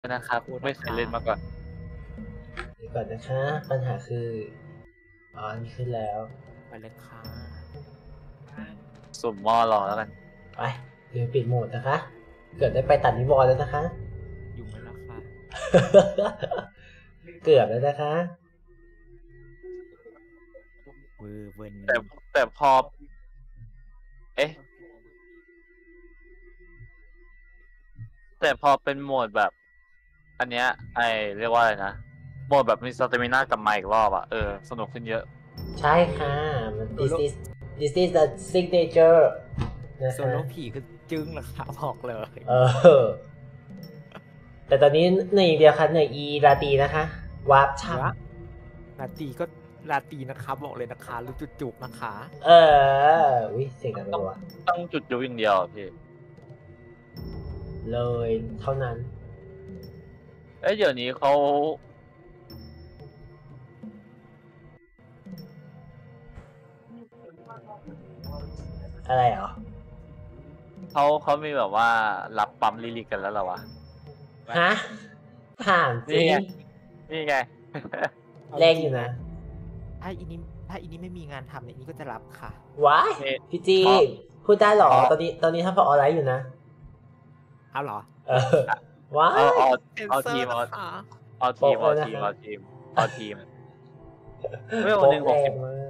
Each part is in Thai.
นะครับไม่เคยเล่นมาก่อนเดี๋ยวก่อนนะคะปัญหาคืออ๋อนี่ขึ้นแล้วไปเลยค่ะสุ่มหม้อรอแล้วกันไปเดี๋ยวปิดโหมดนะคะ เกิดได้ไปตัดนิวรณ์แล้วนะคะอยู่ไหมล่ะค่ะเกือบแล้วนะคะเวอร์เวินแต่พอเอ๊ะแต่พอเป็นโหมดแบบ อันเนี้ยเรียกว่าอะไรนะโหมดแบบมีสเตมิน่ากลับมาอีกรอบอ่ะสนุกขึ้นเยอะใช่ค่ะมัน this is the signature นะโซคะโล่ผีคือจึ้งเหรอคะบอกเลยแต่ตอนนี้เหนื่อยเดียวค่ะเหนื่อยอีราตีนะคะวาร์ปช่ลาตีก็ลาตีนะคะบอกเลยนะคะรู้จุกๆนะคะอุ้ยเสียงกันเลยวะต้องจุดยุอย่างเดียวอะพี่เลยเท่านั้นเดี๋ยวนี้เขาอะไรเหรอเขามีแบบว่ารับปั๊มลิลิกกันแล้วเหรอวะฮะผ่านจรินี่งไง นี่ไงแรงอยู่นะถ้าอีนี้ไม่มีงานทำเนี่ยอีนี้ก็จะรับค่ะว้ายนี่พี่จีเพราะพูดได้เหรอเพราะตอนนี้ถ้าพอออนไลน์อยู่นะเอาเหรอว้ายเอาทีมนะคะเอาทีมโปะเลยนะคะเอาทีมเมื่อวันหนึ่งโป๊ะ 60 แรงมาก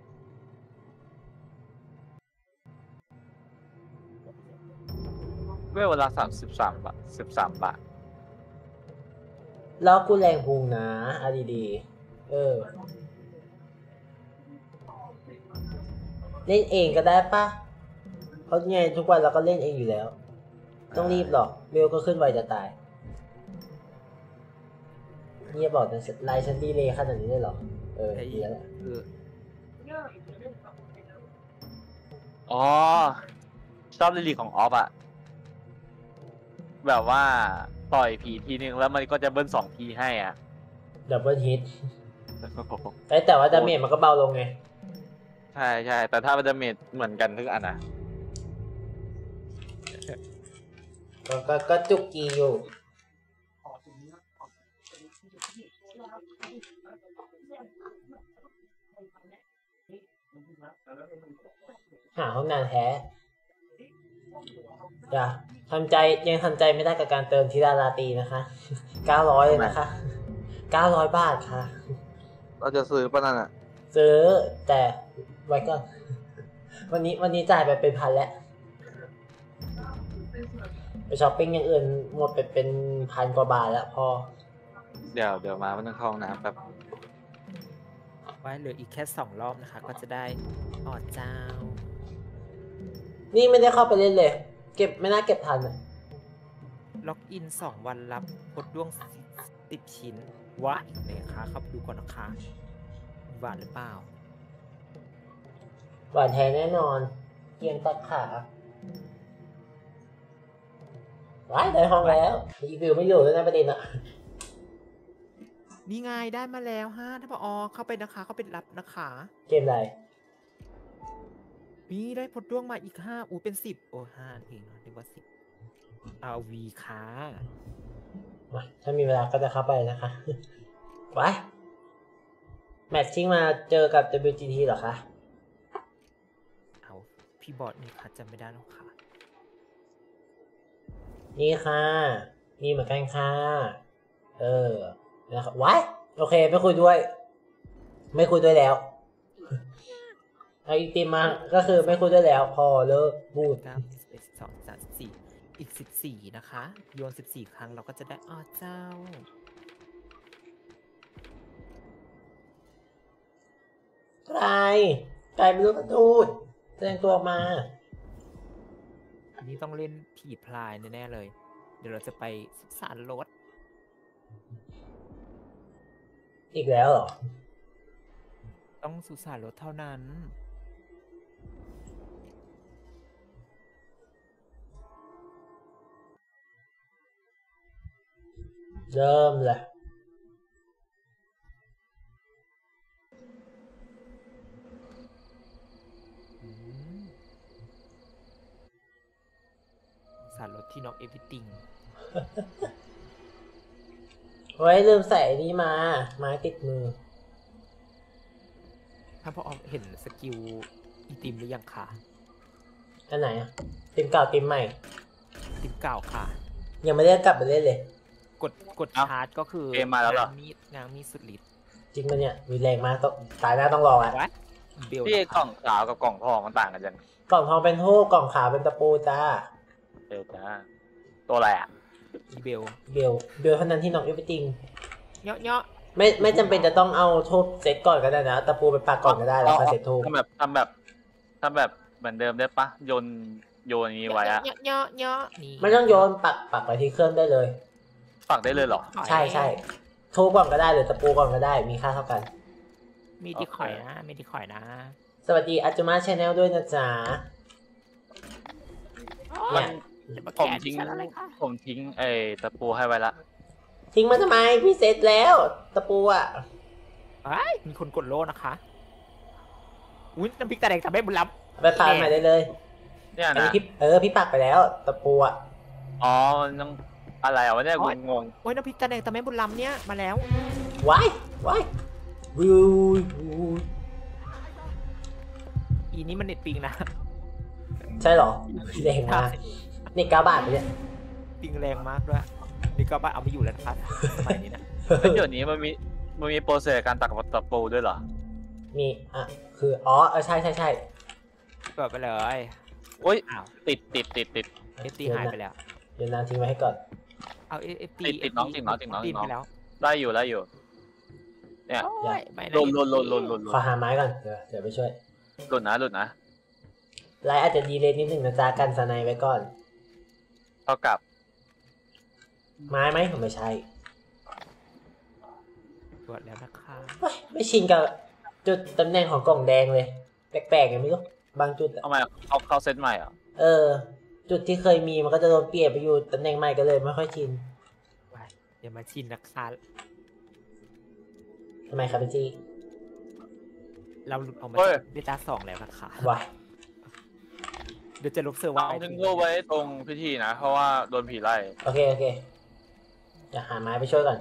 เมื่อเวลา33 บาท13 บาทแล้วกูแรงพุงนะเอาดีๆเล่นเองก็ได้ปะเพราะไงทุกวันเราก็เล่นเองอยู่แล้ว ต้องรีบหรอกเบลก็ขึ้นไวจะตายเนี่ยบอกนะไลน์ฉันดีเลยขนาดนี้เลยเหรอดีแล้วแหละคืออ๋อ ชอบลิลิกของออฟอะแบบว่าต่อยผีทีนึงแล้วมันก็จะเบิ้ล2 ทีให้อ่ะดับเบิลฮิตแต่ว่าดาเมจมันก็เบาลงไงใช่ใช่แต่ถ้ามันจะเมจเหมือนกันทุกอันนะก็จุกกีอยู่หาห้องนานแท้อย่ายังทำใจไม่ได้กับการเติมทีราราตีนะคะ900เลยนะคะ900 บาทค่ะเราจะซื้อป่ะนั่นอ่ะซื้อแต่ไว้ก่อนวันนี้จ่ายไปเป็นพันแล้วไปช้อปปิ้งอย่างอื่นหมดไปเป็น1,000 กว่าบาทแล้วพอเดี๋ยวมามันต้องเข้าห้องน้ำแบบไว้เหลืออีกแค่2 รอบนะคะ ก็จะได้ออเจ้านี่ไม่ได้เข้าไปเล่นเลยไม่น่าเก็บทันอะล็อกอิน2 วันรับพดด้วง10 ชิ้นวะไหนคะเข้าไปดูก่อนนะคะหวานหรือเปล่าหวานแท้แน่นอนเกียงตัดขาว้ายได้ห้องแล้วรีวิวไม่อยู่แล้วนะประเด็นอะนี่ไงได้มาแล้วฮะท่านผอเข้าไปนะคะเข้าไปรับนะคะเกมอะไรนี่ได้พดด้วงมาอีก5อู้เป็น10โอ้5เองเนาะนึกว่า10เอาวีค่ะถ้ามีเวลาก็จะเข้าไปนะคะไว้แมทชิ่งมาเจอกับ WGT เหรอคะเอาพี่บอสนี่ค่ะจำไม่ได้หรอกค่ะนี่ค่ะนี่เหมือนกันค่ะนะครับไว้โอเคไม่คุยด้วยแล้วเอาอีกทีมมาก็คือไม่คุยด้วยแล้วพอเลิกพูด 9 11 12 13 14อีก14นะคะโยน14 ครั้งเราก็จะได้อ้อเจ้าใครไม่รู้มาดูดแสดงตัวออกมาอันนี้ต้องเล่นผีพลายแน่ๆเลย เดี๋ยวเราจะไปสุสานรถอีกแล้วเหรอต้องสุสานรถเท่านั้นเริ่มเลยสารรถที่น้องเอวิติงไว้ลืมใส่อันนี้มา ไม้ติดมือถ้าพอเห็นสกิลอีติมหรือยังคะอันไหนอ่ะติมเก่าติมใหม่ติมเก่าค่ะยังไม่ได้กลับไปเล่นเลยกดชาร์จก็คือเกมมาแล้วเหรองางมีดสุดฤทธิ์จริงปะเนี่ยมีแรงมากต้องตายหน้าต้องรออ่ะวะเบลพี่กล่องขาวกับกล่องทองมันต่างกันยังกล่องทองเป็นทูกกล่องขาวเป็นตะปูจ้าเออจ้าตัวอะไรอ่ะอีเบลเบลเท่านั้นที่น้องเอฟติงเนาะไม่จำเป็นจะต้องเอาทูบเซตก่อนก็ได้นะตะปูไปปากก่อนก็ได้แล้วก็เซตทูบทำแบบเหมือนเดิมได้ปะโยนอย่างนี้ไว้อะเนาะนี่ไม่ต้องโยนปักไปที่เครื่องได้เลยปักได้เลยเหรอใช่ทูบก่อนก็ได้หรือตะปูก่อนก็ได้มีค่าเท่ากันมีดีคอยนะมีดีคอยนะสวัสดีอัจจุมาชาแนลด้วยนะจ๊ะมันอย่าาผมแกะทิ้งฉันอะไรคะผมทิ้งไอ้ตะปูให้ไว้ละทิ้งมาทำไมพี่เสร็จแล้วตะปูอ่ะเฮ้ยมีคนกดโลนะคะอุ้ยน้ำพริกตาแดงทำให้บุญล้เอาไปปาใหม่ได้เลยเนี่ยอันนี้นะพี่ปักไปแล้วตะปูอ่ะอ๋อมันต้องอะไรอ่ะวะเนี่ยงงำโอ้ยน้ำพริกตาแดงทำให้บุญล้ำเนี่ยมาแล้วว้ายวิวอีนี้มันเน็ตปิงนะใช่เหรอแรงมากนี่9 บาทไปเนี่ยปิงแรงมากด้วยนี่ก็บ้านเอาไม่อยู่แล้วนะครับสมัยนี้นะๆแล้วเดี๋ยวนี้มันมีโปรเซสการตักตะปูด้วยเหรอมีคือใช่เปิดไปเลยโอ๊ยอ้าวติดเอฟตีหายไปแล้วเดี๋ยวนานทิ้งไว้ให้ก่อนเอาเอฟตีติดน้องจริงน้องตีนไปแล้วได้อยู่เนี่ยโอ้ยไม่นะหล่นขอหาไม้ก่อนเดี๋ยวไปช่วยหลุดนะไลฟ์อาจจะดีเลย์นิดหนึ่งนะจ๊ะกันสไนไว้ก่อนเท่ากับไม้ไหมไม่ใช่ตรวจแล้วนะคะเฮ้ยไม่ชินกับจุดตำแหน่งของกล่องแดงเลย แปลกๆไงไม่รู้บางจุดอะทำไมเขาเซตใหม่อ่ะจุดที่เคยมีมันก็จะโดนเปลี่ยนไปอยู่ตำแหน่งใหม่ก็เลยไม่ค่อยชินเดี๋ยวมาชินนะคะทำไมครับพี่จีเราหลุดออกมาเฮ้ยเบต้า2แล้วนะคะวายเดี๋ยวจะลบเซอร์ไวเอาทิ้งรูปไว้ตรงพิธีนะ เพราะว่าโดนผีไล่โอเคจะหาไม้ไปช่วยก่อน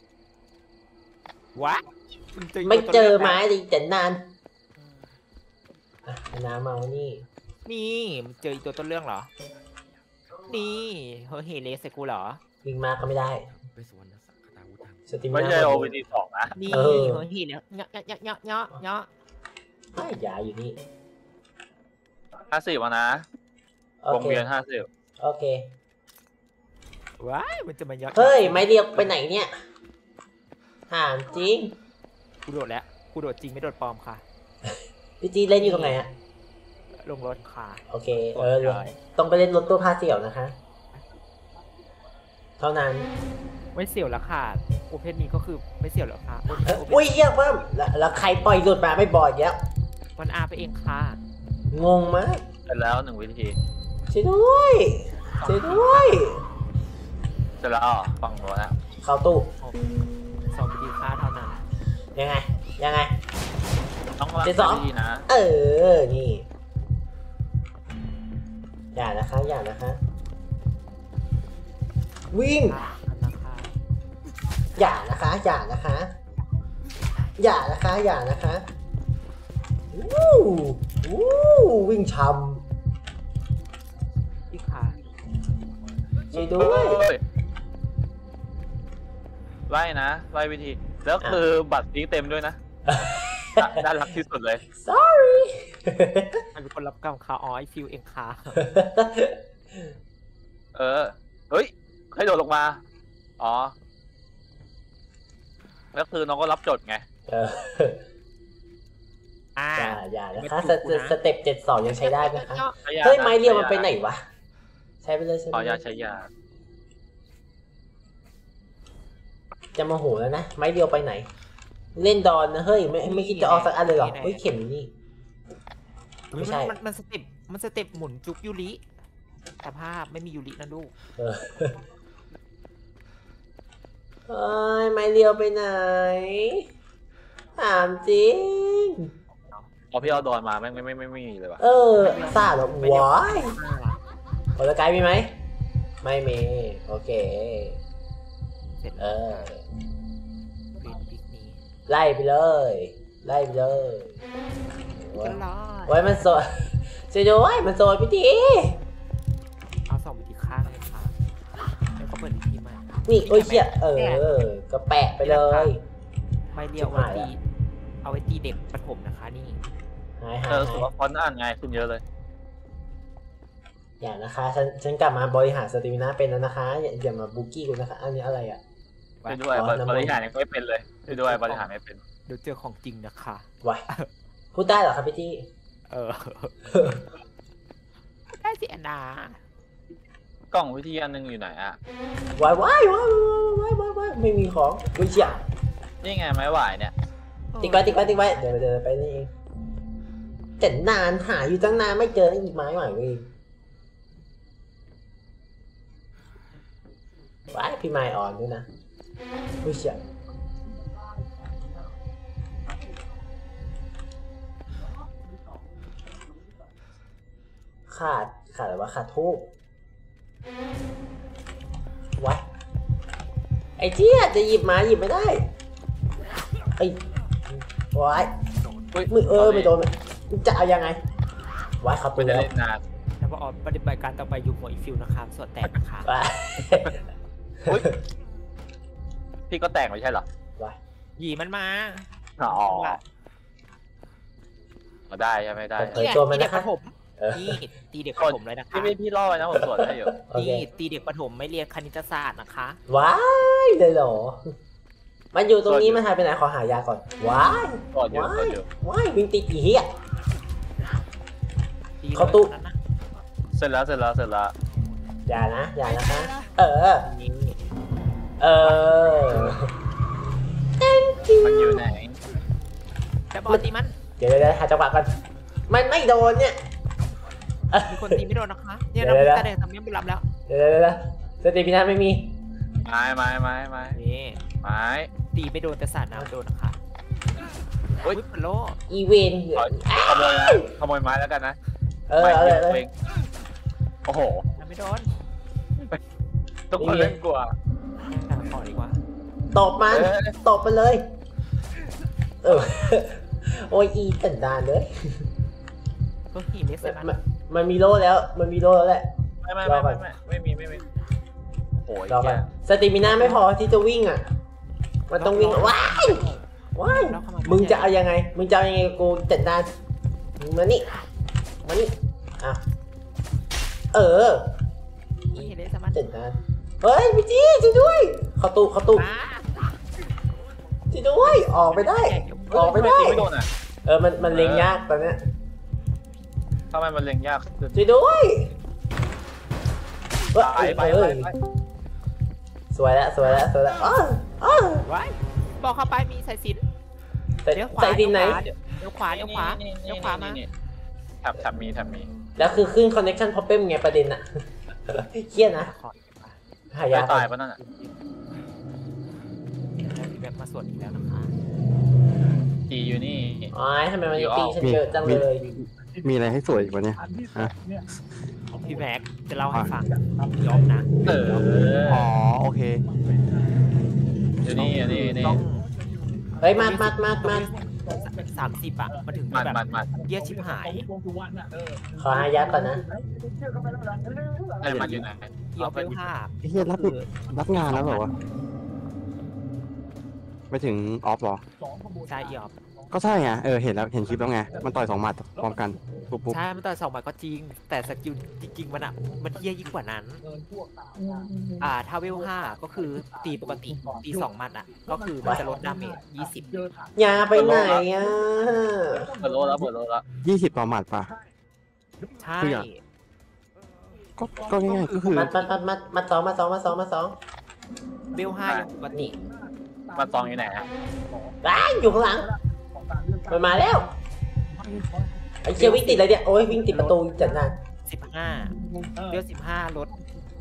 วะไม่เจอไม้เลยแต่นานน้ำมาวันนี้นี่มันเจออีกตัวต้นเรื่องเหรอ นี่เฮ้ยเฮเลสใส่กูเหรอวิ่งมาก็ไม่ได้ไปสวรรค์สักคาตาวุธังสติมไม่นาใช่หมด OVD 2 นะนี่เออเฮ้ยเฮเลสเนาะไม่ยาอยู่นี่ 50นะโอวงเคเวียนโอเคว้ายมันจะมายัดเฮ้ยไม้เรียกไปไหนเนี่ยถามจริงกูโดดแล้วกูโดดจริงไม่โดดปลอมค่ะพี่จีเล่นอยู่ตรงไหนอะลงรถค่ะโอเคต้องไปเล่นรถตู้พาเสี่ยวนะคะ เท่านั้นไม่เสี่ยวแล้วค่ะโอเพนนี้ก็คือไม่เสี่ยวแล้วค่ะอุ้ยเยี่ยมมากแล้วใครปล่อยหลุดมาไม่บอกแล้วมันอาไปเองค่ะงงมากเสร็จแล้ว1 วิธีช่วยด้วยช่วยด้วยเสร็จแล้วอ่ะฝั่งโน้นนะเข้าตู้ 2 วิธีค่าเท่านั้นยังไงต้องรักเจ็ดสองวิธีนะนี่ อย่านะคะ วิ่งนะคะอย่านะคะวู้วิ่งชพี่ค่ะำช่วยด้วยเฮ้ยไล่นะ ไล่วิธี แล้วคือบัตรนี้เต็มด้วยนะ น่ารักที่สุดเลย sorry มันเป็นคนรับกรรมค่ะอ๋อไอฟิวเองค่ะเฮ้ยใครโดดลงมา อ๋อ แล้วคือน้องก็รับจดไงอย่านะคะสเต็ป72ยังใช้ได้ไหมคะใช้ยาเฮ้ยนะไม้เรียวมันไปไหนวะ ใช้ไปเลยอ๋อยาใช้ยาจะมาโหแล้วนะ ไม้เรียวไปไหน เล่นดอนนะเฮ้ยไม่คิดจะออกสักอันเลยเหรอเฮ้ยเข็มอยู่นี่ ไม่ใช่มันสเต็ปหมุนจุกยูริสภาพไม่มียูรินะลูกเฮ้ยไม้เรียวไปไหนถามจริงพอพี่เอาดอนมาแม่งไม่มีเลยว่ะซาหรอว้ายโอลกายมีไหมไม่มีโอเคเสร็จเอแล้วอไล่ไปเลย ไล่ไปเลยโอ้ยจะรอดโอ้ยมันโซนช่วยด้วยมันโซนพี่ทีเอาส่องไปที่ข้างเลยค่ะแล้วก็เปิดอีกทีมานี่โอ้ยเชี่ยก็แปะไปเลยไม่เรียวไว้ตีเอาไว้ตีเด็กประถมนะคะนี่หายเออสุดว่าฟอนต์อ่านง่ายขึ้นเยอะเลยอย่านะคะฉันกลับมาบริหารสตรีมิน่าเป็นแล้วนะคะอย่ามาบุกี้กูนะคะอันนี้อะไรอ่ะช่วยด้วยบริหารยังไม่เป็นเลยช่วยด้วยบริหารไม่เป็นเดี๋ยวเจอของจริงนะคะไว้พูดได้เหรอครับพี่ทีเออ ได้สิอันดากล่องวิธีอันหนึงอยู่ไหนอะว้ายไม่มีของอุ้ยเชี่ยนี่ไงไม้หวายเนี่ยติ๊กไว้เดี๋ยวไปนี่เองแต่นานหาอยู่ตั้งนานไม่เจออีกไม้ใหม่เลยว้ายพี่ไม้อ่อนด้วยนะอุ้ยเชี่ยขาดอะไรวะขาดทูบไว้ไอ้เจี๊ยจะหยิบมาหยิบไม่ได้ไอ้ไว้อุ๊ยมึงไม่โดนมึงจะเอายังไงไว้ครับมันไปจะแล้วเล่นนานแล้วพอปฏิบัติการต่อไปอยู่หัวอีฟิวนะคะส่วนแตกนะคะไว้อุ๊ยพี่ก็แตกไม่ใช่เหรอไว้หยีมันมาอ๋อมาได้ใช่ไหมได้เปิดตัวมันตีเด็นะกคปรับระถมเออนี่ตีเด็กประถมเลยนะคะพี่ล่อไว้นะผมสวดได้อยู่โอเคนี่ตีเด็กประถมไม่เรียนคณิตศาสตร์นะคะว้ายเลยเหรอมันอยู่ตรงนี้มันหายไปไหนขอหายาก่อนว้ายสวดอยู่สวดอยู่ว้ายวิ่งติดอีเหี้ยตีเขาตู้ลยนั้นนะเสร็จแล้วอย่านะคะเออนี่เออมันอยู่ไหนแต่บอลตีมันเดี๋ยวหาจังหวะก่อนมันไม่โดนเนี่ยมีคนตีไม่โดนนะคะเนี่ยเดี๋เรายวแสดงทำเนียบบุรีรัมย์แล้วเดี๋ยวสตรีมิน่าไม่มีไม้นี่ ตีไม่โดนแต่สาดน้ำโดนนะคะเฮ้ยวิปโลอีเวนขโมยไม้แล้วกันนะเอาเลยโอ้โหทำไม่โดนทุกคนเล่นกลัวแต่ขอดีกว่าตบมันตบไปเลย โอ้ยอีสันดานเลยก็หีบเล็กใส่มันมันมีโล่แล้วแหละไม่มีโอ้ยรอไปสตรีมิน่าไม่พอที่จะวิ่งอ่ะ มันต้องวิ่งว้ายมึงจะเอายังไงกูจัดการมึงมานี่อ่ะหีบเล็กใส่มันจัดการเฮ้ยพี่จี้ช่วยด้วยเข้าตู้มาช่วยด้วยออกไปได้ ออกไปได้ไม่โดนอ่ะมันเล็งยากตอนเนี้ยทำไมมันเล็งยากช่วยด้วยไปสวยแล้วไว้บอกเข้าไปมีสายสิญจน์เลี้ยวขวาใส่ดินไหนเลี้ยวขวามาแถบมีแล้วคือขึ้นคอนเนคชั่นพอเป้มไงประเด็นอะเครียดนะขอดีกว่าหายาตายปะนั่นอ่ะมีแบบมาสวดอีกแล้วนะคะจีอยู่นี่อ๋อทำไมมันตีฉันเยอะจังเลยมีอะไรให้สวยอีกวะเนี่ยฮะพี่แม็กจะเล่าให้ฟังยอมนะอ๋อ โอเคอยู่นี่ต้องเฮ้ยมัด 30อ่ะมาถึงมัดแบบเยี่ยชิบหายขอหายาก่อนนะไอ้มันอยู่ไหนเยี่ยวเพิ่มห้าไอ้เฮียรับงานแล้วเหรอวะไปถึงออฟเหรอใช่เอี่ยมก็ใช่ไง เห็นคลิปแล้วไง มันต่อย2 หมัดพร้อมกัน ปุ๊บใช่มันต่อย2 หมัดก็จริง แต่สกิลจริงๆมันอ่ะมันเยี่ยยิ่งกว่านั้นถ้าเวล5ก็คือตีปกติตี2 หมัดอ่ะก็คือมันจะลดดาเมจ20 ยาไปไหนอ่ะเปิดโลแล้ว 20 ต่อหมัดป่ะใช่ก็ง่ายๆก็คือมัดสองเวล5ยังปกติมันซองอยู่ไหนอ่ะอยู่ข้างหลังมันมาแล้วไอ้เชี่ยวิ่งติดอะไรเนี่ยโอ้ยวิ่งติดประตูจัดนาน 15เวล15ลด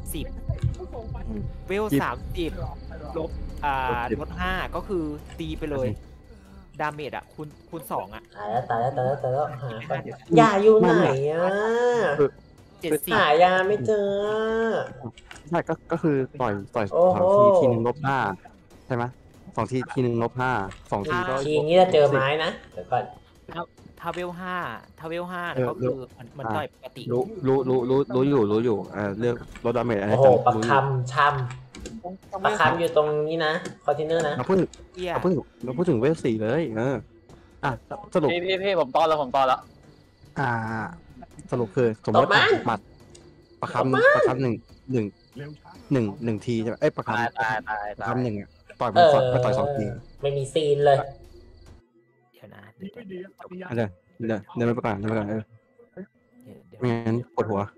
10เวล30ลบลด5ก็คือตีไปเลยดาเมจอ่ะคูณ2อ่ะตายแล้วหาไปยาอยู่ไหนอ่ะ 70 หายาไม่เจอใช่ก็คือต่อยโอ้โหทีนึงลบ5ใช่ไหม 2 ทีทีหนึ่ง-5 2 ทีก็ทีนี้จะเจอไม้นะเดี๋ยวก่อนถ้าเวลห้าเออก็คือมันต่อยปกติรู้อยู่เรื่องลดดาเมจอะไรโอ้โหจำปักรู้อยู่คำช่ำปักคำอยู่ตรงนี้นะคอนเทนเนอร์นะเราพูดถึงเวล4เลยสรุปพี่ผมต้อนแล้วสรุปคือสมมติหมัดประคำหนึ่งทีใช่ไหมประคำหนึ่งต่อยมันต่อย2 ทีไม่มีซีนเลยเดี๋ยวนะเดินไปก่อนไม่งั้นปวดหัว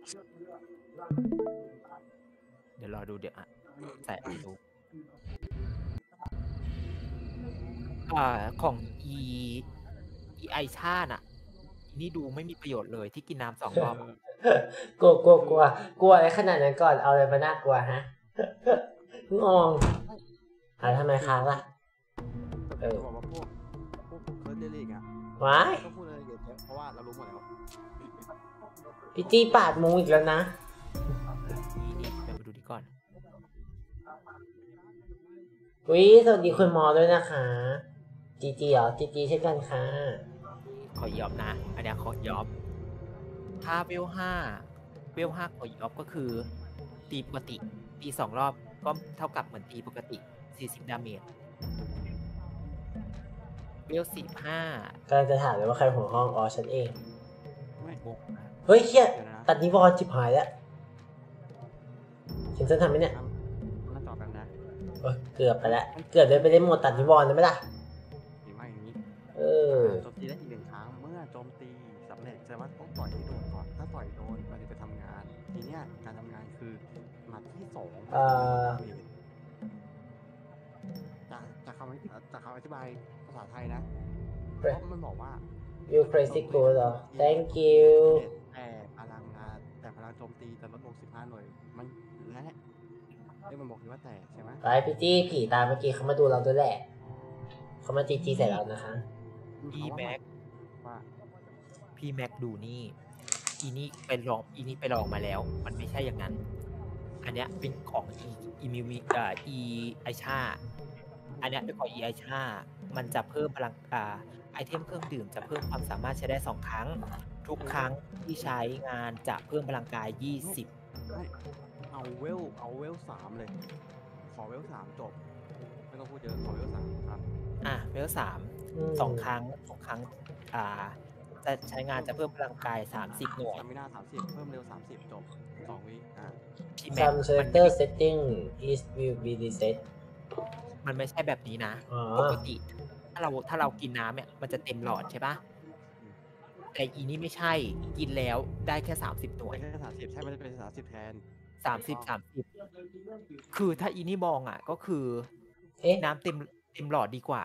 เดี๋ยวรอดูเดี๋ยวใส่ดูของไอชาน่ะนี่ดูไม่มีประโยชน์เลยที่กินน้ำ2 รอบกลัวอะไรขนาดนั้นก่อนเอาอะไรมาน่ากลัวฮะงงทำไมค้างล่ะบอกว่าพวกเคิร์ดเดลิกว้ายต้องพูดอะไรเยอะเพราะว่าเรารู้หมดแล้วพี่จี้ปาดมูอีกแล้วนะนี่เดี๋ยวมาดูดีก่อนวิสวัสดีคุณหมอด้วยนะคะจีเหรอจีเช่นกันค่ะขอยอมนะ อันเนี้ยขอยอมถ้าเวล5ขอยอมก็คือตีปกติตี2 รอบก็เท่ากับเหมือนตีปกติ40 ดาเมจเวล15 กำลังจะถามเลยว่าใครหัวห้องอ๋อฉันเองไม่เฮ้ยเฮียตัดนิวรณ์จิบหายแล้วฉันจะทำไหมเนี่ยน่าต่อกันนะเกือบไปแล้วเกือบเลยไปเล่นโหมดตัดนิวรณ์ได้ไหมล่ะหรือไม่อย่างนี้ โจมตีได้อีก1 ครั้งเมื่อโจมตีสำเร็จแสดงว่าต้องต่อยให้โดนก่อนถ้าต่อยโดนมันจะไปทำงานทีเนี้ยการทำงานคือหมัดที่2จากคำอธิบายภาษาไทยนะเพราะมันบอกว่า You crazy good เหรอ Thank you แต่พลังโจมตีจะลดลง15 หน่วยมันและมันบอกว่าแต่ใช่ไหมไปพี่จี้ผีตามเมื่อกี้เขามาดูเราด้วยแหละเขามาจีใส่เรานะคะพี่แม็กดูนี่อีนี่ไปลองมาแล้วมันไม่ใช่อย่างนั้นอันเนี้ยเป็นของอีมิวิอีไอชาอันเนี้ยเป็นของอีไอชามันจะเพิ่มพลังไอเทมเครื่องดื่มจะเพิ่มความสามารถใช้ได้2 ครั้งทุกครั้งที่ใช้งานจะเพิ่มพลังกาย20 เอาเวล3เลยขอเวล3จบไม่ต้องพูดเยอะขอเวล3ครับเวล3 2 ครั้งจะใช้งานจะเพิ่มพลังกาย30 หน่วยไม่น่า30เพิ่มเร็ว30จบ2 วิ Some selector setting is will be reset มันไม่ใช่แบบนี้นะปกติถ้าเรากินน้ำเนี่ยมันจะเต็มหลอดใช่ปะแต่อีนี่ไม่ใช่กินแล้วได้แค่30 หน่วยแค่30ใช่มันจะเป็น30แทน 30คือถ้าอีนี่มองก็คือน้ำเต็มหลอดดีกว่า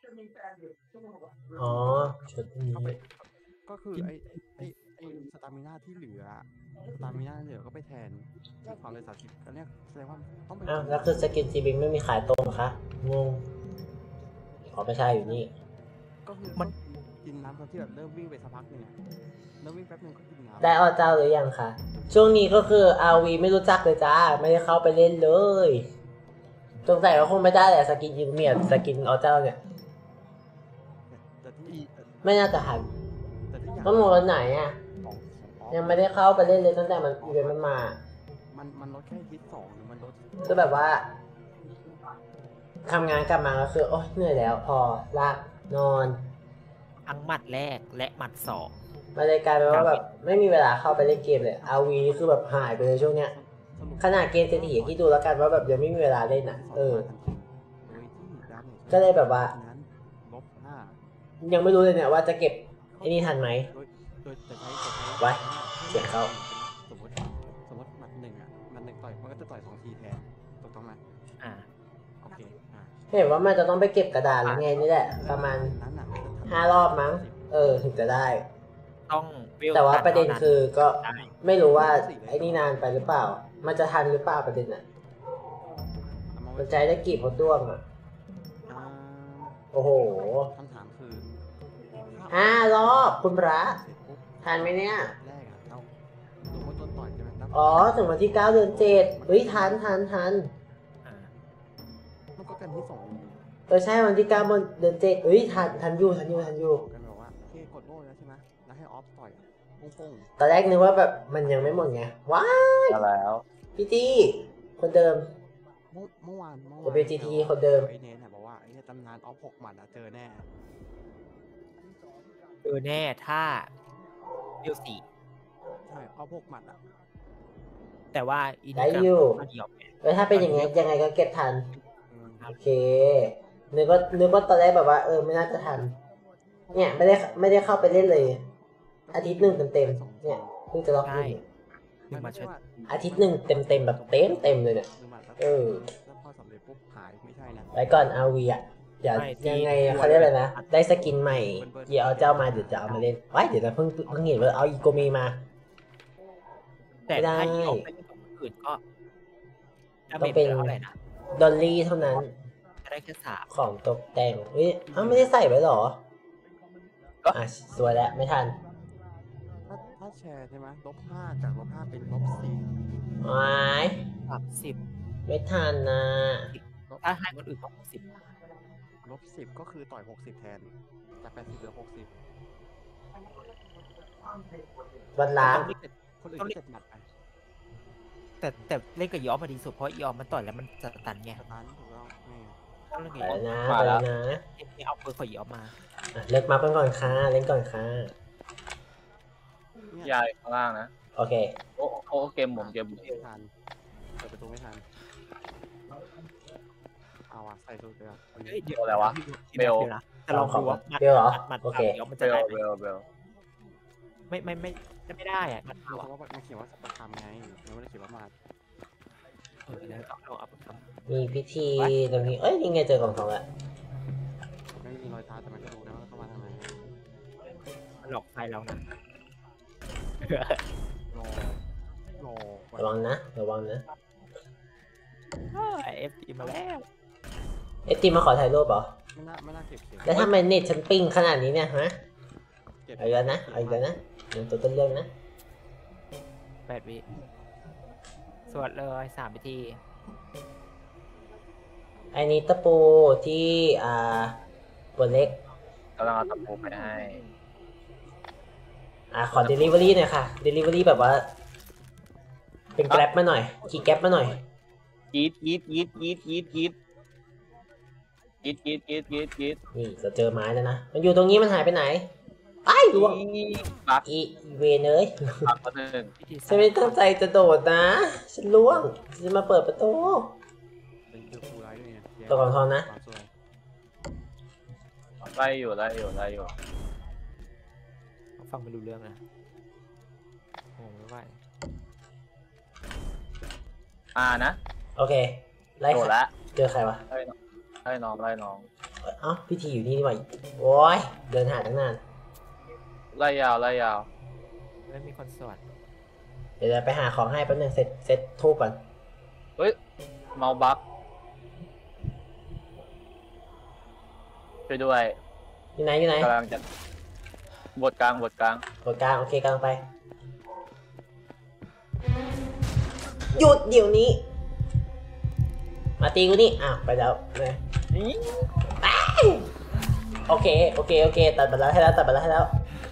ชุดนี้ก็คือไอ้สตามิน่าที่เหลือก็ไปแทนความเลย30แล้วเนี่ยแสดงว่าต้องไปแล้วคือสกินจีบิงไม่มีขายตรงคะงงไม่ใช่อยู่นี่ก็คือมันกินน้ำตอนที่แบบเริ่มวิ่งไปสักพักนึงเริ่มวิ่งแป๊บนึงก็กินน้ำได้เจ้าหรือยังคะช่วงนี้ก็คือ RV ไม่รู้จักเลยจ้าไม่ได้เข้าไปเล่นเลยสงสัยว่าคงไม่ได้แหละสกินยูเมียสกินเจ้าเนี่ยไม่น่าจะหันต้องมองวันไหนยังไม่ได้เข้าไปเล่นเลยตั้งแต่มันอีเวนต์มันลดแค่ทิศ2หรือมันลดคือแบบว่าทำงานกลับมาก็คือโอ๊ยเหนื่อยแล้วพอลากนอนทั้งหมัดแรกและหมัด2 มาเลยกลายเป็นว่าแบบไม่มีเวลาเข้าไปเล่นเกมเลยRVนี่คือแบบหายไปเลยช่วงเนี้ยขนาดเกมเศรษฐีที่ดูแล้วกันว่าแบบยังไม่มีเวลาเล่นก็เลยแบบว่ายังไม่รู้เลยเนี่ยว่าจะเก็บไอ้นี่ทันไหมไว้เสียงเขาสมมติหมัด1มัน1ต่อยมันก็จะต่อย2 ทีแทนถูกต้องไหมโอเคเห็นว่ามันจะต้องไปเก็บกระดาษหรือไงนี่แหละประมาณ5 รอบมั้งถึงจะได้แต่ว่าประเด็นคือก็ไม่รู้ว่าไอ้นี่นานไปหรือเปล่ามันจะทันหรือเปล่าประเด็นมันใจได้กี่พอด้วงโอ้โหคำถามคือ 5 รอบคุณพระทันไหมเนี่ยถึงวันที่9 เดือน 7เฮ้ยทันมันก็กันที่2 ใช่วันที่9เดือน7เฮ้ยทันอยู่กันบอกว่าโอเคกดโล่แล้วใช่ไหมแล้วให้ออฟต่อยปุ้งตอนแรกนึกว่าแบบมันยังไม่หมดไงว้ายแล้วพี่ตี้คนเดิมเมื่อวาน WGT คนเดิมไอ้เนทบอกว่าไอ้ตำนานออฟ6 หมัดเจอแน่ถ้าเดียว4 ใช่ออฟ6 หมัดแต่ว่าได้อยู่ถ้าเป็นอย่างงี้ยังไงก็เก็บทันโอเคนึกว่าตอนแรกแบบว่าไม่น่าจะทันเนี่ยไม่ได้เข้าไปเล่นเลยอาทิตย์1เต็มเนี่ยเพิ่งจะล็อกอินอาทิตย์1เต็มแบบเต็มเลยเนี่ยแล้วพอสำเร็จปุ๊บหายไม่ใช่นะไปก่อนเอาวียังไงเขาเรียกอะไรนะได้สกินใหม่ที่เอาเจ้ามาเดี๋ยวจะเอามาเล่นไว้เดี๋ยวนะเพิ่งเห็นว่าเอาอีโกเมมาแต่ถ้าอีออกไปที่อื่นก็ต้องเป็นดอลลี่เท่านั้นได้แค่3 ของตกแต่งเฮ้ยไม่ได้ใส่ไว้หรอสวยแล้วไม่ทันถ้าแชร์ใช่ไหม-5จาก-5เป็น-4 ว้าย 30 ไม่ทันนะถ้าให้คนอื่นก็ -10ก็คือต่อย60แทนจาก80เหลือ60 วันล้างคนอื่น7 หมัดไปแต่เล่นกับยอมมาดีสุดเพราะยอมมันต่อยแล้วมันจะตันไงตันถูกต้องไปนะเอาปืนขอยอมมาเลิกมาก่อนค่ะเล่นก่อนค่ะยายข้างล่างนะโอเคโอ้เกมผมไม่ทันเปิดประตูไม่ทันเอาใส่สูตรเลยเดี๋ยวอะไรวะเบลแต่ลองดูว่าเบลเหรอโอเคมันจะได้เบลไม่ได้อะมันเพราะว่ามันเขียนว่าสัปทำไงมันไม่ได้เขียนว่ามาแล้วต้องเอาไปทำมีพิธีตรงนี้ยังไงเจอกล่องทองแล้วไม่มีรอยเท้าแต่มันก็รู้นะว่าเข้ามาทางไหนมันหลอกใครเรานะระวังนะ FT มาแล้ว FT มาขอถ่ายรูปเหรอไม่น่าเก็บแล้วทำไมเน็ตฉันปิ้งขนาดนี้เนี่ยฮะเอาอีกแล้วนะยังตัวต้นเรื่องนะ 8 วิสวดเลย3 วิธีไอ้นี้ตะปูที่บนเล็กกำลังเอาตะปูไปให้ขอ delivery หน่อยค่ะ delivery แบบว่าเป็นแกร็บมาหน่อยขี่แกร็บมาหน่อยยีดนี่เราเจอไม้แล้วนะมันอยู่ตรงนี้มันหายไปไหนไอ้ดวงบักอีเวนเลยบักคนหนึ่งฉันไม่ตั้งใจจะโดดนะฉันล่วงจะมาเปิดประตูตัวของทองนะไล่อยู่ฟังไม่รู้เรื่องนะโอ้ไม่ไหวนะโอเคไล่ละเจอใครวะไล่น้องพิธีอยู่นี่นี่หว่าโอ้ยเดินหาตั้งนานไล่ยาวไม่มีคนสวดเดี๋ยวไปหาของให้แป๊บนึงเซตทูบก่อนเฮ้ยเมาบักช่วยด้วยอยู่ไหนกำลังจะบทกลางโอเคกลางไปหยุดเดี๋ยวนี้มาตีกูนี่ไปแล้วเลยโอเคตัดไปแล้วให้แล้ว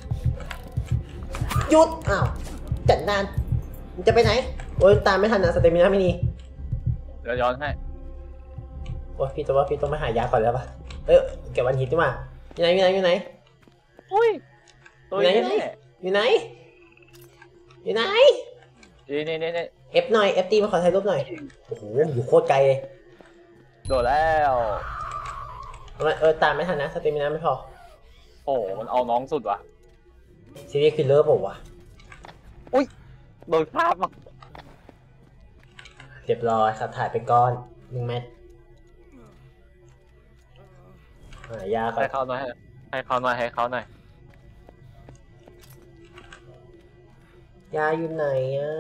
หยุดจัดนานมันจะไปไหนโอ้ยตามไม่ทันนะสเตมิน่าไม่มีเดี๋ยวย้อนให้โอ้ยพี่ต้องไปหายาก่อนแล้วป่ะเก็บวันหินดีกว่าอยู่ไหนอุ้ยอยู่ไหนนี่เอฟหน่อยFTมาขอถ่ายรูปหน่อยโอ้โหอยู่โคตรไกลเลยโดดแล้วตามไม่ทันนะสเตมิน่าไม่พอโอ้มันเอาน้องสุดว่ะซีรีส์คิลเลอร์ผมว่ะอุ้ยโดนภาพมาเรียบร้อยครับถ่ายไปก้อน1 เม็ดยาให้เขาหน่อยยาอยู่ไหน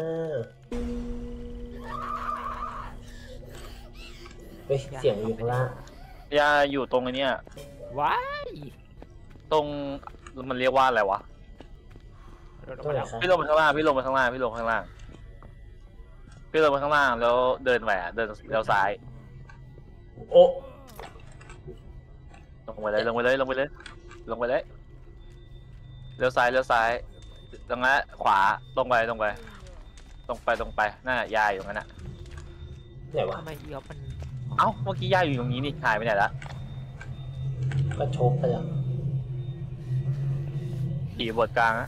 เสียงอยู่ข้างล่างยาอยู่ตรงนี้ว้ายตรงมันเรียกว่าอะไรวะพี่ลงไปข้างล่างแล้วเดินแหวะเดินเลี้ยวซ้ายโอ้งไปเลยลงไปเลยลงไปเลยลงไปเลยเลี้ยวซ้ายเลี้ยวซ้ายตรงนั้นขวาตรงไปตรงไปตรงไปตรงไปน่ายายอยู่งั้นน่ะไหนวะทำไมอีออฟมันเอ้าเมื่อกี้ยายอยู่ตรงนี้นี่หายไปไหนละก็ชกไปแล้วขี่บทกลางนะ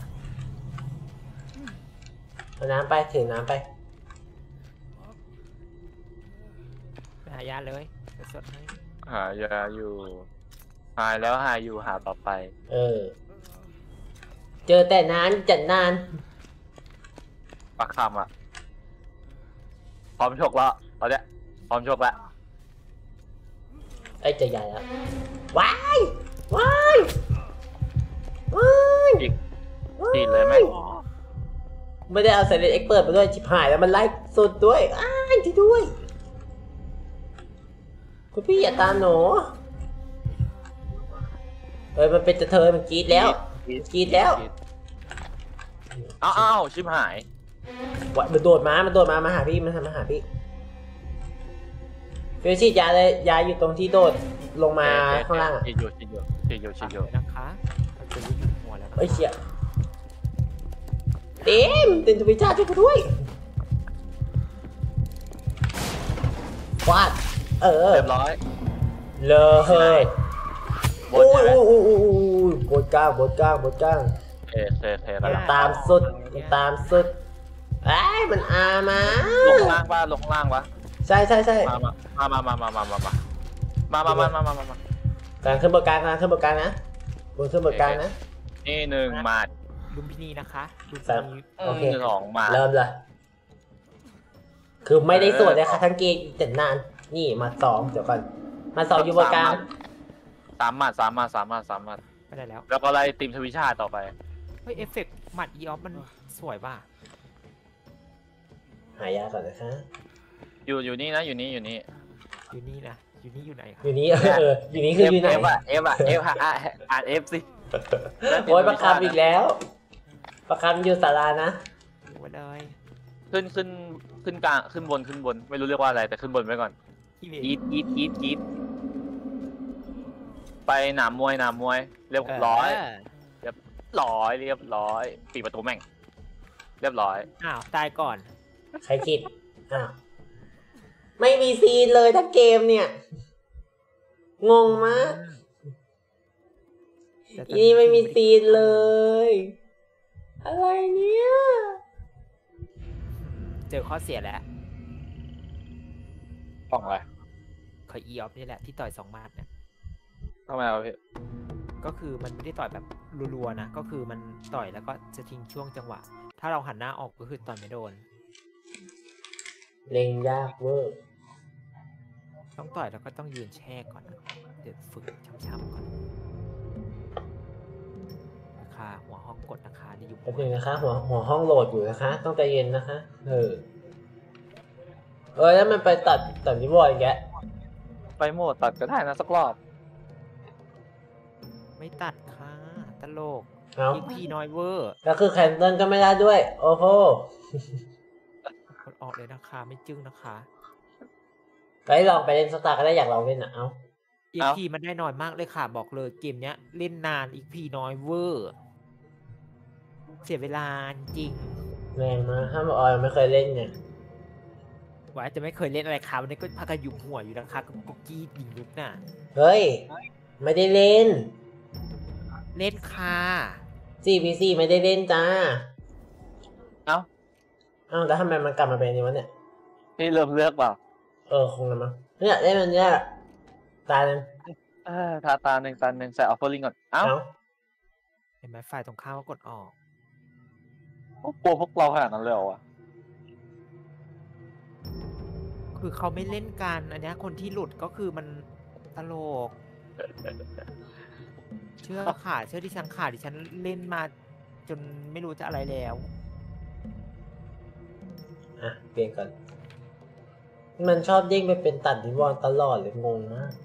เอาน้ำไปถือน้ำไปไปหายาเลยเดี๋ยวสดให้หายาอยู่หายแล้วหายอยู่หาต่อไปเจอแต่นานจัดนานปักคำอ่ะพร้อมชกแล้วตอนเนี้ยพร้อมชกแล้วไอ้จะใหญ่แล้วว้ายว้ายว้ายตีเลยไหมไม่ได้เอาไซเลนเอ็กเปิดมาด้วยชิบหายแล้วมันไล่สุดด้วยอ้ายที่ด้วยคุณพี่อย่าตามหนูมันเป็นจะเธอมันกรีดแล้วกรีดแล้วอ้าวชิบหายมันโดดมามาหาพี่มันทำมาหาพี่เฟลชีดยาเลยยาอยู่ตรงที่โดดลงมาข้างล่างอ่ะฉีดอยู่นะคะเราจะรู้อยู่หัวแล้วนะคะเฮ้ยเชี่ยเต็มทวิชาช่วยกูด้วยฟาดเรียบร้อยเลยโอ้ยบดก้างเทแล้วตามสุดไอ้มันอามาลงล่างวะใช่มาการขึ้นบนกลางนะบนขึ้นบนกลางนะนี่หนึ่งมาดลุมพินีนะคะลุมสามพินีโอเคสองมาเริ่มเลยคือไม่ได้สวดเลยค่ะทั้งเกมแต่นานนี่มาสองเดี๋ยวก่อนมาสองอยู่บนกลางสามมาดไม่ได้แล้วแล้วก็ไล่ทีมทวิชาต่อไปเฮ้ยเอฟเฟกต์หมัดอีออฟมันสวยป่ะหายาก่อนนะคะอยู่นี่นะอยู่นี่อยู่นี่นะอยู่นี่อยู่ไหนครับอยู่นี่อยู่นี่คืออยู่ไหนเอฟอ่านเอฟสิโอ้ยประคำอีกแล้วประคำอยู่ศาลานะดูไว้เลยขึ้นกลางขึ้นบนไม่รู้เรียกว่าอะไรแต่ขึ้นบนไว้ก่อนที่เวอีทไปหนามมวยเรียบร้อยปิดประตูแม่งเรียบร้อยอ้าวตายก่อนใครคิดไม่มีซีนเลยทั้งเกมเนี่ยงงมากอีนี่ไม่มีซีนเลย อะไรเนี่ยเจอข้อเสียแล้วป้องอะไรเคยอีออฟนี่แหละที่ต่อย2 มาดเนี่ยทำไมวะพี่ก็คือมันไม่ได้ต่อยแบบรัวๆนะก็คือมันต่อยแล้วก็จะทิ้งช่วงจังหวะ ถ้าเราหันหน้าออกก็คือต่อยไม่โดนเล็งยากเวอร์ต้องต่อยแล้วก็ต้องยืนแช่ก่อนนะเดี๋ยวฝึกช้ำๆก่อนนะคะหัวห้องกดนะคะนี่อยู่แป๊บนึงนะคะหัวห้องโหลดอยู่นะคะ ต้องใจเย็นนะคะแล้วมันไปตัดนิวอร์อีกแกไปโหมดตัดก็ได้นะสักรอบไม่ตัดค่ะตลกเอาอีพีน้อยเวอร์แล้วคือแคนเซิลก็ไม่ได้ด้วย โอ้โหกดออกเลยนะคะไม่จึ้งนะคะก็ให้ลองไปเล่นสตาร์ก็ได้อยากลองเล่นเอาอีพีมันได้น้อยมากเลยค่ะบอกเลยเกมเนี้ยเล่นนานอีพีน้อยเวอร์เสียเวลาจริงแรงมากถ้าออยไม่เคยเล่นเนี่ยว่าจะไม่เคยเล่นอะไรค่ะวันนี้ก็พากันยุมหัวอยู่นะคะกับกุ๊กกี้ดิงลุกน่ะเฮ้ย ไม่ได้เล่นเล่นค่ะ 4v4 ไม่ได้เล่นจ้าเอ้าแล้วทำไมมันกลับมาเป็นอย่างนี้วะเนี่ยพี่เริ่มเลือกเปล่าคงนะมั้งเนี่ยเล่นมันเนี่ยตาหนึ่งตาหนึ่งใส่ออฟเฟอร์ลิงก่อนเอ้าเห็นไหมฝ่ายตรงข้ามก็กดออกกลัวพวกเราขนาดนั้นเลยเหรอวะคือเขาไม่เล่นกันอันเนี้ยคนที่หลุดก็คือมันตลก เชื่อค่ะเชื่อดิฉันค่ะดิฉันเล่นมาจนไม่รู้จะอะไรแล้วเปลี่ยนก่อนมันชอบเด้งไปเป็นตัดนิวรณ์ตลอดเลยงงมาก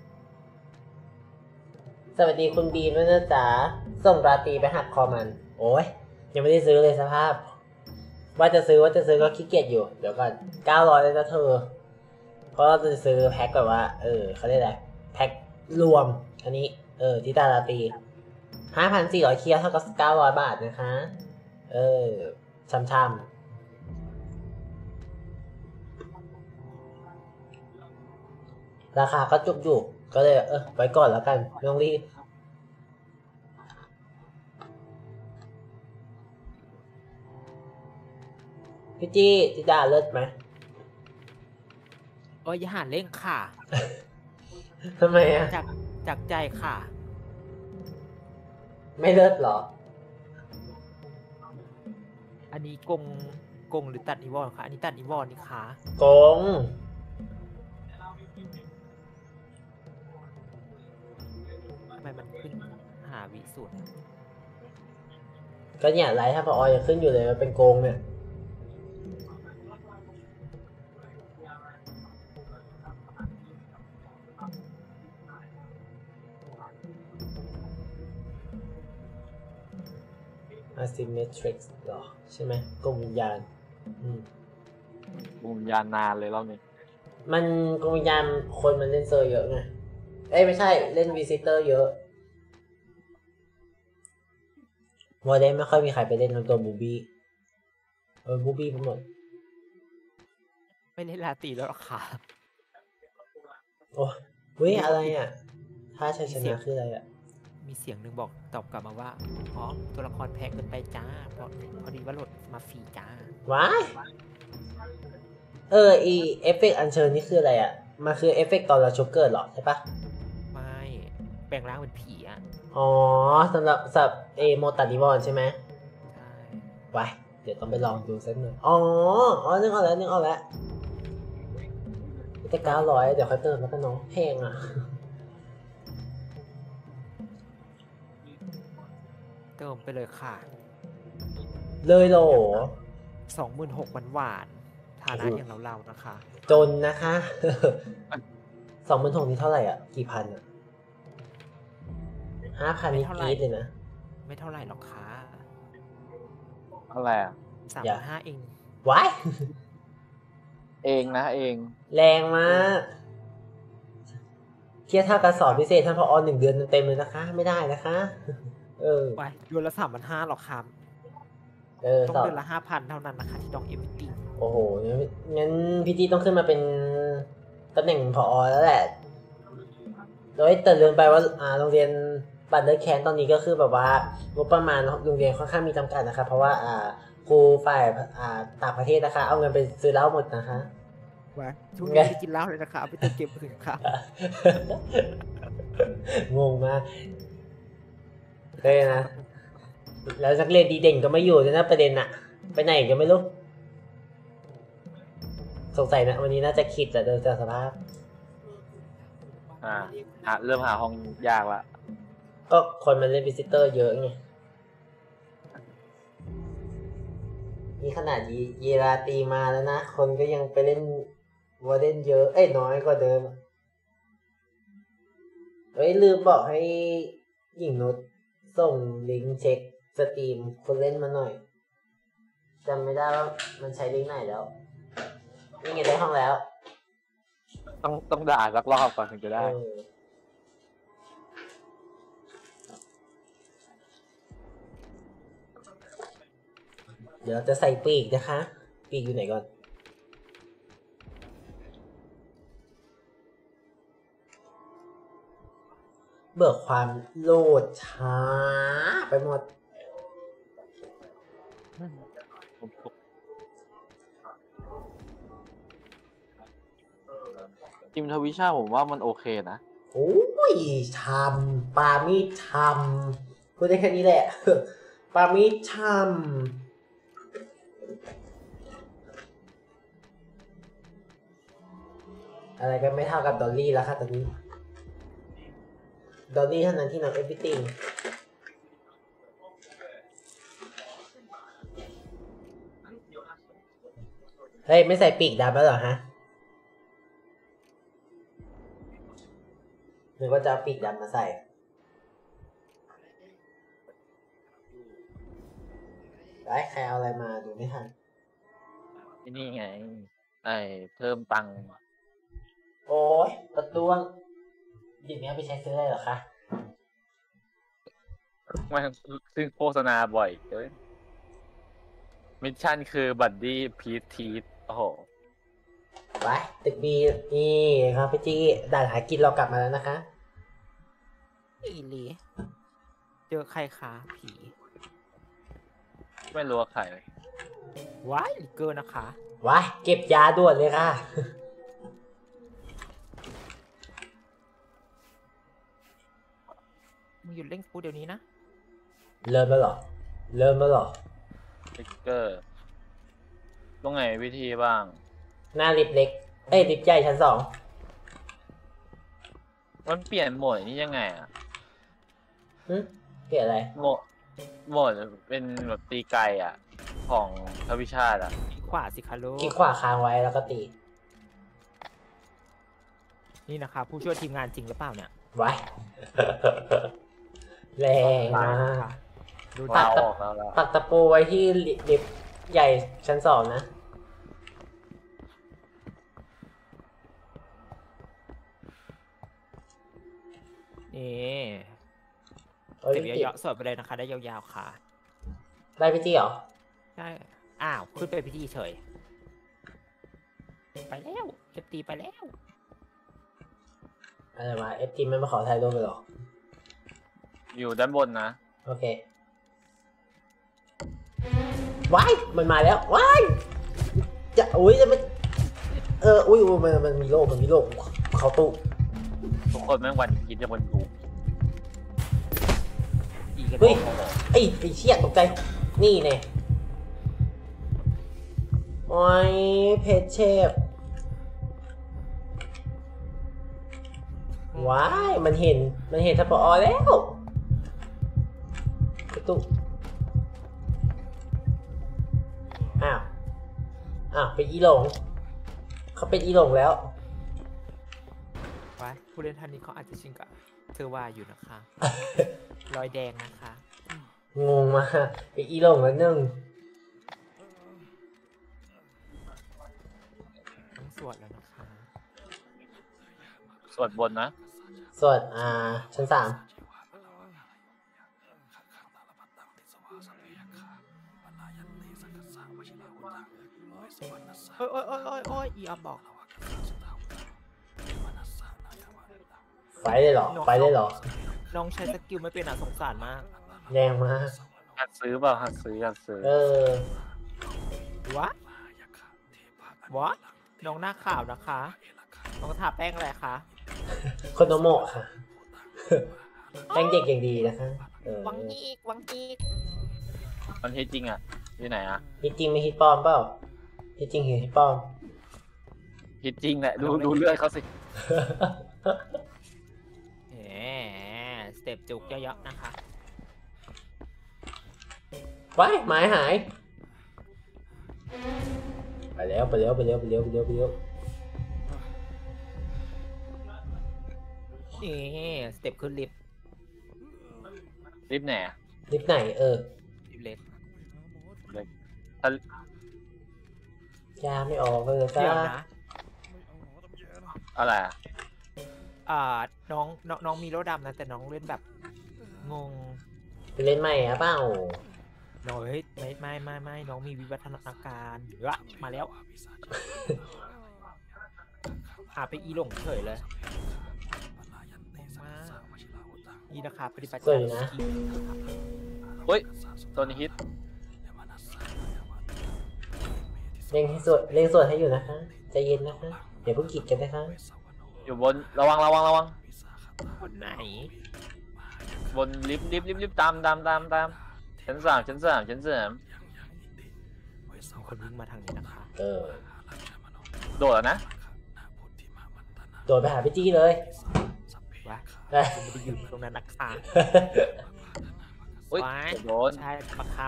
สวัสดีคุณบีมด้วยนะจ๊ะส่งราตรีไปหักคอมันโอ้ยยังไม่ได้ซื้อเลยสภาพว่าจะซื้อก็ขี้เกียจอยู่เดี๋ยวก่อน900เลยนะเธอเพราะเราจะซื้อแพ็คแบบว่าเขาเรียกอะไรแพ็ครวมอันนี้ที่ตาลาตี 5,400 เคียวเท่ากับ900 บาทนะคะ ช่ำราคาก็จุกอยู่ก็เลยไว้ก่อนแล้วกันไม่ต้องรีบพี่จี้จิดาเลิศไหมอย่าหาเร่งค่ะทำไมอ่ะจากใจค่ะไม่เลิศหรออันนี้กงหรือตัดอีวอนค่ะ อันนี้ตัดอีวอนนี่ค่ะกงทำไมมันขึ้นหาวิสุทธ์ก็เนี่ยไลท์ถ้าพอยังขึ้นอยู่เลยมันเป็นโกงเนี่ยAsymmetric หรอใช่ไหมกลมวิญญาณกลมวิญญาณนานเลยรอบนี้มันกลมวิญญาณคนมันเล่นเซอร์เยอะไงไม่ใช่เล่นวิซิเตอร์เยอะโมเดลไม่ค่อยมีใครไปเล่นตัวบูบี้บูบี้ทั้งหมดไม่เล่นลาตีแล้วหรอค่ะโอ้เว้ยอะไรอ่ะถ้าชัยชนะคืออะไรอ่ะมีเสียงหนึ่งบอกตอบกลับมาว่าตัวละครแพงเกินไปจ้าพอดีว่าโหลดมาฟรีจ้าว้ายอีเอฟเฟกต์อัญเชิญนี่คืออะไรอ่ะมันคือเอฟเฟกต์ตอนเราชกเกิดหรอใช่ปะไม่แปลงร่างเป็นผีอ่ะสำหรับโมตัดนิวอนใช่ไหมใช่ไว้เดี๋ยวต้องไปลองดูสักหน่อยนึกออกแล้วแต่900เดี๋ยวค่อยเติมแล้วกันน้องแพงอ่ะเติมไปเลยค่ะเลยโหล 26,000 หวานฐานะอย่างเรานะคะจนนะคะ 26,000นี่เท่าไหร่อ่ะกี่พันอ่ะ 5,000นี่กรี๊ดเลยนะไม่เท่าไหร่หรอกค่ะเท่าไหร่อ่ะ 35,000เองว้ายเองนะเองแรงมากเทียบเท่ากับสอบพิเศษท่านพอ1 เดือนเต็มเลยนะคะไม่ได้นะคะไปเดือนละ 3,500 หรอกครับต้องเดือนละ 5,000 เท่านั้นนะคะที่ต้องเอฟวีโอ้โหงั้นพี่จีต้องขึ้นมาเป็นตำแหน่งผอแล้วแหละโดยแต่ลืมไปว่าโรงเรียนบัตรเดอร์แคนตอนนี้ก็คือแบบว่างบประมาณโรงเรียนค่อนข้างมีจำกัดนะคะเพราะว่าครูฝ่ายต่างประเทศนะคะเอาเงินไปซื้อเหล้าหมดนะคะว่าช่วงนี้ไม่กินเหล้าเลยนะคะเอาไปเติมเกมอื่นค่ะงงมากเลยนะแล้วนักเรียนดีเด่นก็ไม่อยู่เลยนะประเด็นอะไปไหนก็ไม่รู้สงสัยนะวันนี้น่าจะคิดแต่โดยสภาพเริ่มหาห้องยากละก็คนมันเล่นวิซิเตอร์เยอะไงนี่ขนาดเยราตีมาแล้วนะคนก็ยังไปเล่นวอร์เดนเยอะน้อยกว่าเดิมลืมบอกให้หญิงนุชส่งลิงก์เช็คสตรีมคนเล่นมาหน่อยจำไม่ได้ว่ามันใช้ลิงก์ไหนแล้วนี่ไงได้ห้องแล้วต้องด่าสักรอบก่อนถึงจะได้เดี๋ยวจะใส่ปีกนะคะปีกอยู่ไหนก่อนเบิกความโหลดช้าไปหมดจิมทวิชาผมว่ามันโอเคนะโอ้ยทำปามีทำพูดได้แค่นี้แหละปามีทำอะไรก็ไม่เท่ากับดอลลี่แล้วค่ะตอนนี้ดอลลี่เท่านั้นที่นับ everything เฮ้ยไม่ใส่ปีกดำแล้วเหรอฮะหรือว่าจะเอาปีกดำมาใส่ใครเอาอะไรมาดูไม่ทันนี่ไงเพิ่มตังค์โอ้ยประท้วงดิบนี้ไปใช้ซื้อได้เหรอคะไม่ซึ่งโฆษณาบ่อยเกินมิชชั่นคือบัดดี้พีททีสโอ้โหไปตึกบีนี่ครับพี่จี้ด่านหากินเรากลับมาแล้วนะคะอีหลีเจอใครคะผีไม่รู้ว่าใครว้ายลิเกอร์นะคะว้ายเก็บยาด่วนเลยค่ะมึงหยุดเล่นกูเดี๋ยวนี้นะเริ่มแล้วเหรอ เริ่มแล้วเหรอสติ๊กเกอร์ตรงไหนวิธีบ้างหน้าลิฟต์เล็ก เอ้ยลิฟต์ใหญ่ชั้นสองมันเปลี่ยนโหมดนี่ยังไงอะเปลี่ยนอะไรโหมดเป็นแบบตีไกลอะของทวิชาติอะขวาสิคะลูกคลิกขวาค้างไว้แล้วก็ตีนี่นะคะผู้ช่วยทีมงานจริงหรือเปล่าเนี่ยไว้ แรงมากดูเราตาออกแล้วปักตะปูไว้ที่ลิฟต์ใหญ่ชั้นสองนะนี่เอ้ยเก็บพี่เยอะๆสวดไปเลยนะคะ ได้ยาวๆค่ะได้พี่จี้เหรอใช่ อ้าว ขึ้นไปพิธีเฉย ไปแล้วเก็บตีไปแล้วอะไรวะเอฟทีไม่มาขอถ่ายรูปเลยเหรออยู่ด้านบนนะโอเค ว้าย มันมาแล้ว ว้าย จะ อุ้ยจะมันอุ้ยมันมีโลก มันมีโลก เขาตู้ทุกคนแม่งวันคิดจะบนดูอีกันเฮ้ย ไอ้เชี่ยตกใจ นี่เน่โอ้ยเพชรเชฟ ว้าย มันเห็นทัพปอแล้วประตูอ้าวเป็นอีหลง เขาเป็นอีหลงแล้วไว้ผู้เล่นท่านนี้เขาอาจจะชินกับเธอว่าอยู่นะคะ รอยแดงนะคะงงมากเป็นอีหลงแล้วหนึ่งต้องสวดแล้วนะคะส่วนบนนะส่วนชั้นสามโอ้ยอีออฟบอกไฟเลยเหรอ ไฟเลยเหรอน้องใช้สกิลไม่เป็นอ่ะสงสารมากแรงมากหัดซื้อเปล่าหัดซื้อวะน้องหน้าขาวนะคะ น้องทาแป้งอะไรคะโคโนโมะค่ะ แป้งเด็กอย่างดีนะคะวังอีกมันฮิตจริงอะที่ไหนอะฮิตจริงไม่ฮิตปลอมเปล่าฮิตจริงหรือฮิตปลอมฮิตจริงแหละดูเลือดเขาสิแหมสเต็ปจุกเยอะๆนะคะว้ายหมายหาย ไปแล้วนี่สเต็ปขึ้นลิฟต์รีบแหน่ลิฟต์ไหนลิฟต์เล็กถ้ายาไม่ออกเลยจ้าเดี๋ยวนะอะไรอะน้องมีโลดำนะแต่น้องเล่นแบบงงไปเล่นใหม่อะเปล่าน้องเฮ้ยไม่น้องมีวิวัฒนาการมาแล้วไปอีหลงเฉยเลยมานี่นะคะปฏิบัติสวยนะเฮ้ยตัวนี้ฮิตเล่นสวดให้อยู่นะคะใจเย็นนะคะเดี๋ยวเพิ่งกิดกันนะคะอยู่บนระวังคนไหนบนลิฟต์ตามชั้นสามมีคนวิ่งมาทางนี้นะคะโดดแล้วนะโดดไปหาพี่จี้เลยวะได้จะไม่ได้ยืนตรงนั้นนะคะเฮ้ยว้ายโดนใช่ประค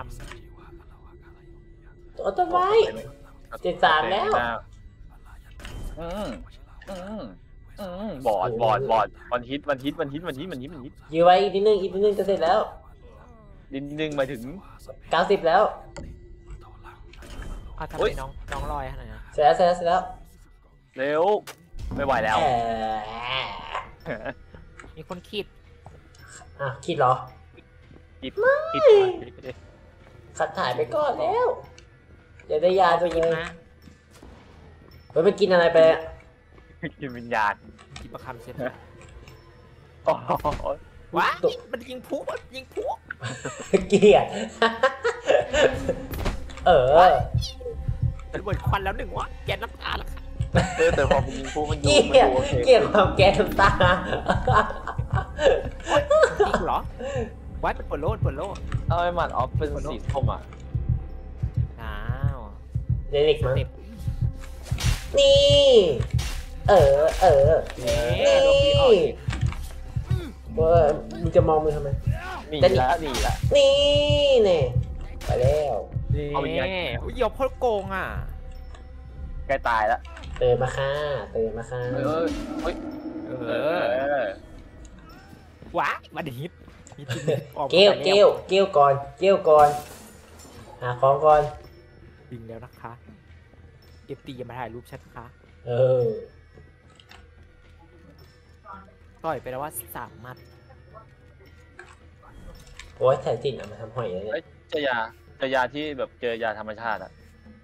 ตัวต้นไว้ 73แล้วบอดมันฮิตยื้อไว้อีกนิดนึงจะเสร็จแล้วนิดนึงมาถึง 90แล้วทำเฮ้ไมยน้องลอยขนาดนั้นเสร็จแล้วเร็วไม่ไหวแล้วมีคนคิดคิดเหรอปิดขัดถ่ายไปก่อนแล้วเดี๋ยวได้ยาไปตัวหยิบเลยมาไปกินอะไรไปอะกินวิญญาณหยิบประคำเสร็จโอ้โหว้ามันยิงพุยิงพุเกลียด เออระเบิดควันแล้วหนึ่งวะแก๊สน้ำตาละค่ะแต่พอมันยิงปุ๊บมันเกดูลียดโอเคเกลียดความแก้น้ำตาจริงเหรอว้ายเป็นปวดโลดเอาไอ้หมัดออฟเป็นสีส้มอ่ะอ้าวเดลิกมั้งเต็มนี่ เออนี่โดนพี่ออกอีกว่ามึงจะมองมึงทำไมหนีแต่นี่ละหนีละนี่เนี่ยไปแล้วเอาวิญญาณอุ้ยเหยอบโคตรโกงอ่ะใกล้ตายละเตือนมาค่ะเตือนมาค่ะเฮ้ยเออว้ายมาดิบมีจริงออกมาเกี้ยวแล้วเกี้ยวเกี้ยวก่อนเกี้ยวก่อนหาของก่อนจริงแล้วนะคะเอฟตีอย่ามาถ่ายรูปฉันนะคะเออต่อยไปแล้วว่า3 มัดโอ้ยถ่ายจริงเอามาทำหอยเลยเนี่ยเจอยาที่แบบเจอยาธรรมชาติอ่ะ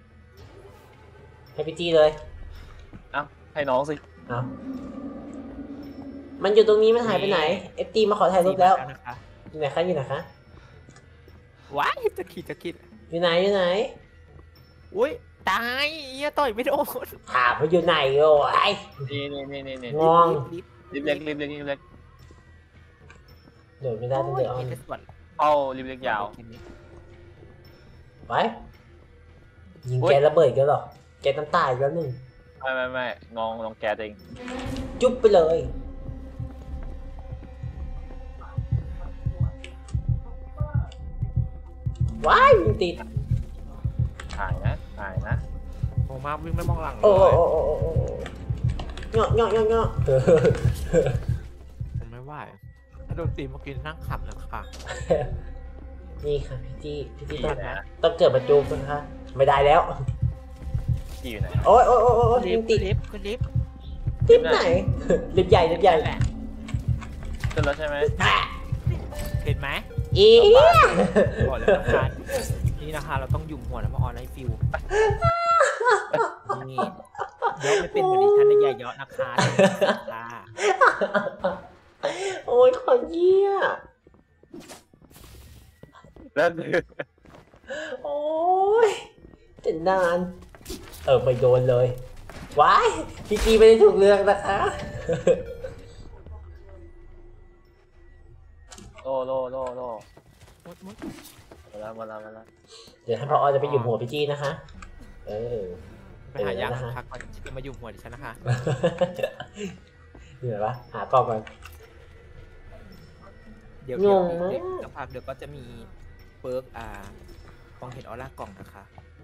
ให้พี่จี้เลยเอ้าให้น้องสิเอามันอยู่ตรงนี้มันหายไปไหนเอฟตีมาขอถ่ายรูปแล้วนะคะอยู่ไหนคะอยู่ไหนคะว้ายจะขีดอยู่ไหนอยู่ไหนอุ้ยตายเฮียต่อยไม่โดนถามว่าอยู่ไหนโอ้ยนี่งองลิฟริบเล็กเดี๋ยวไม่ได้ต้องเดี๋ยวเอาเห็นแต่ส่วนเข้าริบเล็กยาวไปยิงแกระเบิดกันเหรอแกน้ำตายแล้วหนึ่งไม่น้องแกเองจุ๊บไปเลยว้ายยิงติดหายนะโอ้มาวิ่งไม่มองหลังเลโอ้ยโอ้โอ้โอ้โอ้เงาะเงาะเงาะเงาะผมไม่ไหวถ้าโดนตีเมื่อกี้นั่งขับนะคะนี่ค่ะพี่จี้ต้องนะต้องเกิดประจูบนะคะไม่ได้แล้วที่อยู่ไหนโอ้ยโอ้ยโอ้ยโอ้ยลิยิฟงต์ติดลิฟต์ขึ้นลิฟต์ติดไหนลิฟต์ใหญ่ลิฟต์ใหญ่นั่นแหละขึ้นแล้วใช่ไหมเห็นไหมอีก่อนแล้วนะคะนี่นะคะเราต้องหยุ่มหัวแล้วมาออนไลน์ฟิวนี่เยอะไม่เป็นเหมือนดิฉันนะอย่าเยอะนะคะค่ะโอ้ยขอเยี่ยแล้วโอ้ยจะนานไปโดนเลยว้ายพี่จีไม่ได้ถูกเลือกนะคะโลมุดมาแล้วเดี๋ยวถ้าพอจะไปหยุมหัวพี่จีนะคะ เออไปหายาพักก่อนจะมาหยุ่มหัวดิฉันนะคะเหนื่อยปะหากล้องก่อนเดี๋ยวงงมากสักพักเดี๋ยวก็จะมีเปิร์กมองเห็นออร่ากล่องนะคะ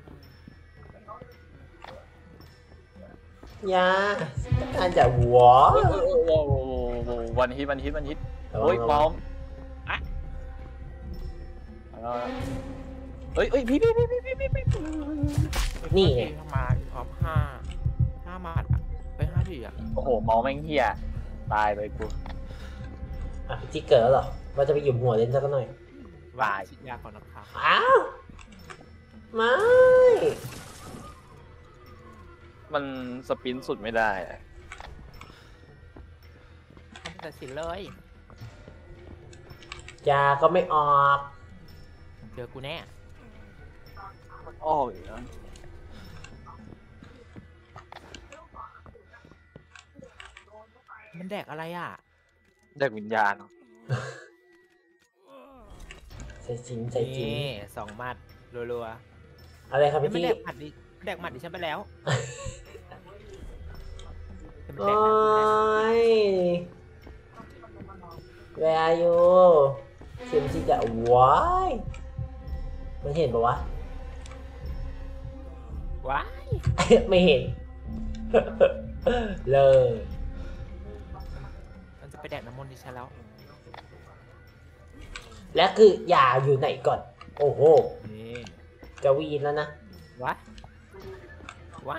ยาต้องการจะหัววันฮิตโอ้ยพร้อมเฮ้ยพี่นี่ไงมาพร้อม5 มัดไป5 ทีอ่ะโอ้โหเมาแม่งเฮียตายไปกูอ่ะพี่จีเกิดแล้วเหรอว่าจะไปหยุมหัวเล่นสักหน่อยว่าฉีดยาก่อนนะคะอ้าวไม่มันสปินสุดไม่ได้ตัดสินเลยยาก็ไม่ออกเจอกูแน่โอ้ยมันแดกอะไรอ่ะเด็กวิญญาณใส่จริงใส่จริงนี่2 มัดรัวอะไรครับๆพี่ไม่จีแดกหมัดดิฉันไปแล้วโอ้ย Where are you เข็มที่จะว้ายมันเห็นปะวะว้าไม่เห็น เลยมันจะไปแดกน้ำมนต์ดิฉันแล้วและคืออย่าอยู่ไหนก่อน โอ้โหนี่จะวีนแล้วนะว้า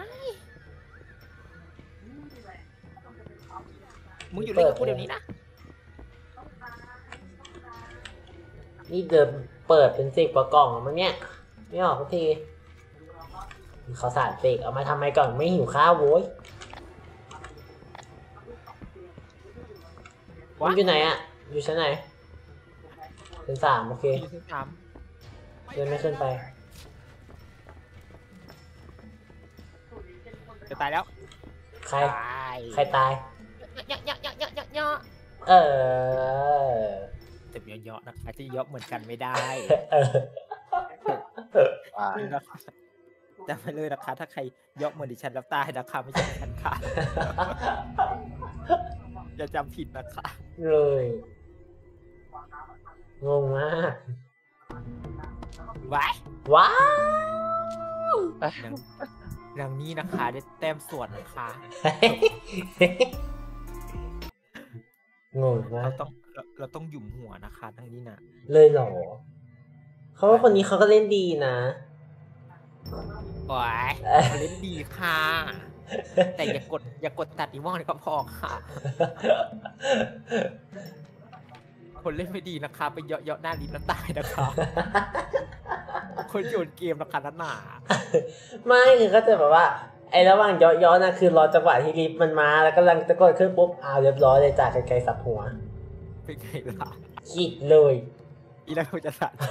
มึงอยู่เล่นกับกูเดี๋ยวนี้นะนี่เดินเปิดเป็น10 กว่ากล่องมั้งเนี่ยไม่ออกสักทีเขาสารเสกเอามาทำไมก่อนไม่หิวข้าวโว้ยมันอยู่ไหนอะอยู่ชั้นไหนเป็น3โอเคอยู่ที่สามเดินไม่ขึ้นไปจะตายแล้วใครตายใครตายเยอะเออจะเยอะๆนะคะจะเยอะเหมือนกันไม่ได้เออแต่ไปเลยนะคะถ้าใครยกเหมือนดิฉันแล้วตายนะคะไม่ใช่ดิฉันค่ะ อย่าจำผิดนะคะเลยงงมากว้ายว้าวนางนี้นะคะได้แต้มส่วนนะคะงงมากเราต้องหยุมหัวนะคะนางนี้นะเลยเหรอเขาว่าคนนี้เขาก็เล่นดีนะว้ายเล่นดีค่ะ แต่อย่ากดตัดอีม่องนี่ก็พอค่ะ คนเล่นไม่ดีนะคะไปเยาะหน้าลิฟต์แล้วตายนะคะ คนโยนเกมนะคะนั่นหนาไม่คือเขาจะแบบว่าไอ้ระหว่างย้อนๆนะคือรอจังหวะที่ลิฟต์มันมาแล้วกำลังจะกดขึ้นปุ๊บเรียบร้อยเลยจากไกลๆสับหัวเป็นไงล่ะคิดเลยอีแล้วจะสะใจ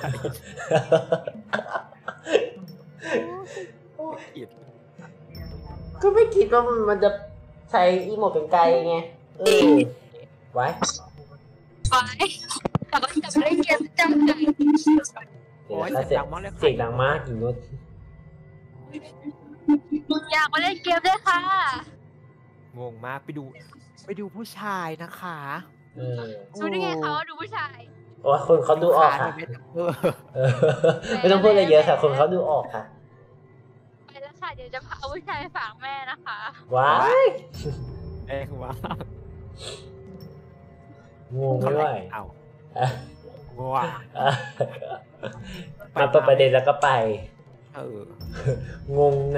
อิดก็ไม่คิดว่ามันจะใช้อีโมดเป็นไกลไงไว้แต่ว่าจะไม่ได้เกมจังเลยโอ้ยเสียงดังมากเลยเสียงดังมากอีนุชอยากมาเล่นเกมด้วยค่ะงงมากไปดูผู้ชายนะคะดูได้ไงคะว่าดูผู้ชายโอ้คนเขาดูออกค่ะไม่ต้องพูดอะไรเยอะค่ะคนเขาดูออกค่ะไปแล้วค่ะ เดี๋ยวจะพาผู้ชายฝากแม่นะคะว้ายเองว่างงไม่ไหวเอาว้ามาเปิดประเด็นแล้วก็ไป งงนะ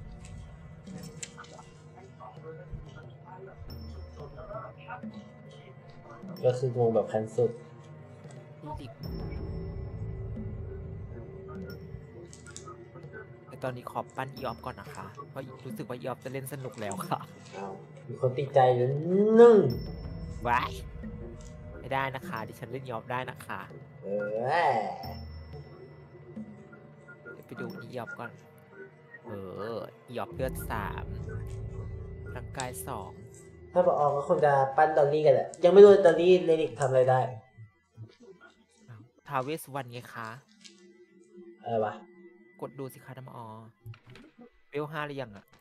ก็คืองงแบบขั้นสุดตอนนี้ขอปั้นอีออฟก่อนนะคะเพราะรู้สึกว่าอีออฟจะเล่นสนุกแล้วค่ะมีคนติดใจอยู่นึ่งว้ายไม่ได้นะคะดิฉันเล่นอีออฟได้นะคะเดี๋ยวไปดูอีออฟก่อนอีออฟเลือด3ร่างกาย2 ถ้าบอกออกก็คงจะปั้นดอลลี่กันแหละยังไม่รู้ดอลลี่เลนิกทำอะไรได้ทาเวสวันไงคะอะไรวะกดดูสิคะน้ำเวล5หรือยังอ่ะ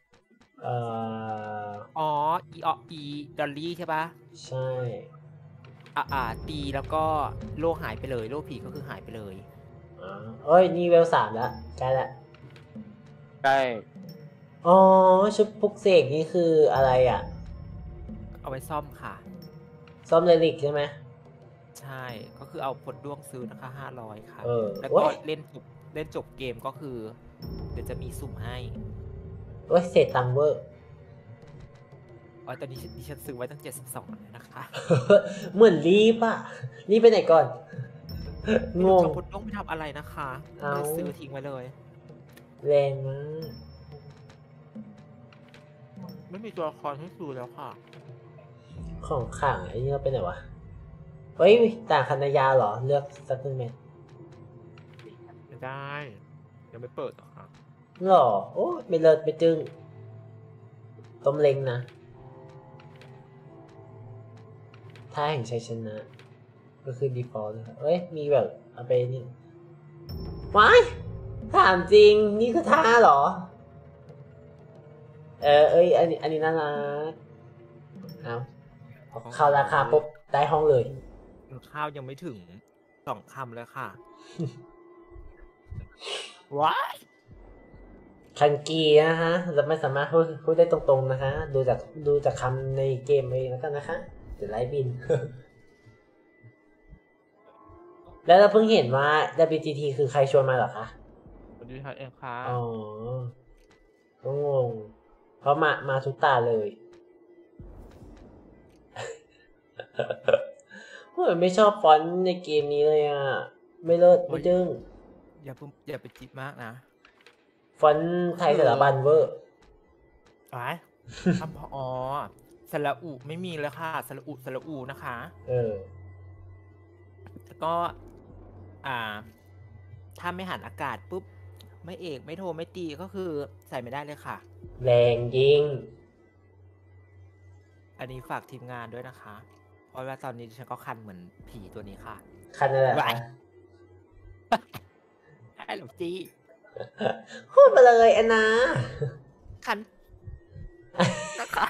อีดอลลี่ใช่ปะใช่ตีแล้วก็โลหายไปเลยโลผีก็คือหายไปเลยนี่เวล3แล้วใกล้ละใกล้อ๋อชุดปลุกเสกนี่คืออะไรอ่ะเอาไว้ซ่อมค่ะซ่อมเลนิกใช่ไหมใช่ก็คือเอาผลด้วงซื้อนะคะ500ค่ะ แล้วก็โอ๊ยเล่นจบเกมก็คือเดี๋ยวจะมีสุ่มให้เศษตังค์เวอร์ตอนนี้ดิฉันซื้อไว้ตั้ง72แล้วนะคะเหมือนรีบอ่ะรีบไปไหนก่อน งงผลด้วงไม่ทำอะไรนะคะเลยซื้อทิ้งไว้เลยแรงมากไม่มีตัวละครให้ซื้อแล้วค่ะของขังไอ้นี่เราไปไหนวะเฮ้ยต่างคณะยาเหรอเลือกสักหนึ่งเม็ดไม่ได้ยังไม่เปิดหรอคะหรอโอ้ไม่เลิศไม่จึงต้มเล้งนะท่าแห่งชัยชนะก็คือ default เลยครับมีแบบเอาไปนี่ว้ายถามจริงนี่คือท่าเหรออันนี้น่ารักเข้าราคาปุ๊บได้ห้องเลยข้าวยังไม่ถึง2 คำเลยค่ะ ว้ายคันกีนะฮะเราไม่สามารถพูดได้ตรงๆนะคะ ดูจากคำในเกมเองแล้วกันนะคะเดี๋ยวไลฟ์บิน แล้วเราเพิ่งเห็นว่า WGT คือใครชวนมาเหรอคะสวัสดีครับเองค่ะอ๋อก็งงเพราะมาทุกตาเลยผมไม่ชอบฟอนต์ในเกมนี้เลยอ่ะไม่เลิศไม่จึ้งอย่าไปจิตมากนะฟอนต์ไทยสารบัญเวอร์อ๋อคำพอสระอุไม่มีแล้วค่ะสระอุนะคะ แล้วก็ถ้าไม่หันอากาศปุ๊บไม่เอกไม่โทรไม่ตีก็คือใส่ไม่ได้เลยค่ะแรงยิงอันนี้ฝากทีมงานด้วยนะคะ เพราะว่าตอนนี้ฉันก็คันเหมือนผีตัวนี้ค่ะคันอะไรไอ้หลงจี้พูดมาเลยอันนะคันนะคะ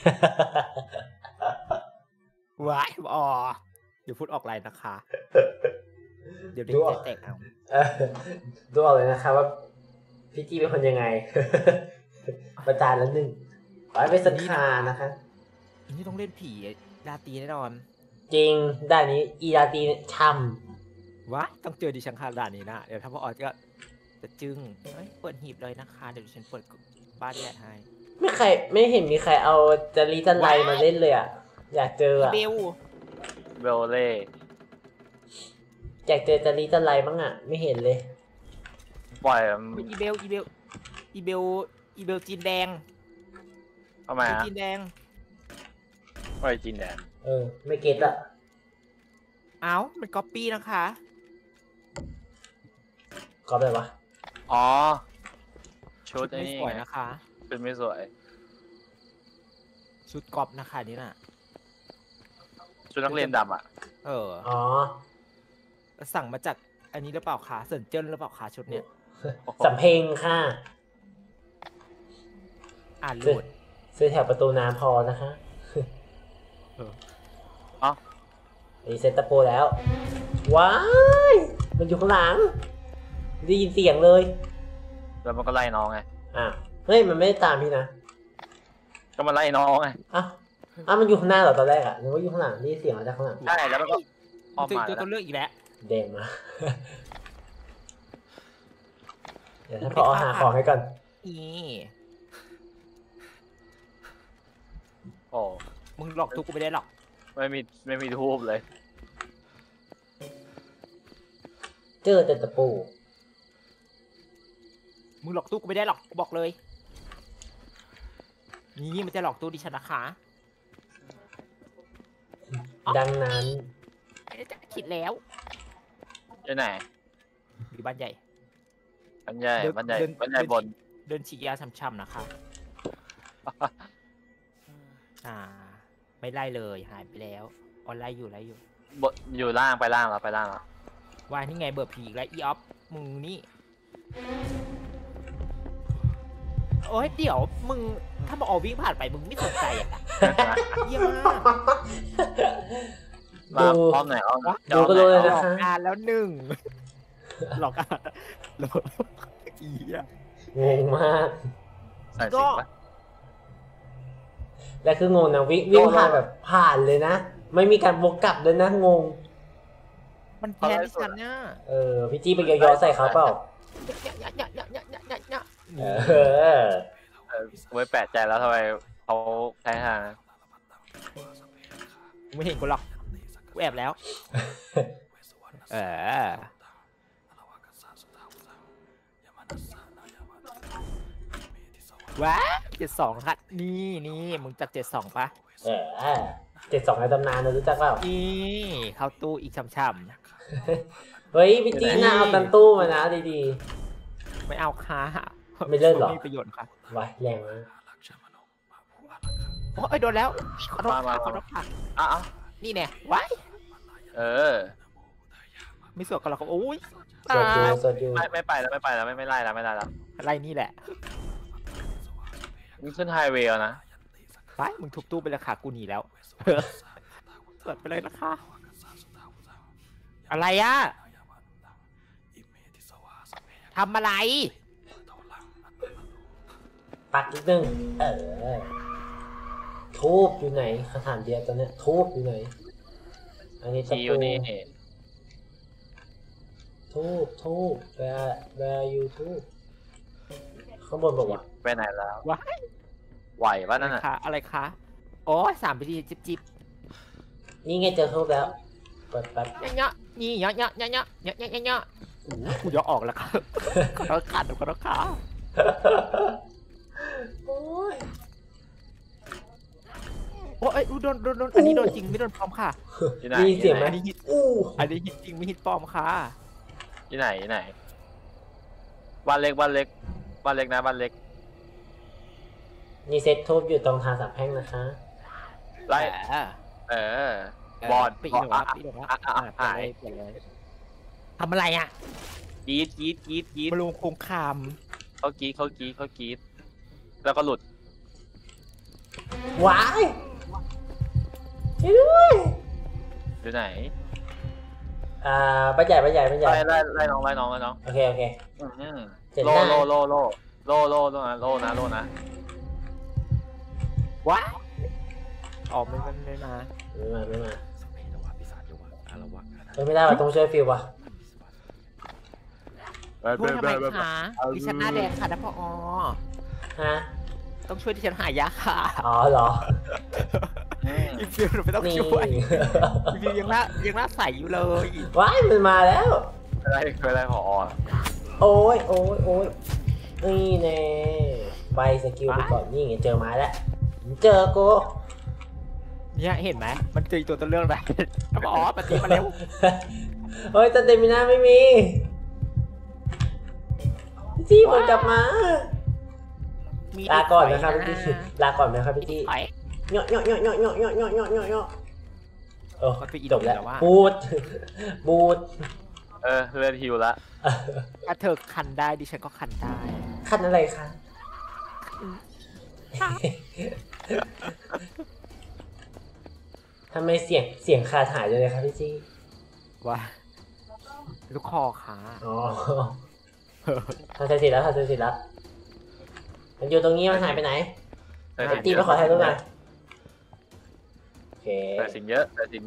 ว้ายเดี๋ยวพูดออกไรนะคะ เดี๋ยวเด็กจะแตกเอาดูออกเลยนะคะว่าพี่จี้เป็นคนยังไง ประจานแล้วหนึ่งขอให้เป็นศรัทธานะคะอันนี้ต้องเล่นผีราตรีแน่นอนจริงด้านนี้อีราตีช่ำว้ายต้องเจอดิฉันค่ะด่านนี้นะเดี๋ยวถ้าพออจะจึงเปิดหีบเลยนะคะเดี๋ยวดิฉันเปิดบ้านแยกให้ไม่เห็นมีใครเอาจารีจันไรมาเล่นเลยอ่ะ อยากเจออ่ะเบลเล่อยากเจอจารีจันไรบ้างอ่ะ ไม่เห็นเลยปล่อยอีเบลจีนแดงทำไมอ่ะจีนแดงปล่อยจีนแดงไม่เก็ตอ่ะมันก๊อปปี้นะคะก็แบบว่าอ๋อชุดไม่นี่สวยนะคะชุดไม่สวยชุดก๊อปนะคะนี่น่ะชุดนักเรียนดำอ่ะอ๋อสั่งมาจากอันนี้หรือเปล่าคะเซินเจิ้นหรือเปล่าคะชุดเนี้ยสำเพ็งค่ะอ่านหลุดซื้อแถวประตูน้ำพอนะคะรีเซ็ตตะโปแล้ว ว้าย มันอยู่ข้างหลัง ได้ยินเสียงเลยแล้วมันก็ไล่น้องไงเฮ้ย มันไม่ได้ตามพี่นะก็มันไล่น้องไงมันอยู่ข้างหน้าเหรอตอนแรกอ่ะนึกว่าอยู่ข้างหลังนี่เสียงมาจากข้างหลังใช่แล้วมันก็ออกถึงมาตัวเลือกอีกแล้วแดงมา เดี๋ยวถ้าพอหาของให้ก่อนนี่โอ้มึงหลอกทุกกูไม่ได้หรอกไม่มีทูบเลยเจอแต่ตะปูมึงหลอกตู้กูไม่ได้หรอกกูบอกเลย นี่มันจะหลอกตู้ดิฉันนะคะดังนั้นไม่ได้จะคิดแล้วที่ไหนหรือบ้านใหญ่บ้านใหญ่บนเดินฉีกยาช่ำๆนะคะ ไม่ไล่เลยหายไปแล้วออนไลน์อยู่อยู่ล่างไปล่างแล้ววายนี่ไงเบิร์ผีแล้วอีออฟมึงนี่โอ้ยเดี๋ยวมึงถ้ามาออกวิ่งผ่านไปมึงไม่สนใจอ่ะเยี่ยมมากมาพร้อมไหนเอาดูก็รู้เลยหลนะอกคะอ่านแล้วหนึ่งหลอกอ่านแล้วอีอ่ะงงมากใส่สิปะและคืองงนะวิ่งผ่านแบบผ่านเลยนะ ไม่มีการวกกลับเลยนะงงมันแพ้ที่ฉันเนี่ยพี่จี้ไปย้อนๆใส่เขาเปล่าไว้แปลกใจแล้วทำไมเขาใช้ทางไม่เห็นกูหรอกกูแอบแล้วว้า72ครับนี่มึงจัด72ปะ 72ในตำนานนะรู้จักเปล่าเข้าตู้อีกช่ำเฮ้ยพี่จี้น่าเอาตันตู้มานะดีๆไม่เอาค่ะไม่เล่นหรอไม่มีประโยชน์ค่ะๆไว้แรงมากโอ้ยโดนแล้วขอโทษค่ะนี่แน่ไว้ไม่สวดกันหรอกโอ้ยสวดอยู่ไม่ไปแล้วไม่ไล่แล้วอะไรนี่แหละมึงขึ้นไฮเวย์นะไปมึงทุบตู้ไปเลยค่ะกูหนีแล้วเปิดไปเลยนะคะ อะไรอะทำอะไรปักนิดนึงทูบอยู่ไหนคำถามเดียวตอนนี้ทูบอยู่ไหนอันนี้ตะปูทูบwhere you ทูบข้างบนบอกว่าไปไหนแล้วว้ายไหวป่ะนั่นน่ะอะไรคะโอ้ย3 นาทีจิบนี่ไงเจอทูบแล้วเปิดแป๊บเนาะนี่เนาะกูจะออกแล้วครับขอโทษค่ะโอ้ยโอ้ยโดนอันนี้โดนจริงไม่โดนปลอมค่ะที่ไหนมีเสียงไหมอันนี้ฮิตอู้อันนี้ฮิตจริงไม่ฮิตปลอมค่ะที่ไหนบ้านเล็กนะบ้านเล็กนี่เซ็ตทูบอยู่ตรงทางสามแพร่งนะคะไล่บอลปีกแล้วหายเปลี่ยนเลยทำอะไรอ่ะกรีดมาลงโครงคามเขากรีดแล้วก็หลุดว้ายช่วยด้วยอยู่ไหนป้าใหญ่ไล่น้องโอเคเจ็ดโลหน้านะว้าออกไม่มาไม่มาสเปรวะปีศาจยวะอารวะไม่ได้ว่ะต้องช่วยฟิวว่ะช่วยทำไมคะดิฉันหน้าแดงค่ะนะพ่อฮะต้องช่วยดิฉันหายาค่ะอ๋อเหรออีฟิวไม่ต้องนี่ช่วยอีฟิวยังหน้าใสอยู่เลยว้ายมันมาแล้วอะไรผอโอ้ยนี่แน่ใบสกิลไปก่อนนี่ไงเจอไม้แล้วเจอกูเนี่ยเห็นไหมมันเจอตัวต้นเรื่องอะไรพ่อปฏิมาเร็วเฮ้ยแต่เตมิน่าไม่มีจี้ผมกลับมาลาก่อนนะครับพี่จี้ลาก่อนนะครับพี่จี้เนาะโอ้จบแล้วบูดเลือดฮิวละถ้าเธอคันได้ดิฉันก็คันได้ขั้นอะไรคะทำไมเสียงขาดหายเลยครับพี่จี้ว่าลูกคอขาอ๋อทำเสร็จแล้วมันอยู่ตรงนี้มันหายไปไหนตีไปขอถ่ายรูปหน่อยโอเคแต่สิ่งเยอะ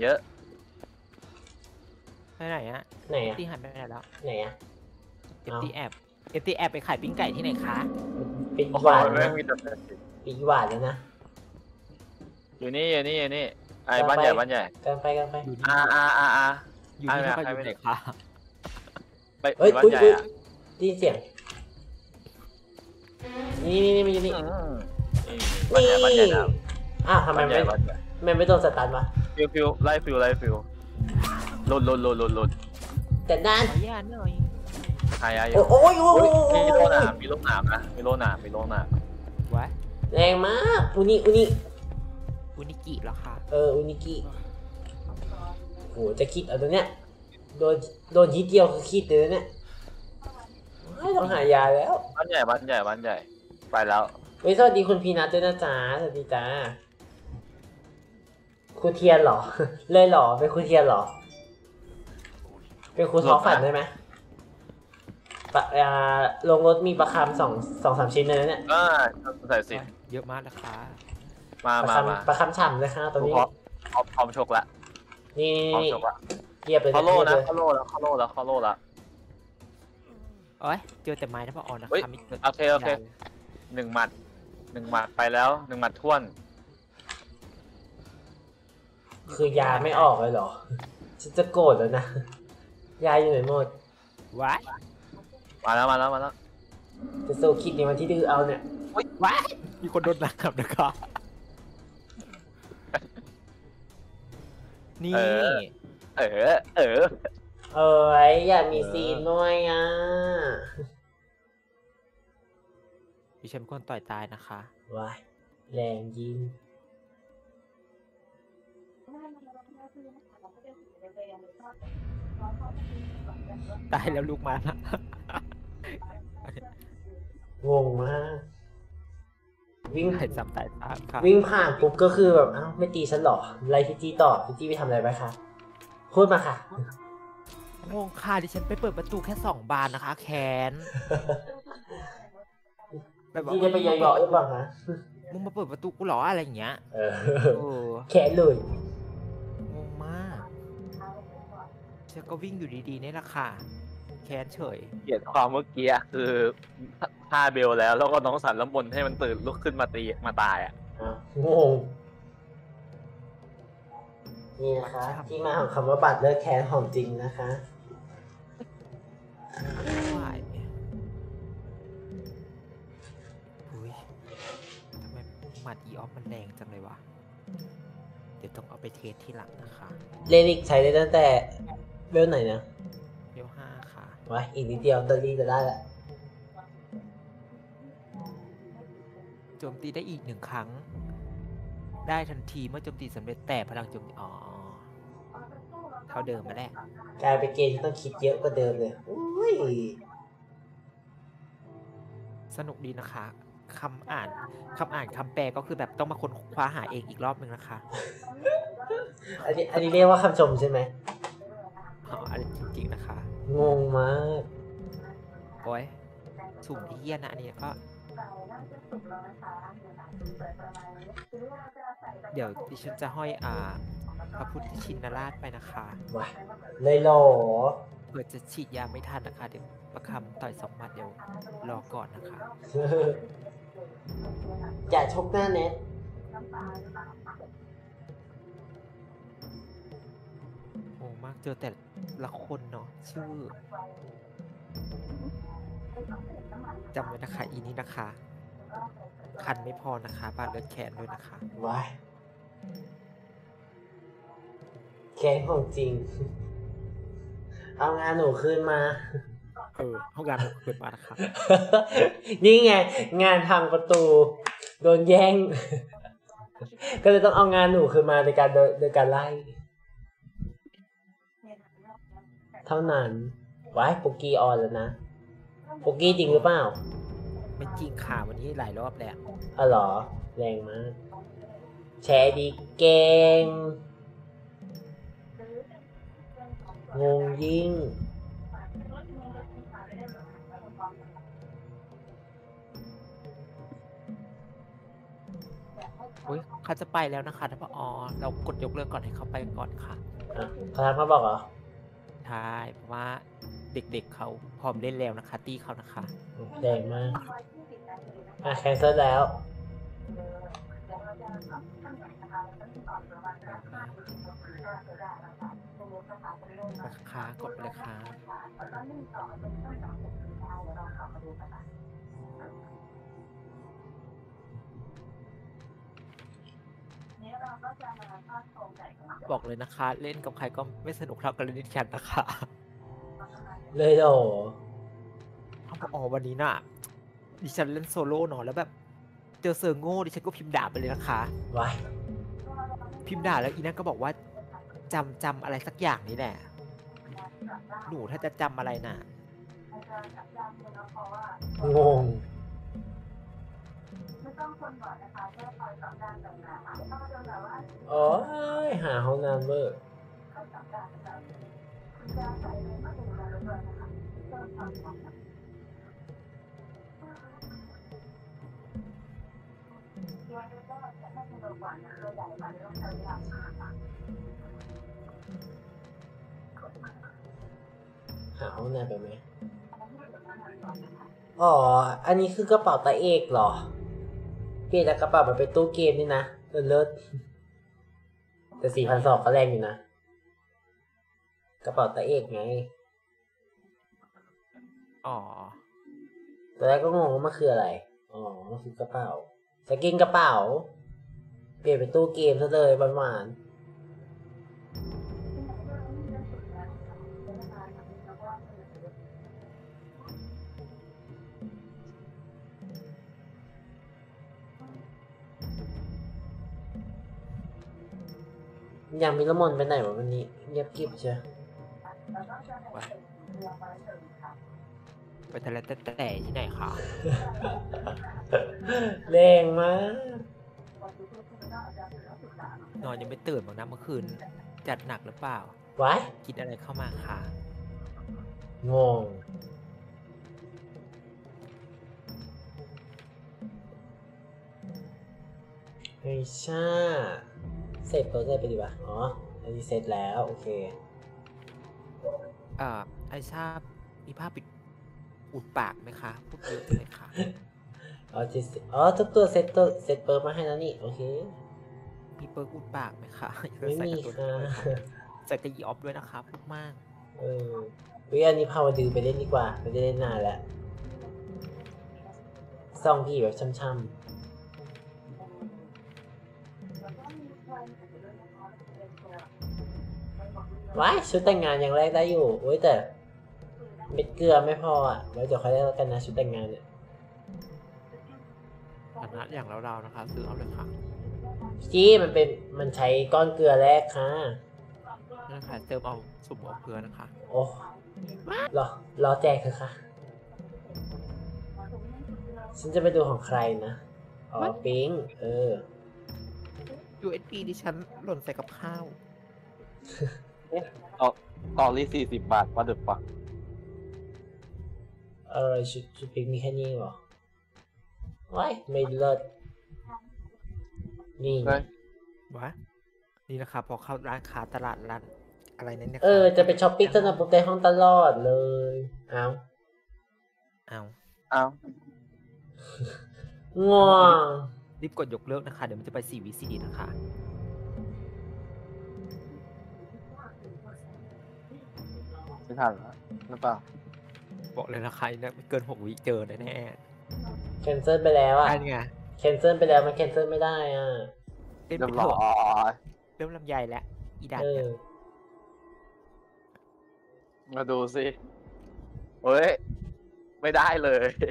ไปไหนอะไหนอะตีหันไปไหนแล้วไหนอะเอฟตีแอบไปขายปิ้งไก่ที่ไหนคะปีกโอ้โหหวานแม่นะงมีแต่ปีกหวานเลยนะอยู่นี่ไอ้บ้านใหญ่กันไปอยู่นี่ อยู่นี่อ่าทำไมอยู่ไหนคะไปเฮ้ยบ้านอุ้ยใหญ่อุ้ยอะได้ยินเสียงนี่มันอยู่นี่บ้านใหญ่นะอ้าวทำไมไม่โดนสตันวะฟิวไล่ฟิวหลุดแต่ด้านขออนุญาตหน่อยหายาโอ้ยมีโลหนามนะมีโลหนามวะแรงมากอุนิอุนิกิเหรอคะอุนิกิโหจะคิดเอาตัวเนี้ยโดนทีเดียวคือคิดเลยเนี่ยต้องหายาแล้วบ้านใหญ่ไปแล้วสวัสดีคุณพีนัทด้วยนะจ๊ะสวัสดีจ้าครูเทียนเหรอ เลยเหรอเป็นครูเทียนเหรอเป็นครูท้อฝันได้ไหมลงรถมีประคำสองสามชิ้นเลยนะเนี่ยใส่สิเยอะมากนะคะมาประคำฉ่ำเลยค่ะตอนนี้พร้อมชกละนี่พร้อมชกละเยียบเลยเขาโล่ละโอ้ยเจอแต่ไม้นะพ่อนะเฮ้ยคะไม่เจอโอเค1 หมัดไปแล้ว1 หมัดท้วนคือยาไม่ออกเลยเหรอฉันจะโกรธแล้วนะยาอยู่ไหนหมดวะมาแล้วจะสู้คิดในวันที่ดื้อเอาเนี่ยวะมีคนโดนหนักนะคะนี่เอออยากมีซีนด้วยอ่ะดิฉันเป็นคนต่อยตายนะคะว้ายแรงยิงตายแล้วลูกมานะงงมาก วิ่งตายซ้ำตายตามค่ะวิ่งผ่านปุ๊บก็คือแบบอ้าวไม่ตีฉันหรอไล่พี่จี้ต่อพี่จี้ไปทำอะไรไปคะพูดมาค่ะงงค่ะดิฉันไปเปิดประตูแค่2 บานนะคะแค้นจี้จะไปเยาะๆหรือเปล่าคะมึงมาเปิดประตูกูเหรออะไรอย่างเงี้ย โอ้แค่เลยงงมากฉันก็วิ่งอยู่ดีๆนี่แหละค่ะแค้นเฉยเกลียดความเมื่อกี้คือฆ่าเบลแล้วก็น้องสันล้มบนให้มันตื่นลุกขึ้นมาตายอ่ะงงนี่นะคะ ที่มาของคำว่าบัตรเลิกแค้นของจริงนะคะอุ้ยทำไมหมัดอีออฟมันแรงจังเลยวะเดี๋ยวต้องเอาไปเทสที่หลังนะคะเลลิกใช้ได้ตั้งแต่เวลไหนนะเวล5ค่ะไว้อีกนิดเดียวตอนนี้จะได้แล้วโจมตีได้อีก1 ครั้ง ได้ทันทีเมื่อโจมตีสำเร็จแต่พลังโจมตีเท่าเดิมมาแหละกลายเป็นเกมที่ต้องคิดเยอะกว่าเดิมเลยอุ้ยสนุกดีนะคะคำอ่านคำแปลก็คือแบบต้องมาค้นคว้าหาเองอีกรอบนึงนะคะอันนี้เรียกว่าคำชมใช่ไหมอันนี้จริงๆนะคะงงมากโอ้ยสุ่มที่เฮี้ยนะอันนี้ก็เดี๋ยวดิฉันจะห้อยพระพุทธชินราชไปนะคะว้าเลยเหรอเผื่อจะฉีดยาไม่ทันนะคะ เดี๋ยวประคำต่อย2 หมัดเดี๋ยวรอก่อนนะคะอย่าชกหน้าเน็ตโอ้มากเจอแต่ละคนเนาะชื่อจำไว้นะคะอีนี้นะคะ คันไม่พอนะคะบาดเลือดแขนด้วยนะคะว้ายแค้นของจริง เอางานหนูคืนมาห้องการเปิดมานะคะนี่ไง งานพังประตู โดนแย่ง ก็เลยต้องเอางานหนูคืนมาโดยการไล่ เท่านั้นว้ายปุกกี้ออนแล้วนะปุกกี้จริงหรือเปล่าไม่จริงค่ะวันนี้หลายรอบแล้วอ๋อเหรอ แรงมาก แชร์ดีเก่ง งงยิ่งอุ้ยเขาจะไปแล้วนะคะท่านผอ.เรากดยกเลิกก่อนให้เขาไปก่อนค่ะพนักมาบอกเหรอใช่เพราะว่าเด็กๆเขาพร้อมเล่นแล้วนะคะ ตีเขานะคะแรงมาก แคนเซิลแล้วนะคะกดไปเลยค่ะบอกเลยนะคะ เล่นกับใครก็ไม่สนุกเท่ากับเล่นดิฉันนะคะเลยเหรอวันนี้น่ะดิฉันเล่นโซโล่เนาะแล้วแบบเจอเซอร์โง่ดิฉันก็พิมพ์ด่าไปเลยนะคะว้ายพิมพ์ด่าแล้วอีนั่นก็บอกว่าจำอะไรสักอย่างนี่แหละหนูถ้าจะจำอะไรน่ะงง โอ้ยหาห้องน้ำเบอร์ หาห้องน้ำไปไหม อ๋อ อันนี้คือกระเป๋าตาเอกเหรอ เปลี่ยนจากกระเป๋ามาเป็นตู้เกมนี่นะเลิศแต่4,200ก็แรงอยู่นะ กระเป๋าตาเอกไงอ๋อตอนแรกก็งงว่ามันคืออะไร อ๋อ มันคือกระเป๋าสกินกระเป๋า เปลี่ยนเป็นตู้เกมซะเลยหวานๆยังมีละมนไปไหนวะวันนี้เงียบกริบเชียวไปทะเลแต่ที่ไหนคะแรงมากนอนยังไม่ตื่นบ้างนะเมื่อคืนจัดหนักหรือเปล่าไว้กินอะไรเข้ามาคะงง เฮ้ยช่าเสร็จตัวเลยไปดีวะอ๋อ อันนี้เสร็จแล้ว โอเคไอชาบมีผ้าปิดอุดปากไหมคะพูดเยอะไปเลยค่ะอ๋อทุกตัวเซตเปิดมาให้แล้วนี่ โอเคคมีเปิร์กอุดปากไหมคะไม่มีค่ะใส่กระยีออฟด้วยนะคะพูดมากอันนี้พาวดือไปเล่นดีกว่าไม่ได้เล่นนานแล้วซองพี่แบบช่ำๆว้ายชุดแต่งงานยังแรกได้อยู่โอ้ยแต่เม็ดเกลือไม่พออ่ะไว้เดี๋ยวค่อยได้แล้วกันนะชุดแต่งงานเนี่ยฐานะอย่างเราๆนะคะซื้อเอาเลยค่ะจี้มันใช้ก้อนเกลือแรกค่ะนั่นค่ะเติมเอาสุ่มเอาเกลือนะคะโอ้รอแจกเถอะค่ะ ฉันจะไปดูของใครนะ อ๋อปิง USB ดิฉันหล่นใส่กับข้าวต่อรี40 บาทว่าเดือดปักชุดปิงมีแค่นี้เหรอว้ายไม่เลิศนี่วะนี่นะคะพอเข้าร้านค้าตลาดร้านอะไรนั้นเนี่ยจะไปช้อปปิ้งสนับปุ๊บได้ห้องตลอดเลยเอา ง่วงรีบกดยกเลิกนะคะเดี๋ยวมันจะไป4 วินะคะไม่ทันหรือเปล่าบอกเลยนะคะเนี่ยไม่เกิน6 วิเจอแน่แคนเซิลไปแล้วอ่ะใช่ไงแคนเซิลไปแล้วมันแคนเซิลไม่ได้อ่ะเล่นเรีไปยบเถร้ออะยเริ่มลำใหญ่แล้วอีดันเนี่ยมาดูสิเฮ้ย ไม่ได้เลย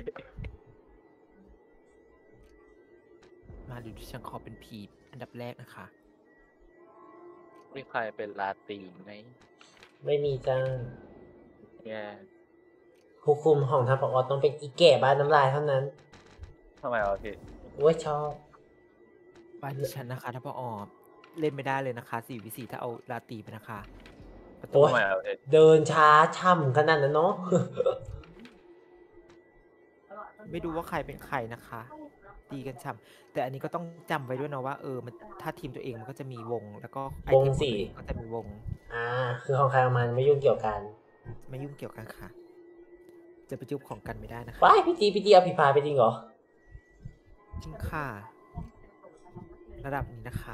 มาดูที่ฉันขอเป็นผีอันดับแรกนะคะมีใครเป็นลาตีนไหมไม่มีจ้าเนี่ยผู้คุมของทางผอ.ต้องเป็นอีแก่บ้านน้ำลายเท่านั้นทำไมวะพี่โอ้ยชอบบ้านดิฉันนะคะถ้าพอเล่นไม่ได้เลยนะคะ4 วิถ้าเอาลาตีไปนะคะประตูโอ้ยทำไมวะพี่เดินช้าช่ำขนาดนั้นเนาะไม่ดูว่าใครเป็นใครนะคะ ตีกันช่ำแต่อันนี้ก็ต้องจำไว้ด้วยนะว่ามันถ้าทีมตัวเองมันก็จะมีวงแล้วก็ไอเทมของตัวเองก็จะมีวงคือของใครของมันไม่ยุ่งเกี่ยวกันไม่ยุ่งเกี่ยวกันค่ะ จะไปจุบของกันไม่ได้นะคะว้ายพี่จีเอาผีพายไปจริงเหรอจริงค่ะ ระดับนี้นะคะ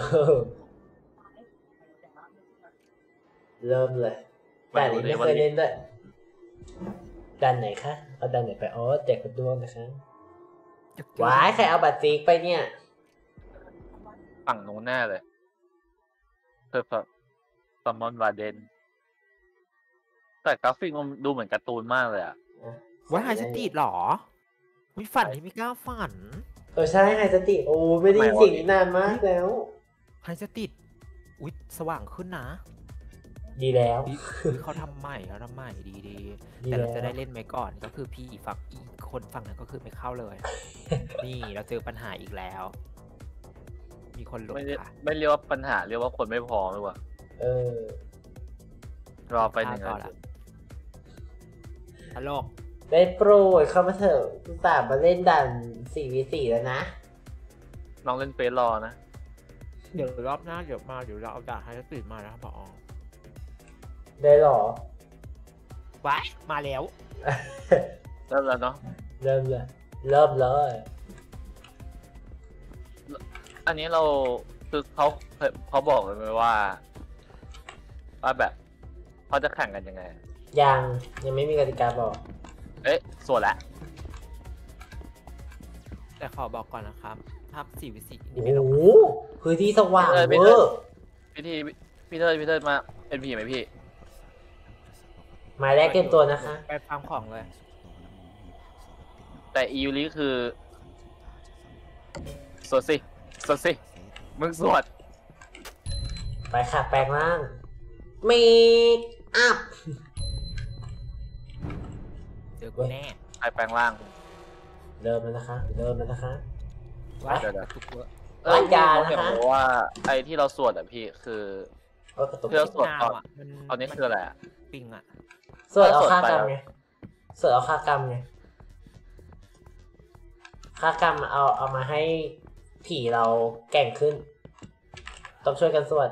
เริ่มเลยด่านนี้ไม่เคยเล่นด้วยด่านไหนคะเอาด่านไหนไปแจกกระดวงนะคะว้ายใครเอาบัตรซีกไปเนี่ยฝั่งนู้นแน่เลยเพื่อซัมมอนวาเดนแต่กราฟิกมันดูเหมือนการ์ตูนมากเลยอ่ะว่าไฮสตีดหรอวิฝันที่ไม่กล้าฝันใช่ไฮสติโอ้ไม่ได้ยินเสียงนี้นานมากแล้วไฮสตีดอุ๊ยสว่างขึ้นนะดีแล้วเขาทำใหม่แล้วทำใหม่ดีแต่เราจะได้เล่นไหมก่อนก็คือพี่ฝั่งอีกคนฝั่งนั้นก็คือไม่เข้าเลย นี่เราเจอปัญหาอีกแล้ว มีคนหลงค่ะไม่เรียกว่าปัญหาเรียกว่าคนไม่พอหรือเปล่ารอไป1 นาทีตลกได้โปรดเข้ามาเถอะตามมาเล่นด่าน 4v4 แล้วนะน้องเล่นเฟซรอนะเดี๋ยวรอบหน้าเดี๋ยวเราเอาดาบไฮสตีดมานะครับผอได้หรอว้ายมาแล้วเริ่มแล้วเนาะเริ่มเลยอันนี้เราคือเขาบอกเลยไหมว่าแบบเขาจะแข่งกันยังไงยังไม่มีกติกาบอกส่วนละแต่ขอบอกก่อนนะครับทับ4 วิโอ้นี่ไม่ต้องโหพื้นที่สว่างเวอร์พี่เทิดมาเป็นผีไหมพี่หมายแรกเตรียมตัวนะคะไปฟาร์มของเลยแต่อียูริคือสวดสิมึงสวดไปค่ะแปลงร่างเมคอัพเจอกูแน่ใครแปลงร่างเริ่มแล้วนะคะว้ายเดี๋ยวทุกเวอร์ร่างกายนะคะเพราะว่าไอ้ที่เราสวดอ่ะพี่คือกระตุกที่เราสวดนาวอ่ะตอนนี้คืออะไรอ่ะปิงอ่ะสวดเอาค่ากรรมไงสวดเอาค่ากรรมไงค่ากรรมเอามาให้ผีเราแก่งขึ้น ต้องช่วยกันสวด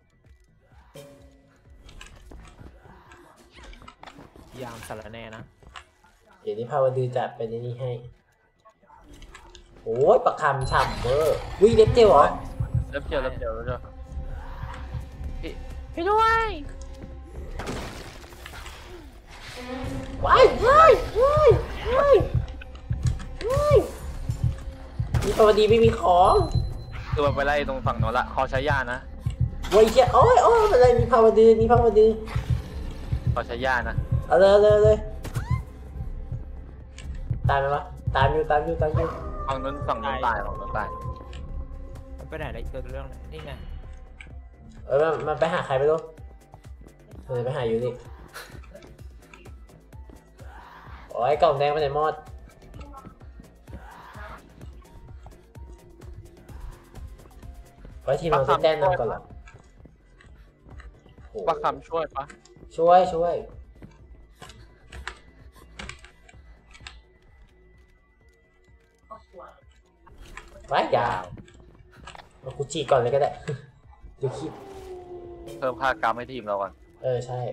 ยามสารแน่นะเดี๋ยวนี้พาวดือจะเป็นในนี้ให้ โอ้ยประคำฉ่ำเวอร์วิเล็บเจลเหรอเริ่มเจอพี่ด้วยว้ายมีตัวดีไม่มีของคือมันไปไล่ตรงฝั่งโน้นละคอใช้ยานะโว้ยเจ้าโอ้ยอะไรมีพาวดีคอใช้ยานะเอาเลยตายไหมวะตามอยู่ฝั่งนู้นตายมันไปไหนอะไรตัวเรื่องนี่ไงมันไปหาใครไม่รู้ไปหาอยู่ดิโอ้ยกล่องแดงไปไหนหมดไว้ทีมเราจะแต้มนำก่อนหรอปะคำช่วยปะช่วยไว้ยาวเราคุจีก่อนเลยก็ได้ดูคลิปเพิ่มค่ากรรมให้ทีมเราก่อนใช่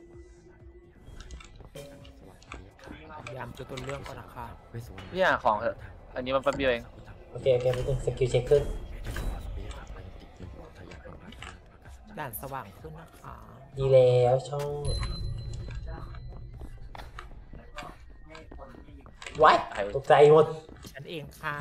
พยายามจะต้นเรื่องก่อนนะคะพี่หาของเถอะอันนี้มันแป๊บเดียวเองโอเคไม่ต้องสกิลเช็คขึ้นด่านสว่างขึ้นนะคะดีแล้วช่องไว้ตกใจหมดฉันเองค่ะ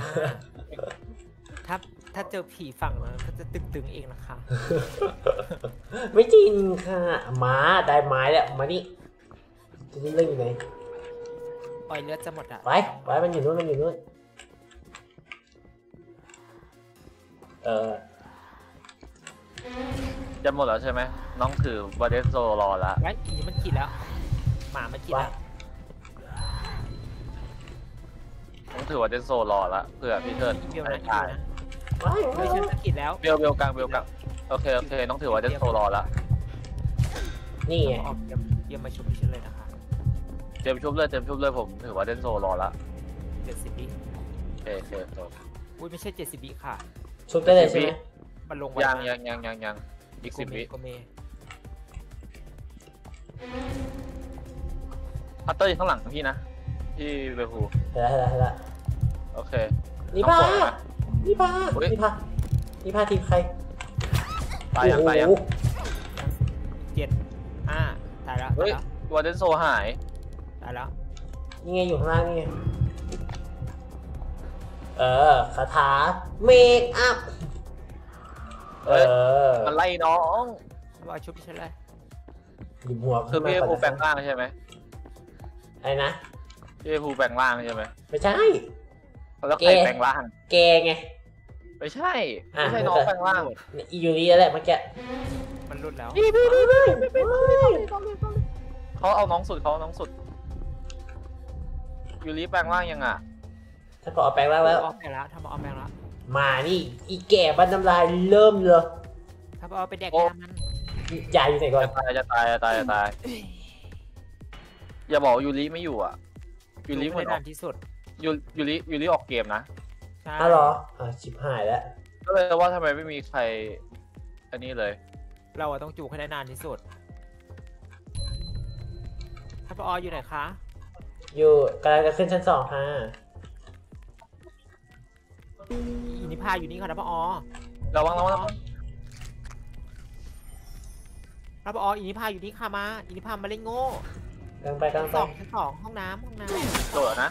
ถ้าเจอผีฝั่งนั้นก็จะตึงเองนะคะไม่จริงค่ะม้าได้ไม้แล้วมานี่จะเล่นอยู่ไหนปล่อยเลือดจะหมดอ่ะไว้มันอยู่นู่นจะหมดแล้วใช่ไหมน้องถือวาเดสโซรอละไว้ผีมันกินแล้วหมามันกินแล้วน้องถือวาเดสโซรอละเผื่อพี่เทิร์นเดียวไม่นะตายไม่ใช่มันกินแล้วเบลกลางโอเคน้องถือวาเดสโซรอละนี่ไงออกเยี่ยมมาชุบฉันเลยนะคะเต็มชุบเลยผมถือวาเดสโซรอละ 70 วิโอเคอุ้ยไม่ใช่70 วิค่ะชุบได้เลยใช่ไหมมันลงยังอีก10 วิโกเมพัตเตอร์อยู่ข้างหลังพี่นะพี่เบลฮูเห็นแล้วโอเคนี่พาทีมใครตายยัง 7 5ตายแล้วเฮ้ย วาเดนโซหายตายแล้วนี่ไงอยู่ข้างล่างนี่ไงคาถาเมคอัพมันไล่น้องว่าชุบฉันเลยอยู่หัวคือพี่ภูแปลงร่างใช่ไหมไอ้นะพี่ภูแปลงร่างใช่ไหมไม่ใช่แล้วใครแปลงร่างแกไงไม่ใช่น้องแปลงร่างอียูรีแหละเมื่อกี้มันรุดแล้วเขาเอาน้องสุดยูริแปลงร่างยังอ่ะถ้าพอแปลงร่างแล้วออกแปลงแล้วทำมาออกแปลงแล้วมานี่อีแก่บ้านน้ำลายเริ่มเลยถ้าเอาไปแดกยามันยายอยู่ไหนก่อนจะตายอย่าบอกยูริไม่อยู่อ่ะยูริไม่นานที่สุดยูริออกเกมนะอ้าวเหรอชิบหายแล้วก็เลยว่าทำไมไม่มีใครอันนี้เลยเราต้องจูบให้ได้นานที่สุดถ้าปออยู่ไหนคะอยู่กำลังจะขึ้นชั้น2ค่ะอินิพาอยู่นี่ค่ะนะปอระวังนะปออินิพาอยู่นี่ค่ะมาอินิพามาเล่นโง่กำลังไปชั้นสองห้องน้ำโดดนะ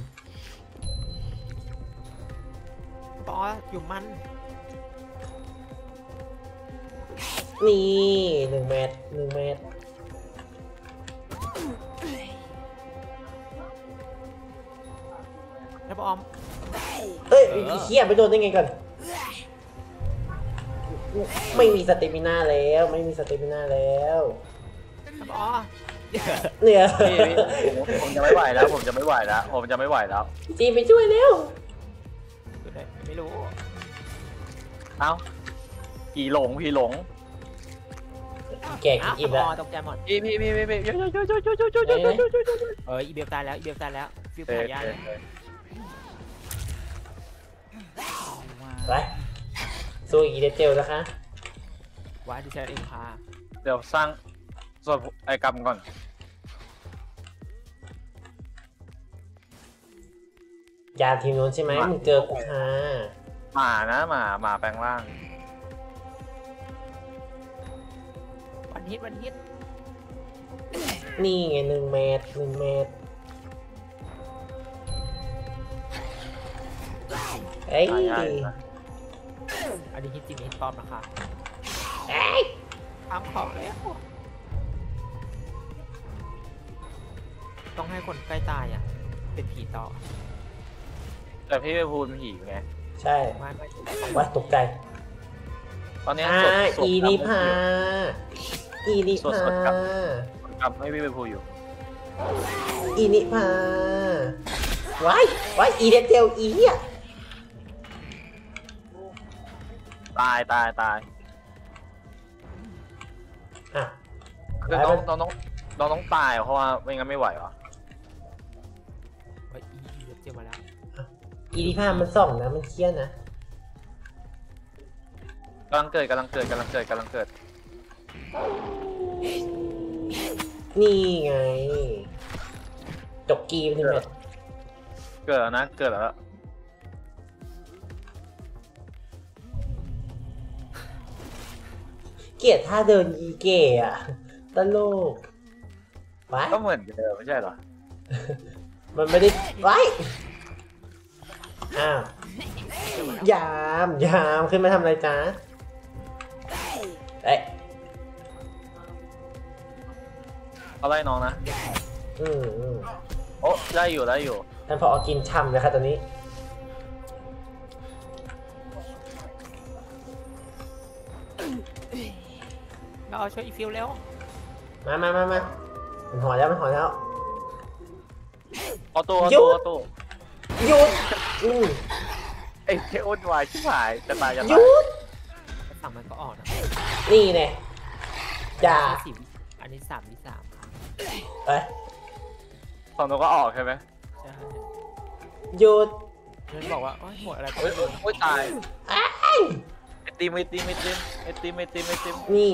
ปออยู่มันนี่1 เมตรนะปอเอ้ยเฮียไปโดนได้ไงก่อนไม่มีสเตมิน่าแล้วนะปอเนี่ยผมจะไม่ไหวแล้วจีไปช่วยเร็วไม่รู้เอ้าผีหลงแกกินอิ่มแล้วตกใจหมดพี่อีเบลตายแล้วฟิวแพ้ยาเลยไปสู้อีเดเจลนะคะว่าดิฉันเองค่ะเดี๋ยวสร้างส่วนไอกรรมก่อนยาทีมโน้นใช่ไหมมึงเจอกูค่ะหมานะหมาแปลงร่างวันฮิตนี่ไง1 เมตรเอ้ยอันนี้ฮิตจริงฮิตปลอมนะคะเอ้ยทำของแล้วต้องให้คนใกล้ตายอ่ะเป็นผีต่อแต่พี่ไปพูดผีไงใช่ไม่ว่าตกใจตอนนี้สดอีนิพากับให้พี่ไปพูดอยู่อีนิพาว้ายอีเดเจลอีอ่ะตายอ่ะคือน้องต้องตายเพราะว่าไม่งั้นไม่ไหวหรออีเจอมาแล้วอีนิพามันส่องนะมันเครียดนะกำลังเกิดนี่ไงจกกีไปหนึ่งเม็ดเกิดแล้วนะเกิดแล้วเกลียดท่าเดินอีเก๋อะตลกไปก็เหมือนเดิมไม่ใช่เหรอมันไม่ได้ไว้อ้าวยามขึ้นมาทำอะไรจ๊ะเอ๊ะเอาไล่น้องนะ โอ้ได้อยู่ท่านพอกินช่ำเลยค่ะตอนนี้เราช่วยอีฟิวแล้วมามันหอแล้วเอาตัวหยุดหยุดไอ้เจ้าอ้นวายชิบหายจะตายหยุดฝั่งมันก็ออกนะนี่ไงจ่าอันนี้3ที่3 เอ้ยฝั่งนู้นก็ออกใช่ไหมใช่หยุดเพื่อนบอกว่าโอ้ยหมดอะไรก็โอ้ยตายไอติมนี่ไงที่ต่อนี่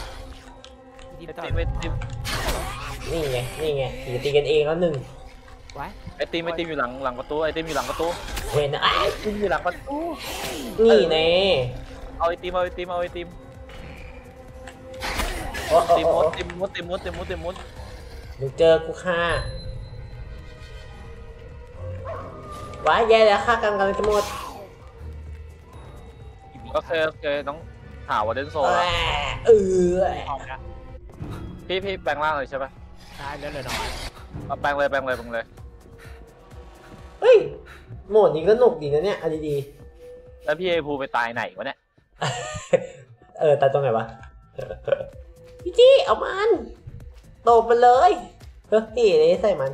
ไงอย่าตีกันเองแล้วหนึ่งไว้ไอติมอยู่หลังประตูไอติมอยู่หลังประตูเห็นนะไอติมอยู่หลังประตูนี่แน่เอาไอติมโอ้ติมมุดมึงเจอกูค่ะว้ายแย่แล้วค่ากำลังจะหมดโอเคน้องหาวอเดนโซอแล้วออกนะพี่แปลงร่างเลยใช่ปะใช่แล้วเลยน้อยเอาแปลงเลยเฮ้ยโหมดนี้ก็หนุกดีนะเนี่ยเอาดีแล้วพี่ไอภูไปตายไหนวะเนี่ยๆตายตรงไหนวะพี่จี้เอามันโตบมันเลยเฮ้ยนี่ใส่มัน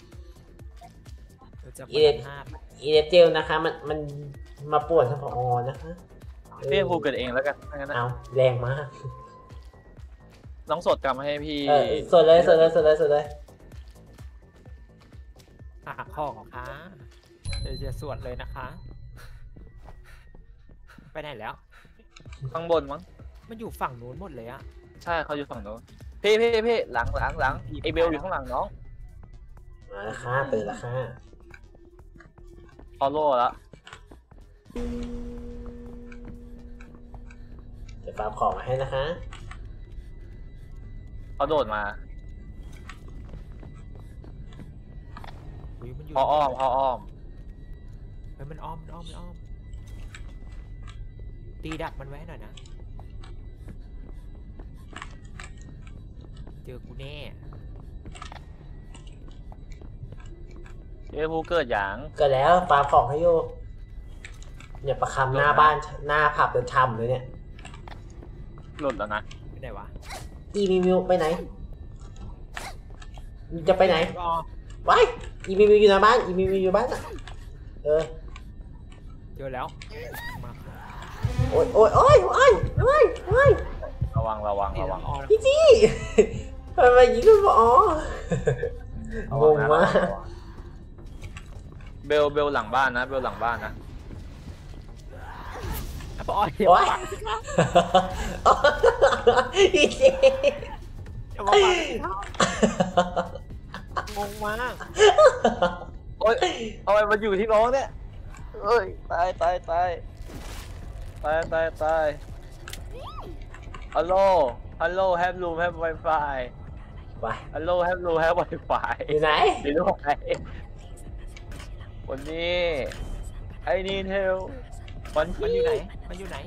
อีเดเจลนะคะมันมาป่วนท่านผอนะคะพี่ไอภูเกิดเองแล้วกันงั้นนะเอาแรงมากน้องสดกรรมให้พี่สดเลยหาของค่ะเดี๋ยวจะสวดเลยนะคะ ไปไหนแล้วข้างบนมั้งมันอยู่ฝั่งนู้นหมดเลยอะใช่เขาอยู่ฝั่งโน้นพี่หลังไอเบลอยู่ข้างหลังน้องมาแล้วค่ะตื่นแล้วค่ะฟอลโล่แล้วเดี๋ยวฟาร์มของมาให้นะคะเขาโดดมามันอยู่เขาอ้อมเฮ้ยมันอ้อมตีดักมันไว้หน่อยนะเจอกูแน่พี่ไอภูเกิดอย่างก็แล้วฟาร์มของให้อยู่เนี่ยประคำหน้าบ้านหน้าผับเป็นช่ำเลยเนี่ยหลุดแล้วนะไปไหนวะอีมิวไปไหนจะไปไหนอ๋อไว้อีมิวอยู่หน้าบ้านอีมิวอยู่บ้านอ่ะเจอแล้วมาโอ้ยระวังออนพี่จี้ทำไมยิงกันวะอ๋อ งงมากเบลหลังบ้านนะปอยโอ๊ยพี่จี้จะมาปาสิครับงงมากโอ๊ยเอาไว้มันอยู่ที่น้องเนี่ยเอ้ยตายฮัลโหลฮัลโหลแฮปรูมแฮปไวไฟไปฮัลโหลแฮปรูมแฮปไวไฟอยู่ไหนไม่รู้ใครวันนี้ไอ้นี่เทลวันมันที่อยู่ไหนมันอยู่ไหน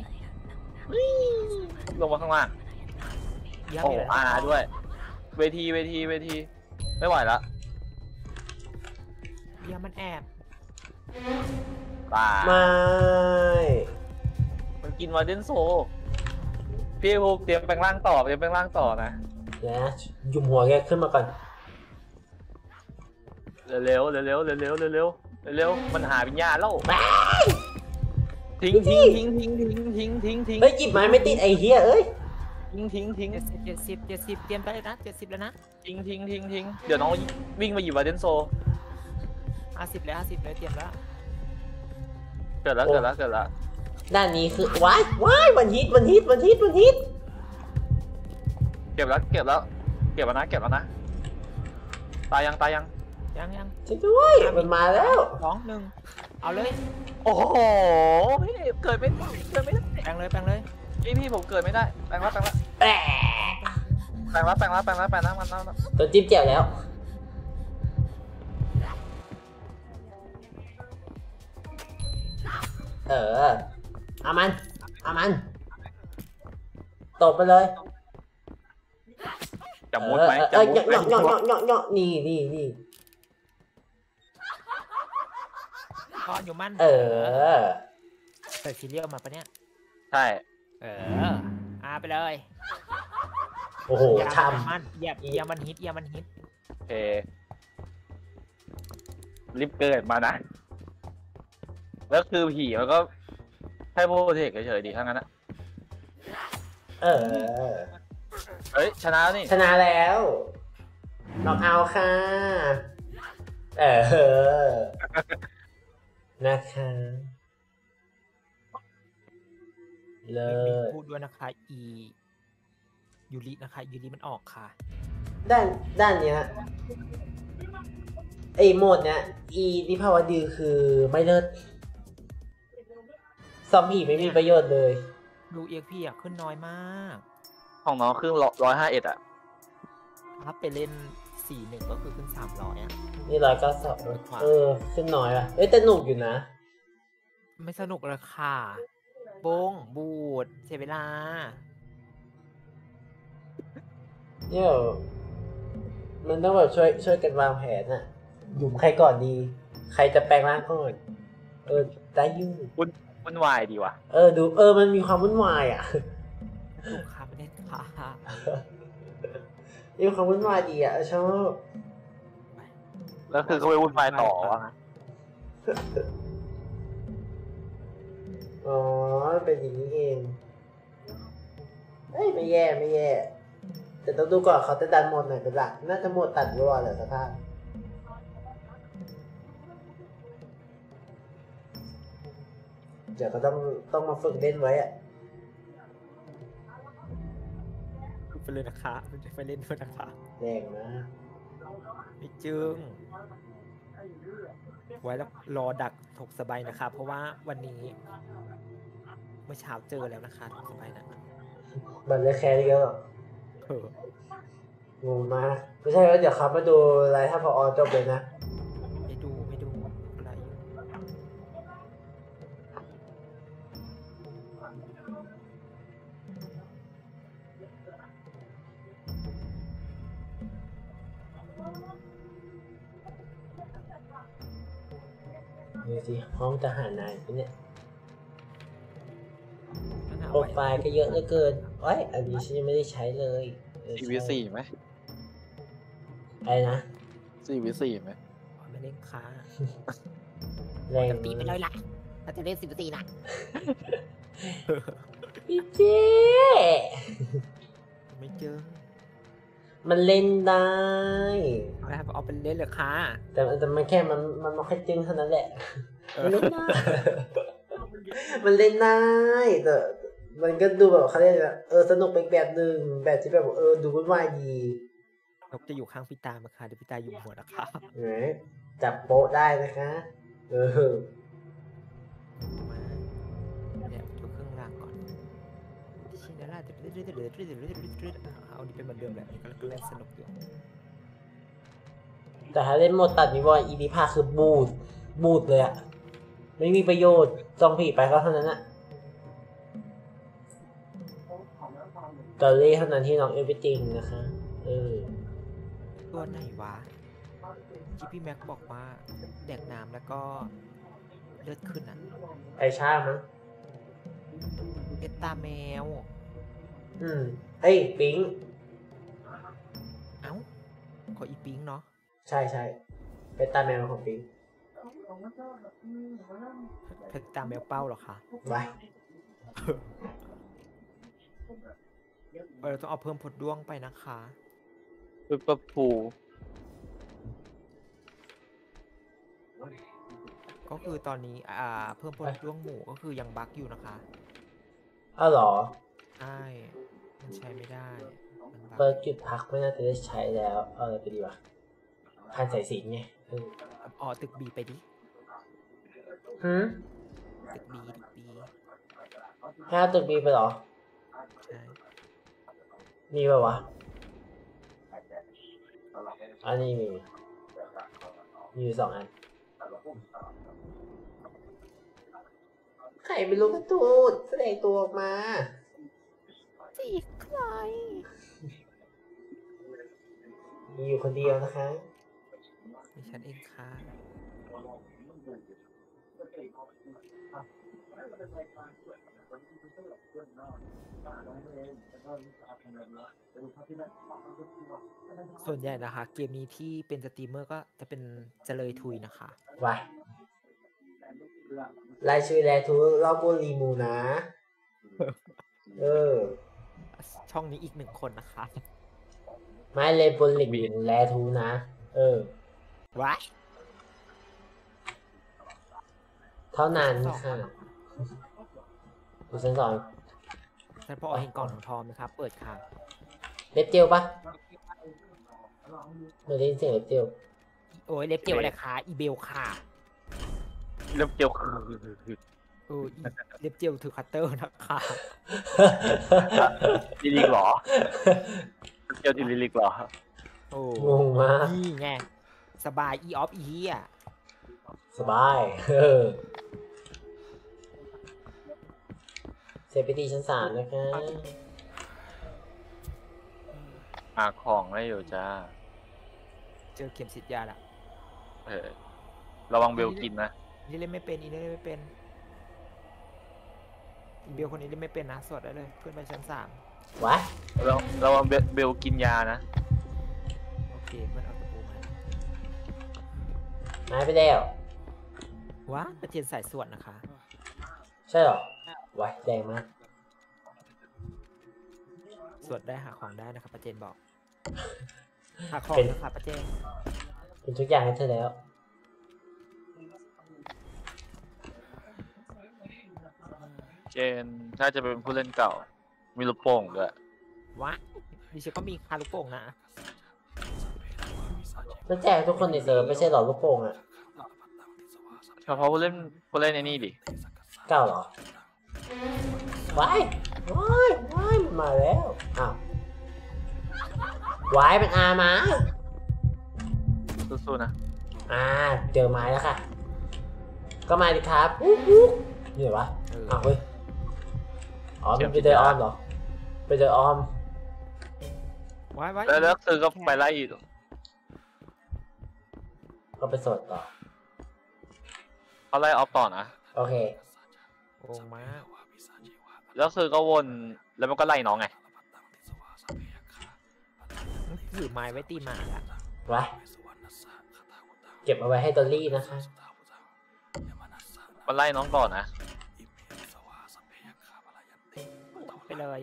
ลงมาข้างล่างเยี่ยมโอ้อยู่แล้วอาด้วย เวทีไม่ไหวละเยี่ยมมันแอบป่าไม่มันกินวาเดนโซพี่ภูเตรียมแปลงร่างต่อนะเดี๋ยวนะยุมหัวแกขึ้นมาก่อนเร็วมันหาวิญญาณแล้วทิ้งเฮ้ยหยิบไม้ไม่ติดไอ้เหี้ยเอ้ยทิ้ง 70เตรียมไปเลยนะ70แล้วนะทิ้งเดี๋ยวน้องวิ่งมาหยิบวาเดนโซ 50แล้วเตรียมแล้วเกิดแล้วด้านนี้คือว้ายวันฮิตเก็บแล้วนะตายยังยังช่วยด้วยมันมาแล้ว 2 1เอาเลยโอ้โหพี่เกิดไม่ได้แปลงเลยพี่ผมเกิดไม่ได้แปลงแล้วแปะมันตัวจิ้มแจ่วแล้ว เอามันตบไปเลยจะมุดไหมเหาะนี่ก้อนอยู่มั่นเปิดซีเรียลมาปะเนี่ยใช่ไปเลยโอ้โหอย่าช่มันอย่ามันฮิตโอเครีบเกิดมานะแล้วคือผีมันก็ให้โปรเทคเฉยๆดีทั้งนั้นนะำเฮ้ยชนะแล้วนี่ชนะแล้วน็อกเอาท์ค่ะ นะคะเลมียพูดด้วยนะคะยูรินะคะยูริมันออกค่ะด้านเนี้ยไอโหมดเนี้ยนิพาวดีคือไม่เลิศซอมบี้ไม่มีประโยชน์เลยดูเอ็กพี่อะขึ้นน้อยมากของน้องครึ่ง151อ่ะถ้าไปเล่น41ก็คือขึ้น300อะนี่192ขึ้นน้อยว่ะแต่หนุกอยู่นะไม่สนุกเลยค่ะบงบูดเสียเวลาเนี่ยมันต้องแบบช่วยกันวางแผนอะหยุมใครก่อนดี ใครจะแปลงร่างก่อนได้ยุ่งวุ่นวายดีว่ะดูมันมีความวุ่นวายอ่ะลูกค้าไม่ได้ค่ะมีความวุ่นวายดีอ่ะชอบแล้วคือเขาไปวุ่นวายต่อวะอ๋อเป็นอย่างนี้เองไม่แย่แต่ต้องดูก่อนเขาจะดันหมดไหนเป็นหลักน่าจะหมดตัดรัวเหรอสภาพเดี๋ยวก็ต้องมาฝึกเล่นไว้อะไปเลยนะคะไปเล่นด้วยนะคะแรงนะไม่จึงไว้แล้วรอดักถกสบายนะคะ เพราะว่าวันนี้เมื่อเช้าเจอแล้วนะคะถกสบายนะบันเลยแคร์ดีกันหรองงมากไม่ใช่ว่าเดี๋ยวครับมาดูไลฟ์ถ้าพอจบเลยนะไม่ดูอะไรอยู่ดูสิห้องทหารนายเนี่ยมันหาโปรไว้ไฟล์ก็เยอะเหลือเกินอันนี้ฉันยังไม่ได้ใช้เลย 4v4 ไหมอะไรนะ 4v4 ไหมไม่เล่นค้าแรงตีไปเลยล่ะถ้าจะเล่น14นะพี่เจไม่เจอมันเล่นได้เอาไปเล่นเลยค่ะแต่มันแค่มันไม่ค่อยจึงเท่านั้นแหละมันเล่นได้ มันเล่นได้แต่มันก็ดูแบบเขาเรียกอะไรสนุกเป็นแบบหนึ่งแบบที่แบบดูวุ่นวายดีนกจะอยู่ข้างพี่ตามาค่ะเดี๋ยวพี่ตาอยู่หัวนะคะจับโป๊ะได้นะคะมาเนี่ยดูเครื่องรางก่อนชิงเดี๋ยวล่ะเอาดีเป็นเหมือนเดิมแหละก็เล่นสนุกอยู่แต่ถ้าเล่นโหมดตัดนิวรณ์อีนิพาคือบูดเลยอะไม่มีประโยชน์จองผีไปก็เท่านั้นอะตอรี่เท่านั้นที่น้องเอวิติงนะคะตัวไหนวะที่พี่แม็กบอกว่าแดกน้ำแล้วก็เลือดขึ้นอ่ะไอชามั้งเป็นตาแมวเอ้ยปิงเอ้าขออีปิงเนาะใช่เป็นตาแมวของปิงเป็นตาแมวเป้าหรอคะไว้เราต้องเอาเพิ่มผลด้วงไปนะคะปึ๊บปั๊บผูก็คือตอนนี้เพิ่มผลด้วงหมูก็คือยังบั๊กอยู่นะคะอ้าวเหรอใช่มันใช้ไม่ได้เปิดจุดพักไม่น่าจะได้ใช้แล้วเอาอะไรไปดีวะพันสายสิญจน์ไงตึกบีไปดิตึกบีให้เอาตึกบีไปเหรอใช่มีป่าวะอันนี้มีอยู่2 อันใครไม่รู้กันตูดแสดงตัวออกมาจีใครมีอยู่คนเดียวนะคะมีฉันเองค่ะส่วนใหญ่นะคะเกมนี้ที่เป็นสตรีมเมอร์ก็จะเป็นเจริญทุยนะคะว้ายรายชื่อแลทูรอบบุรีมูนะช่องนี้อีก1 คนนะคะไม่เลยบนหลิงแลทูนะว้ายเท่านั้นค่ะคุณสอนฉันพอเห็นกล่องทองนะครับเปิดค่ะเล็บเจลปะไม่ได้ยินเสียงเล็บเจลโอ้ยเล็บเจลอะไรคะอีเบลค่ะเล็บเจลเล็บเจลถือคัตเตอร์นะคะลิลิกหรอเจลลิลิกหรอโอ้งงมากนี่ไงสบายอีออฟอีอ่ะสบายเซฟไปตีชั้น3นะคะของได้อยู่จ้าเจอเข็มฉีดยาละระวังเบลกินนะนี่เล่นไม่เป็นอีเล่นไม่เป็นอีเบลคนนี้เล่นไม่เป็นนะสวดได้เลยเพื่อนไปชั้น3 วะระวังเบลกินยานะโอเคเพื่อนเอาตะปูมาไปแล้วว้าประเทียนสายสวดนะคะใช่หรอวะแดงมากสวดได้หาของได้นะครับประเจนบอกหาของนะครับประเจนเป็นทุกอย่างให้เธอแล้วเจนถ้าจะเป็นผู้เล่นเก่ามีลูกโป่งด้วยวะดิฉันก็มีคาลูกโป่งนะแล้วแจกทุกคนในเซิร์ฟไม่ใช่หรอลูกโป่งอะเฉพาะผู้เล่นในนี่ดิเก่าเหรอว้ายมาแล้วอ้าววายเป็นมาสู้ๆนะเจอไม้แล้วค่ะก็มาดิครับนี่เหรอวะเฮ้ยมันไปเดินอ้อมเหรอไปเดินอ้อมแล้วคือก็ไปไล่อีกก็ไปสดต่อเขาไล่ออฟต่อนะโอเคโอ้มากแล้วคือก็วนแล้วมันก็ไล่น้องไงถือไม้ไว้ตีหมาละวะเก็บเอาไว้ให้ดอลลี่นะคะมันไล่น้องก่อนนะไปเลย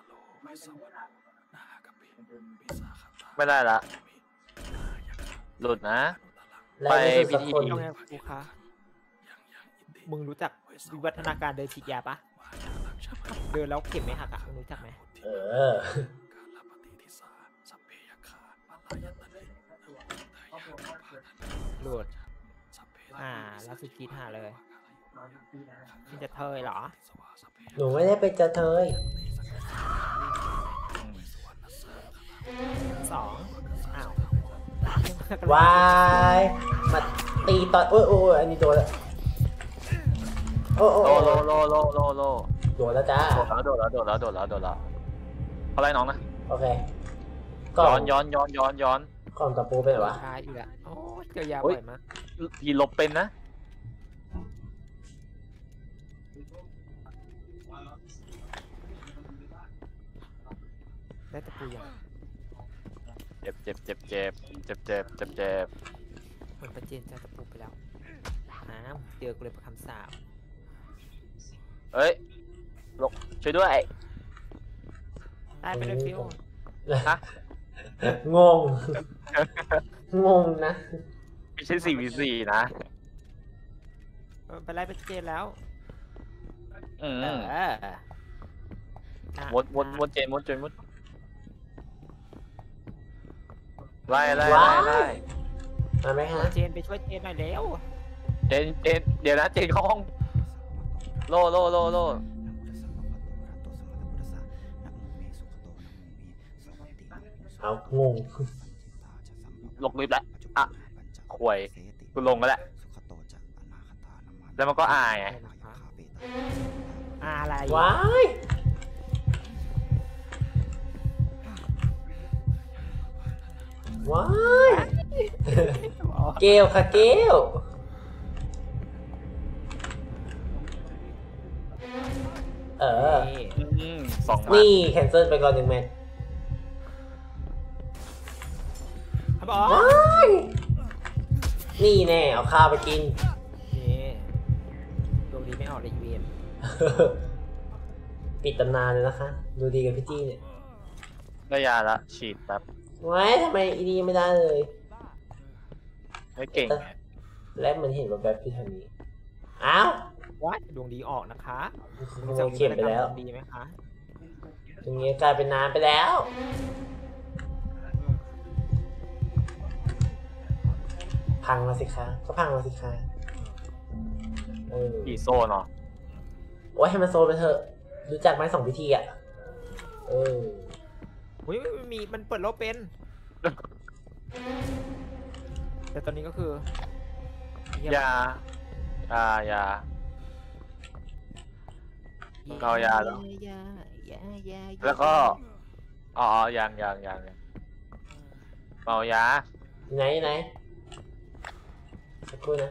ไม่ได้ละหลุดนะไปพิธีต้องไงครูคะมึงรู้จักวิวัฒนาการเดินฉีดยาปะเดินแล้วเข็มไม่หักมึงรู้จักไหมโหลดแล้วสุกีท่าเลยคุณจะเทยเหรอหนูไม่ได้เป็นจะเทย 2อ้าววายมาตีตอนโอ้ยอันนี้โดนแล้วโอ้โลโลโลโลโลโลโดนแล้วจ้าโดดแล้วเขาไล่น้องนะโอเคย้อนกล่องตะปูเป็นไงวะท้ายอีกแล้วโอ้ยเจอยาบ่อยมากพี่ลบเป็นนะได้ตะปูยังเจ็บเหมือนประเจนจะตะปูไปแล้วเจอกูเลยประคำสาบเฮ้ยลงช่วยด้วยได้ไปเลยฟิวฮะงงนะไม่ใช่4v4นะไปไล่ประเจนแล้ววนเจนไล่มาไหมฮะเจนไปช่วยเจนหน่อยแล้วเจนเดี๋ยวนะเจนเข้าห้องโลเอางงลงลิฟต์แล้วอ่ะข่วยกูลงก็แล้วแล้วมันก็อายไงอะไรว้ายเกลค่ะเกล 2 นี่แคนเซิลไปก่อน1 แมตช์บอนี่แน่เอาข้าวไปกินนี่ดวงดีไม่ออกเลยอีเวนปิดตำนานเลยนะคะ ดูดีกับพี่จี้เนี่ยได้ยาละฉีดแบบไว้ทำไมอีนี่ไม่ได้เลยไม่เก่งและมันเห็นว่าแบบพี่ทางนี้อ้าวว้ายดวงดีออกนะคะโมเข็มไปแล้วดีไหมคะตรงนี้กลายเป็นน้ำไปแล้ว พังมาสิคะก็พังมาสิคะกี่โซนเนาะโอ้ยให้มันโซนไปเถอะรู้จักไหม2 วิธีอ่ะมันเปิดโลเป็น แต่ตอนนี้ก็คือยาเอายาแล้วแล้วก็ยังเมายาไหนสักครู่นะ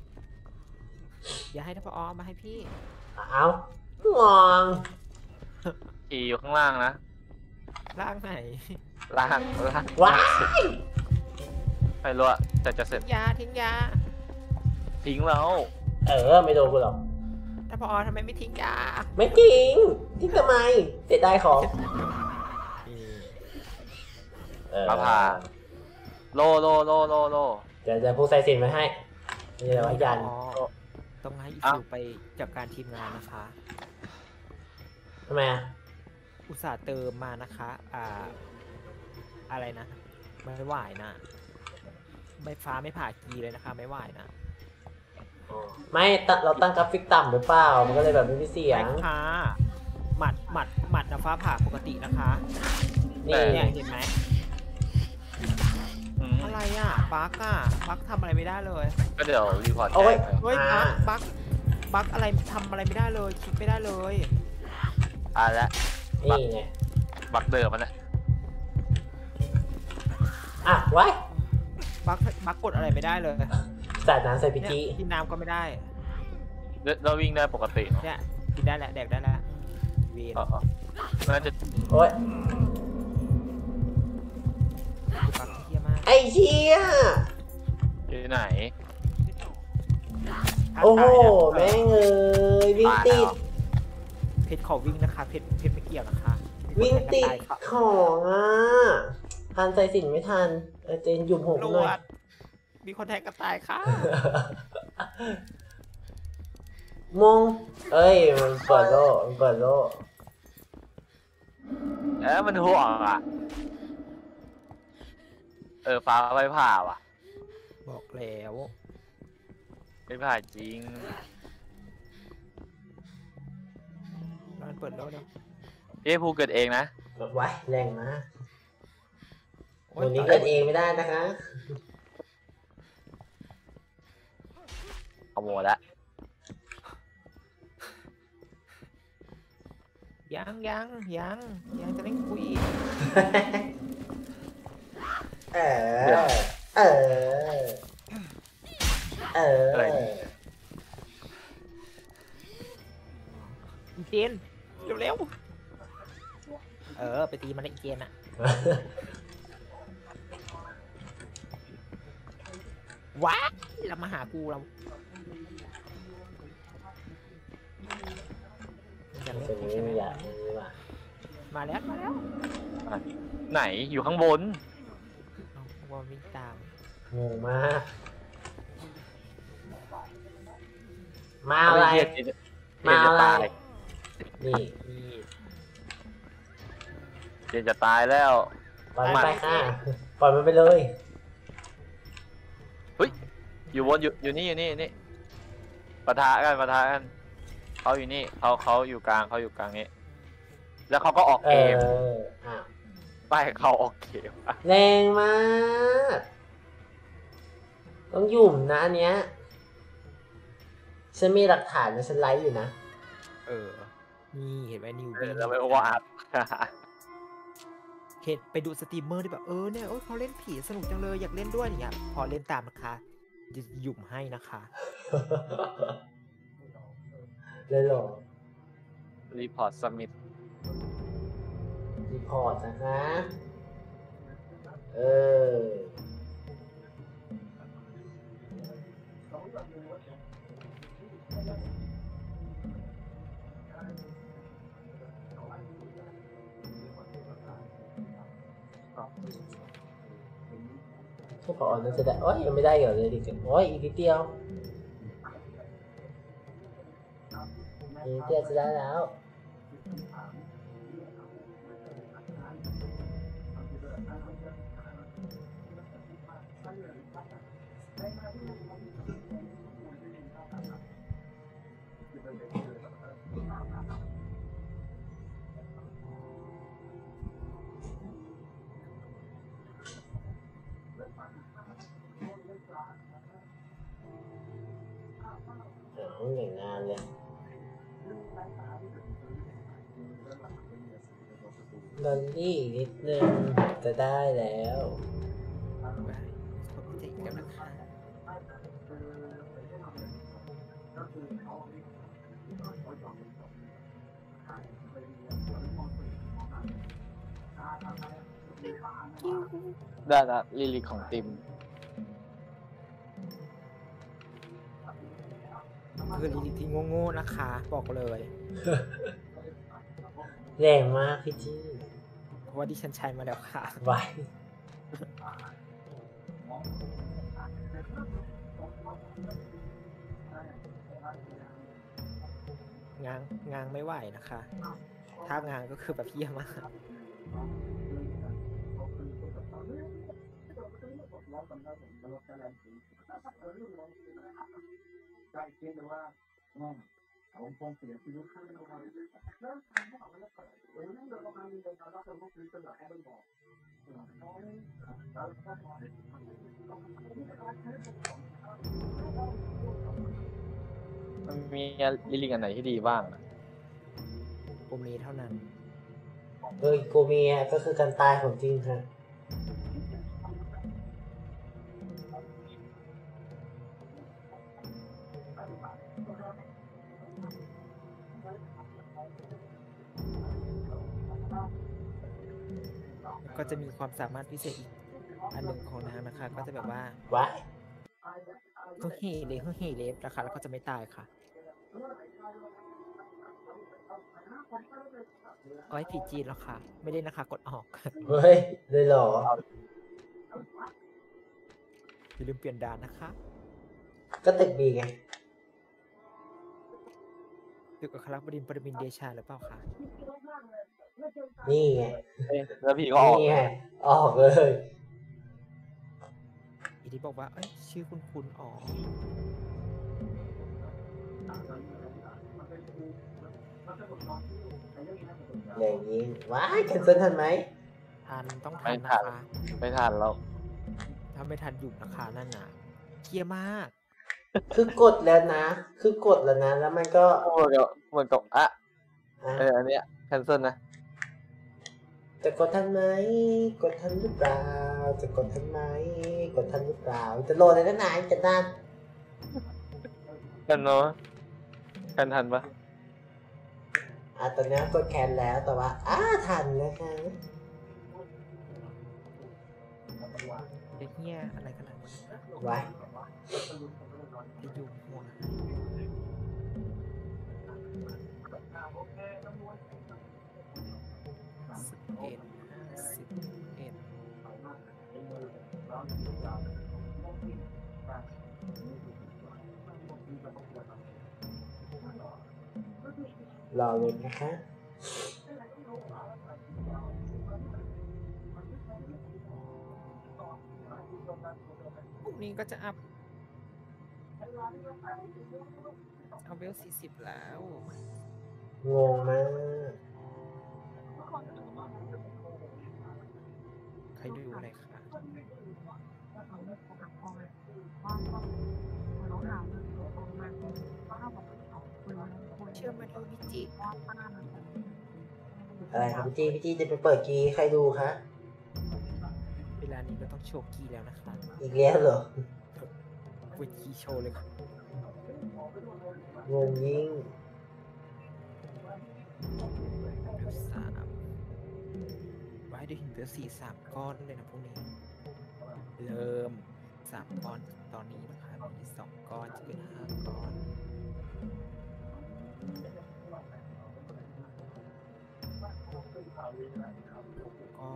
อย่าให้ท่านผอมาให้พี่เอางงขี่อยู่ข้างล่างนะล่างไหนล่างว้ายไม่รู้อะแต่จะเสร็จทิ้งยาทิ้งแล้วไม่โดนกูหรอกท่านผอทำไมไม่ทิ้งยาไม่จริงทิ้งทำไมเสียดายของผ่าโลเดี๋ยวพวกใส่สินไว้ให้นี่แหละว่ายันต้องให้อีฟิวไปจัดการทีมงานนะคะทำไมอ่ะอุตส่าห์เติมมานะคะ อะไรนะไม่ไหวนะใบฟ้าไม่ผ่ากีเลยนะคะไม่ไหวนะไม่เราตั้งกราฟิกต่ำหรือเปล่ามันก็เลยแบบไม่มีเสียงไม่ค่ะหมัดนะฟ้าผ่าปกตินะคะนี่เนี่ยเห็นไหมอะไรอ่ะบั๊กทำอะไรไม่ได้เลยก็เดี๋ยวรีพอร์ตเฮ้ยบั๊กอะไรทำอะไรไม่ได้เลยคิดไม่ได้เลยแล้วนี่ไงบักเดิมมันแหละไว้บั๊กกดอะไรไม่ได้เลยสาดน้ำใส่พิจิกินน้ำก็ไม่ได้เราวิ่งได้ปกติเนี่ยกินได้แหละแดกได้แล้ววีนน่าจะโอ๊ยไอ้เชี่ยที่ไหนโอ้โหแม่งวิ่งติดเพชรขอวิ่งนะคะเพชรไม่เกี่ยวนะคะวิ่งติดของทันใส่สินไม่ทันเจนหยุมหัวหน่อยมีคนแทงกระต่ายค่ะมงมันเปิดโล่มันห่วงอ่ะฟ้าไม่ผ่าว่ะบอกแล้วไม่ผ่าจริงมันเปิดโล่แล้วพี่ภูเกิดเองนะแบบไว้แรงมากวันนี้เกิดเองไม่ได้นะคะเอาโมละยังจะเล่นคุยเออเจนเร็วไปตีมันในเกมอ่ะว้าเรามาหากูเราจะเล่นเป็นใช่ไหมนี้อย่างนี้ว่ะมาแล้วไหนอยู่ข้างบนเอาวอลวิ่งตามงงมาก มาอะไรเหี้ยเจนมาจะอะไรตายนี่เจนจะตายแล้วปล่อยมันไปค่ะ ปล่อยมันไปเลยอยู่บนอยู่นี่ปะทะกันเขาอยู่นี่เขาอยู่กลางนี้ แล้วเขาก็ออกเกมอ้าวไปเขาออกเกมแรงมาก ต้องหยุ่มนะอันเนี้ย ฉันมีหลักฐานนะฉันไลฟ์อยู่นะนี่เห็นไหมนิวบี้แล้วไม่ว่าอัดเห็นไปดูสตรีมเมอร์ที่แบบเนี่ยเขาเล่นผีสนุกจังเลยอยากเล่นด้วยอย่างเงี้ยพอเล่นตามนะคะจะหยุ่มให้นะคะเลยเหรอรีพอร์ตสมิธรีพอร์ตนะคะ ถ้าพอนั้นจะได้โอ้ยยังไม่ได้เหรอเลยดิโอ้ยอีกนิดเดียวจะได้แล้วอย่างงานเลยดอลลี่อีกนิดนึงจะได้แล้วได้ละลิลิกของติมคือลิลิที่โง่ๆนะคะบอกเลยแรงมากพี่จี้เพราะว่าดิฉันใช้มาแล้วค่ะไว้งางไม่ไหวนะคะ ถ้างางก็คือแบบเยี่ยมากมันมีลิลิกอันไหนที่ดีบ้างอะกูมีเท่านั้นโกเมียก็คือการตายของจริงค่ะก็จะมีความสามารถพิเศษอีกอันหนึ่งของนางนะคะ ก็จะแบบว่าไว้เขาเฮเลฟนะคะแล้วก็จะไม่ตายค่ะเอาไว้ผีจีนแล้วค่ะ ไม่ได้นะคะกดออกเฮ้ยเลยเหรออย่าลืมเปลี่ยนด่านนะคะก็ตึกบีไงตึกอัครบดินทร์ปรมินทร์เดชาหรือเปล่าคะนี่ไงแล้วพี่ก็ออกนี่ไง ออกเลยอีที่บอกว่าชื่อคุณอ๋ออย่างนี้ว้ายแคนเซิลทันไหมทันต้องทันนะคะไม่ทันแล้วถ้าไม่ทันอยู่นะคะนั่นน่ะเครียดมากคือกดแล้วนะ คือกดแล้วนะ แล้วมันก็เหมือนกับอ่ะอันเนี้ยแคนเซิลนะจะกดทันไหมกดทันหรือเปล่าจะกดทันไหมกดทันหรือเปล่าจะโหลดอะไรนานจะนานกันเนาะกันทันปะตอนนี้กดแคนแล้วแต่ว่าทันนะคะเฮียอะไรขนาดนั้นไว้จะอยู่หัวรอเลยนะคะพวกนี้ก็จะอัพเอาเวล40แล้วงงมากใครดูอะไรคะเชื่อมาดูพี่จิอะไรครับพี่จีจะไปเปิดกีใครดูคะเวลานี้ก็ต้องโชว์คีย์แล้วนะคะอีกแล้วเหรอเวทีโชว์เลยค่ะงงยิ่งเวล3ไว้ได้ถึงเวล3ก้อนเลยนะพวกนี้ เริ่ม3ก้อนตอนนี้นะคะมี2ก้อนจะเป็น5ก้อนก้อน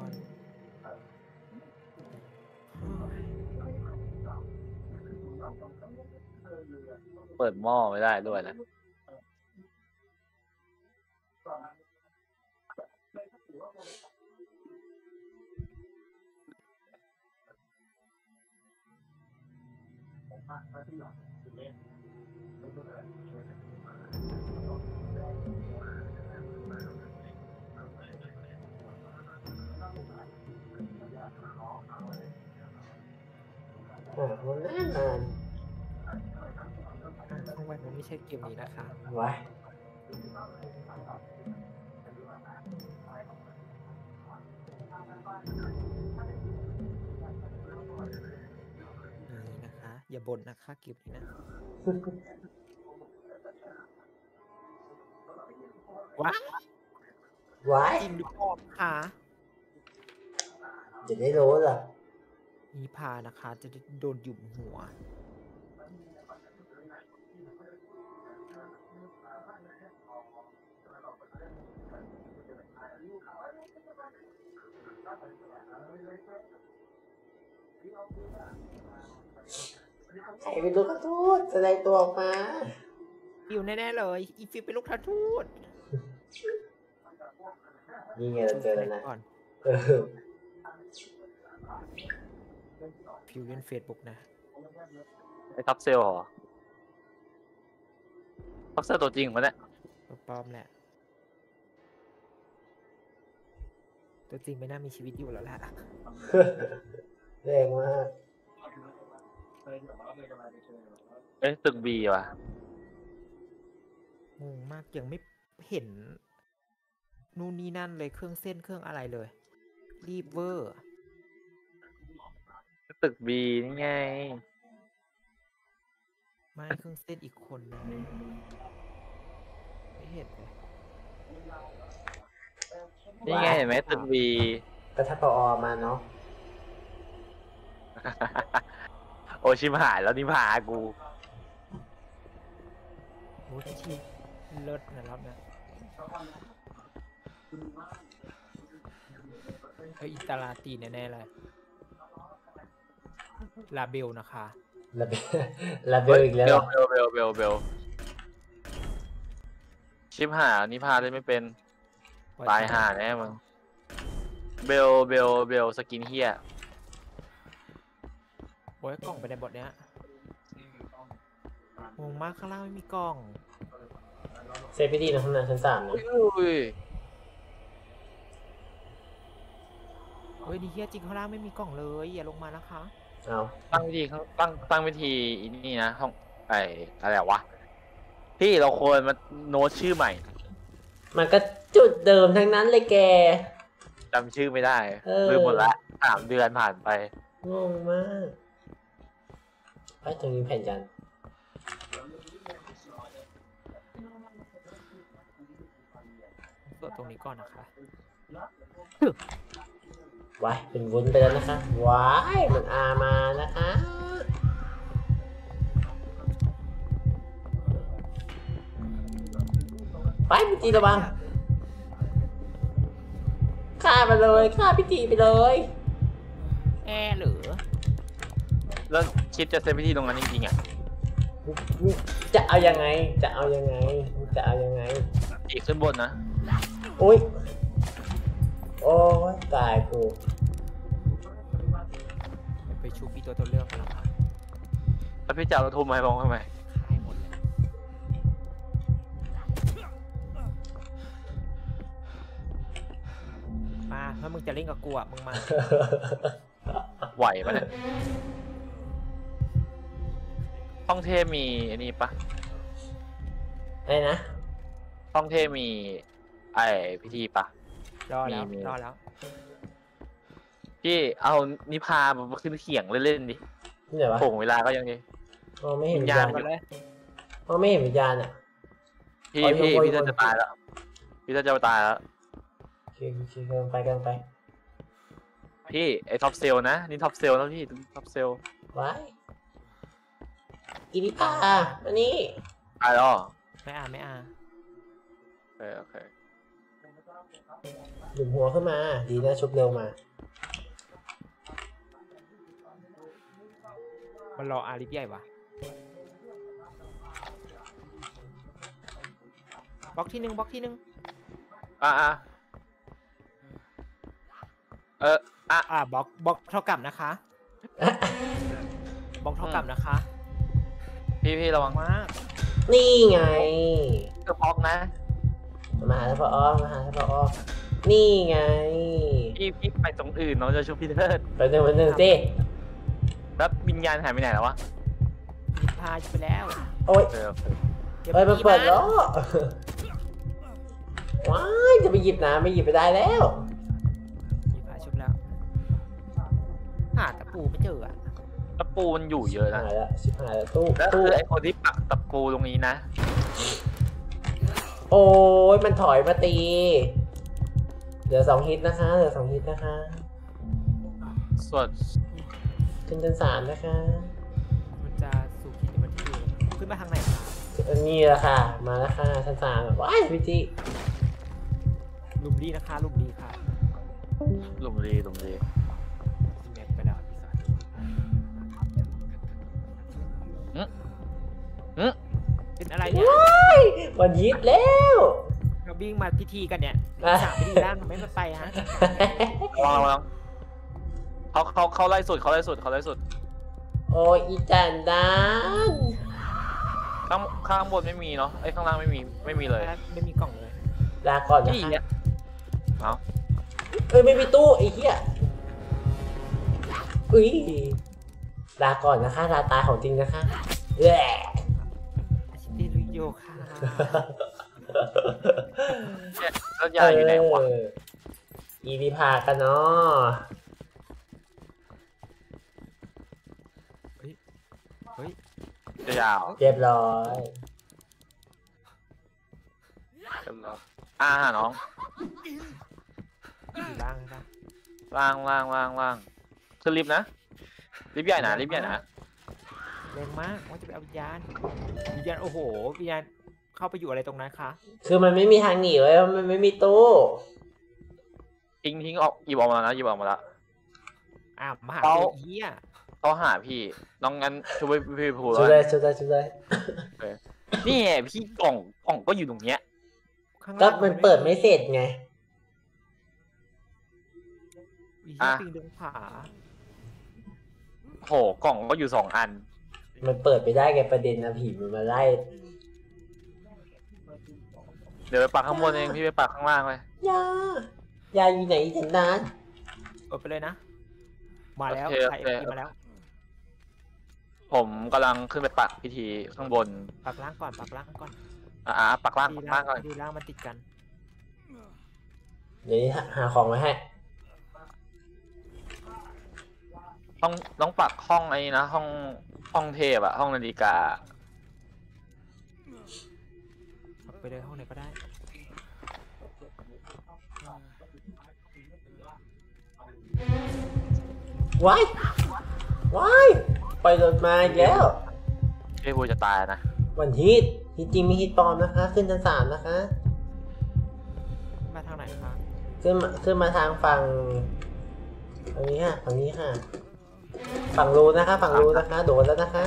เปิดหม้อไม่ได้ด้วยนะมันนานข้างวันมันไม่ใช่เกมนี้นะคะไว้นี่นะคะ อย่าบ่นนะคะเกมนี้นะว้าไว้จริงหรือเปล่าคะจะได้รู้เหรอนี่พานะคะจะโดนหยุมหัวใครเป็นลูกกระทูดแสดงตัวออกมาฟิวแน่ๆเลยอีฟิวเป็นลูกทัทูตนี่ไงเราเจอแล้วนะก่อนอฟิวเล่นเฟซบุ๊กนะไอ้ท็อปเซลเหรอท็อปเซลตัวจริงปะเนี่ยปลอมแหละ ตัวจริงไม่น่ามีชีวิตอยู่แล้วล่ะแรงมากตึกบีว่ะงงมากยังไม่เห็นนู่นนี่นั่นเลยเครื่องเส้นเครื่องอะไรเลย รีบเวอร์ตึกบีนี่ไงไม่เครื่องเส้นอีกคนนึงไม่เห็นเลยนี่ไงเห็นไหมตึกบีก็ถ้าปอมาเนาะโอชิมหายแล้วนี่พากูโอ้ที่เลิศนะรอบนี้อิตาลาตีแน่ๆเลยลาเบลนะคะลาเบลอีกแล้วเบลชิมหายนี่พาได้ไม่เป็นตายห่าแน่มึงเบลสกินเฮียโอ้ยกล่องไปในบทเนี้ยงงมากข้างล่างไม่มีกล่องเซฟไปดีนะข้างหน้าชั้น3นะอุ้ยเฮ้ยดีเฮียจริงข้างล่างไม่มีกล่องเลยอย่าลงมานะคะเอาตั้งวิธีตั้งวิธีนี่นะห้องอะไรวะพี่เราควรมาโน้ตชื่อใหม่มันก็จุดเดิมทั้งนั้นเลยแกจำชื่อไม่ได้เลืมหมดละ3 เดือนผ่านไปงงมากไอ้ตรงนี้แผ่นยันกดตรงนี้ก่อนนะคะว้ายเป็นวุ้นไปแล้วนะคะว้ายมันอามานะคะไปพิธีระวังฆ่ามันเลยฆ่าพิธีไปเลยหรือแล้วคิดจะเซฟวิธีตรงนั้นจริงๆอ่ะจะเอายังไงจะเอายังไงจะเอายังไงอีกขึ้นบนนะโอ๊ยโอ้ยตายกูไปชูปีตัวเลือกกันนะคะแล้วพี่จะเอาโทรมาให้บ้องทำไมให้หมดเลยมาถ้ามึงจะเล่นกับกูอ่ะมึงมาไหวปะเนี่ยห้องเทพมีอันนี้ปะอะไรนะห้องเทพมีพิธีปะรอแล้วมีรอแล้วพี่เอานิพามาขึ้นเขียงเล่นๆดิที่ไหนวะโผงเวลาก็ยังดีอ๋อไม่เห็นวิญญาณมาเลยอ๋อไม่เห็นวิญญาณอ่ะพี่โอ้ยพี่โอ้ยพี่จะตายแล้วพี่จะตายแล้วโอเคโอเคกำลังไปกำลังไปพี่ไอ้ท็อปเซลนะนี่ท็อปเซลแล้วพี่ท็อปเซลว้ายอีนิพาอันนี้ตายแล้วเหรอไม่อ่าโอเคหลุมหัวขึ้นมา ดีนะชุบเร็วมามันรออาริฟใหญ่วะบล็อกที่หนึ่งอ่ะบล็อกเท่ากับนะคะบล็อกเท่ากับนะคะพี่ระวังมากนี่ไงกระเพาะนะมาหาท่านพอมาหาท่านพอนี่ไงพี่ไปตรงอื่นน้องจะช่วยพี่เทิดไปหนึ่งสิแล้ววิญญาณหายไปไหนแล้ววะนิพาไปแล้วโอ๊ยโอเคเอ้ยมันเปิดล้อว้ายจะไปหยิบนะไม่หยิบไปได้แล้วนิพาชุบแล้วหาตะปูไม่เจออ่ะตะปูมันอยู่เยอะนะหายแล้วชิบหายแล้วตู้แล้วคือไอ้คนที่ปักตะปูตรงนี้นะโอ้ยมันถอยมาตีเหลือ2 ฮิตนะคะเหลือ2 ฮิตนะคะส่วนขึ้นชั้น3นะคะมันจะสู่ขีดมันที่อยู่ขึ้นมาทางไหนคะนี่แหละค่ะ มาแล้วค่ะชั้น3ว้ายวิจิลุมดีนะคะลุมดีค่ะหลุมดีแม็กไปแล้ว เป็นอะไรเนี่ยวันยิดแล้วเราวิ่งมาพิธีกันเนี่ยสามพิธีร่างไม่ไปฮะระวังเขาไล่สุดโอ้ยอีจันดานข้างบนไม่มีเนาะไอ้ข้างล่างไม่มีเลยไม่มีกล่องเลยลาก่อนนะพี่คะเนี่ยเอาเอ้ยไม่มีตู้ไอ้เหี้ยอุ้ยลาก่อนนะคะลาตายของจริงนะคะแหละชิติรุโยค่ะแล้วยาอยู่ไหนวะอีนิพากันเนาะเฮ้ยจะยาวเรียบร้อยหาน้องอยู่ล่างนะครับล่างขึ้นลิฟต์นะลิฟต์ใหญ่นะแรงมากว่าจะไปเอาวิญญาณโอ้โหวิญญาณเข้าไปอยู่อะไรตรงนั้นคะคือมันไม่มีทางหนีไว้มันไม่มีตู้ทิ้งออกหยิบออกมาแล้วมาหาเฮียเขาหาพี่น้องงั้นช่วยพี่พูดช่วยได้ช่วยได้ช่วยได้นี่ไงพี่กล่องก็อยู่ตรงเนี้ยก็มันเปิดไม่เสร็จไงเฮียปิงเดินผาโหกล่องก็อยู่2 อันมันเปิดไปได้ไงประเด็นนะผีมันมาไล่ดี๋ยวไปปักข้างบนเองพี่ไปปักข้างล่างไปยาอยู่ไหนถึงนานกดไปเลยนะ มาแล้วใครมาแล้วผมกำลังขึ้นไปปักพิธีข้างบนปักล่างก่อนปักล่างก่อนปักล่างก่อนดีล่างมันติดกันเดี๋ยวนี้หาของมาให้ต้องปักห้องไอ้นะห้องเทพอะห้องนาฬิกาปักไปเลยห้องไหนก็ได้ว้ายปล่อยรถมาอีกแล้วพี่บูจะตายนะวันฮิตจริงมีฮิตปลอมนะคะ ขึ้นชั้น3นะคะมาทางไหนคะขึ้นมาทางฝั่งนี้ค่ะฝั่งนี้ค่ะ ฝั่งรูนะคะ โดนแล้วนะคะ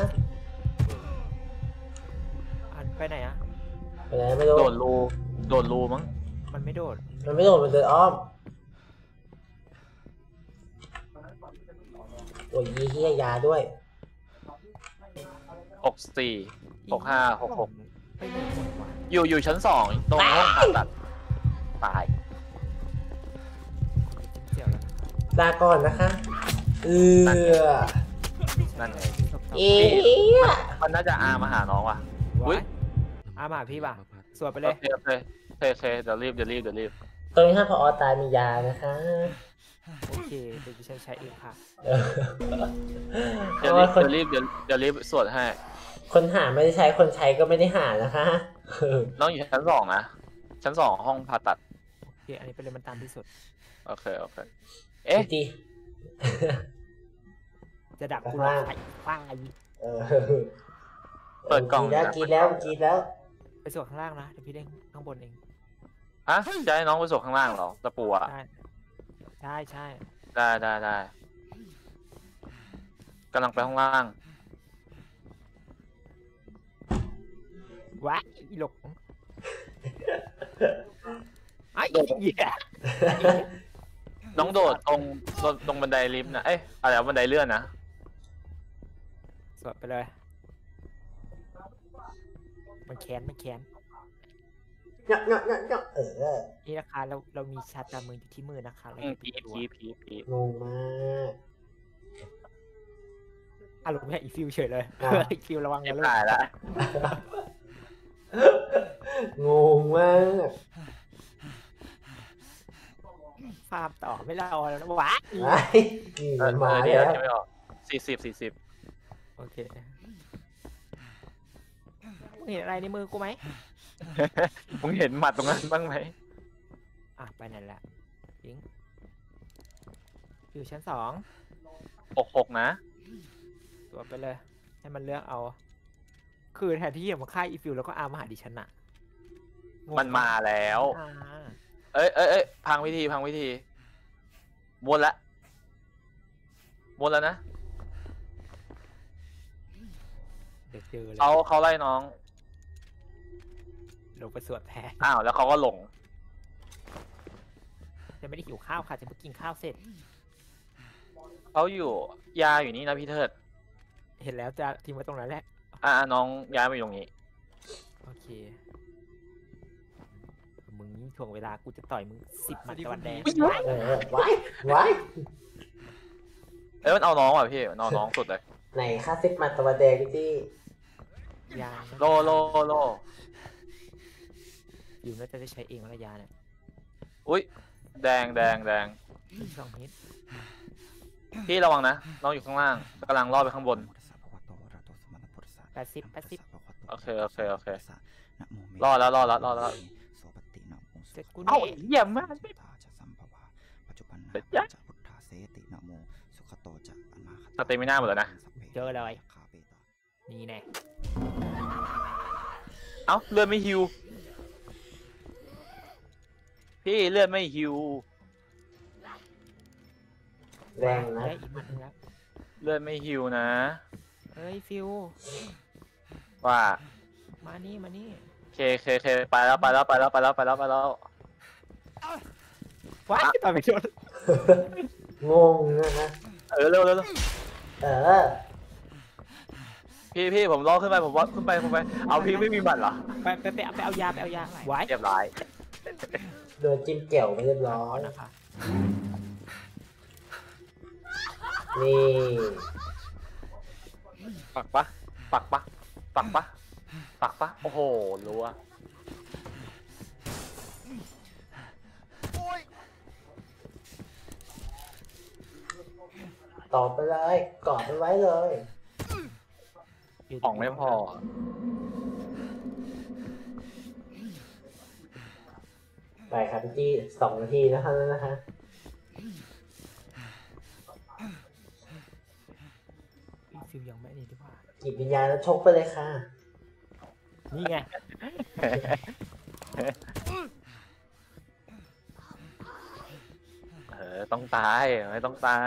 ไปไหนอะไปไหนไม่รู้โดดรูมั้งมันไม่โดดมันไม่โดนมันเดินอ้อมโอ้ยเฮียยาด้วย 64 65 66 ไปไหนหมดวะอยู่ชั้น2ตรงห้องผ่าตัดตายเจียวแล้วลาก่อนนะคะนั่นไงเอ๊ะมันน่าจะมาหาน้องว่ะ อุ๊ยมาพี่ป่ะสวดไปเลยโอเคเดี๋ยวรีบตรงนี้ถ้าพอตายมียานะคะโอเคเดี๋ยวดิฉันใช้เองค่ะเดี๋ยวรีบสวดให้คนหาไม่ได้ใช้คนใช้ก็ไม่ได้หานะคะน้องอยู่ชั้น2นะชั้น2ห้องผ่าตัดโอเคอันนี้เป็นเลยมันตามที่สุดโอเคเอ๊ะจีจะดักกูไฟเปิดกล่องกีดแล้วไปสวดข้างล่างนะเดี๋ยวพี่เด้งข้างบนเองฮะจะให้น้องไปส่งข้างล่างเหรอตะปูอ่ะใช่ได้กำลังไปข้างล่างวะอีหลกไอ้เหี้ยน้องโดดตรงบันไดลิฟต์นะเอ้ยอะไรบันไดเลื่อนนะสวดไปเลยมันแค้นเนาะนี่นะคะเรามีชาตามืออยู่ที่มือนะคะเราจะผีงงมากอารมณ์แค่อีฟิวเฉยเลยอีฟิวระวังนะลูกตายละงงมากฟาร์มต่อไม่รอแล้วนะวะนี่มันมาแล้วใช่ไหมออก40 โอเคมึงเห็นอะไรในมือกูไหมมึงเห็นหมัดตรงนั้นบ้างไหมไปไหนละทิ้งอยู่ชั้น 66นะตัวไปเลยให้มันเลือกเอาคือแทนที่จะมาฆ่าอีฟิวแล้วก็มาหาดิฉันน่ะมันมาแล้วเอ้ยพังวิธีม้วนแล้วนะเดี๋ยวเจอเลยเขาไล่น้องลงไปสวดแทนแล้วเขาก็หลงจะไม่ได้หิวข้าวค่ะจะเพิ่งกินข้าวเสร็จเขาอยู่ยาอยู่นี่นะพี่เทิดเห็นแล้วจะทิ้งไว้ตรงนั้นแหละน้องย้ายมาอยู่ตรงนี้โอเคมึงถ่วงเวลากูจะต่อยมึง10 หมัดตะวันแดงไว้มันเอาน้องว่ะพี่มันเอาน้องสุดเลยไหนค่าซิกมาตะวันแดงพี่ยาโลอยู่น่าจะได้ใช้เองแล้วยาเนี่ยอุ้ยแดง 2 ฮิตพี่ระวังนะน้องอยู่ข้างล่างกำลังล่อไปข้างบน 80 โอเครอดแล้วเสร็จกูเยี่ยมมากสเตมิน่าหมดแล้วนะเจอเลยนี่แน่เลือดไม่ฮิวพี่เลือดไม่ฮิวแรงนะได้อีกหมัดนึงแล้วเลือดไม่ฮิวนะเฮ้ยฟิวว่ามานี่เคไปแล้วว้ายต่อยไปชนงงนะฮะเร็วพี่ผมรอขึ้นไปผมว่าขึ้นไปเอาพี่ไม่มีบัตรเหรอไปเอายาไว้เรียบร้อยโดนจิ้มแก้วไม่เรียบร้อยนะคะนี่ปักปะโอ้โหรู้อะต่อไปเลยกอดมันไว้เลยของไม่พอไปครับพี่จี้2 นาทีนะคะนะคะฟิวยังไม่นี่ดีกว่าจิตวิญญาณแล้วชกไปเลยค่ะนี่ไงต้องตายไม่ต้องตาย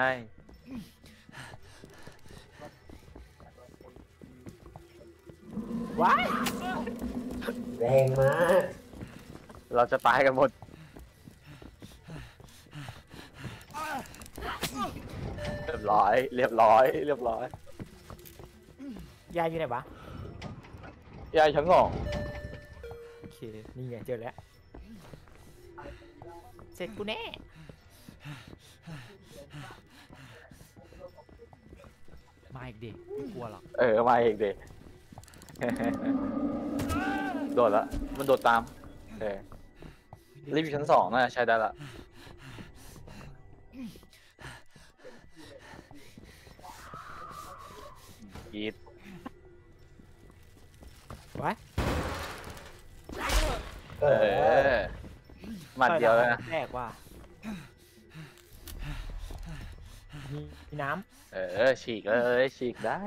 ว้ายแรงมากเราจะตายกันหมดเรียบร้อยยาอยู่ไหนวะยายชั้นสองโอเคนี่ไงเจอแล้วเสร็จกูแน่มาอีกดิกลัวหรอกมาอีกเด็โดดละมันโดดตามรีบอยู่ชั้นสองน่าจะใช้ได้ละกีดไว้หมัดเดียวเลยนะแรกว่ามีน้ฉีกเลยฉีกได้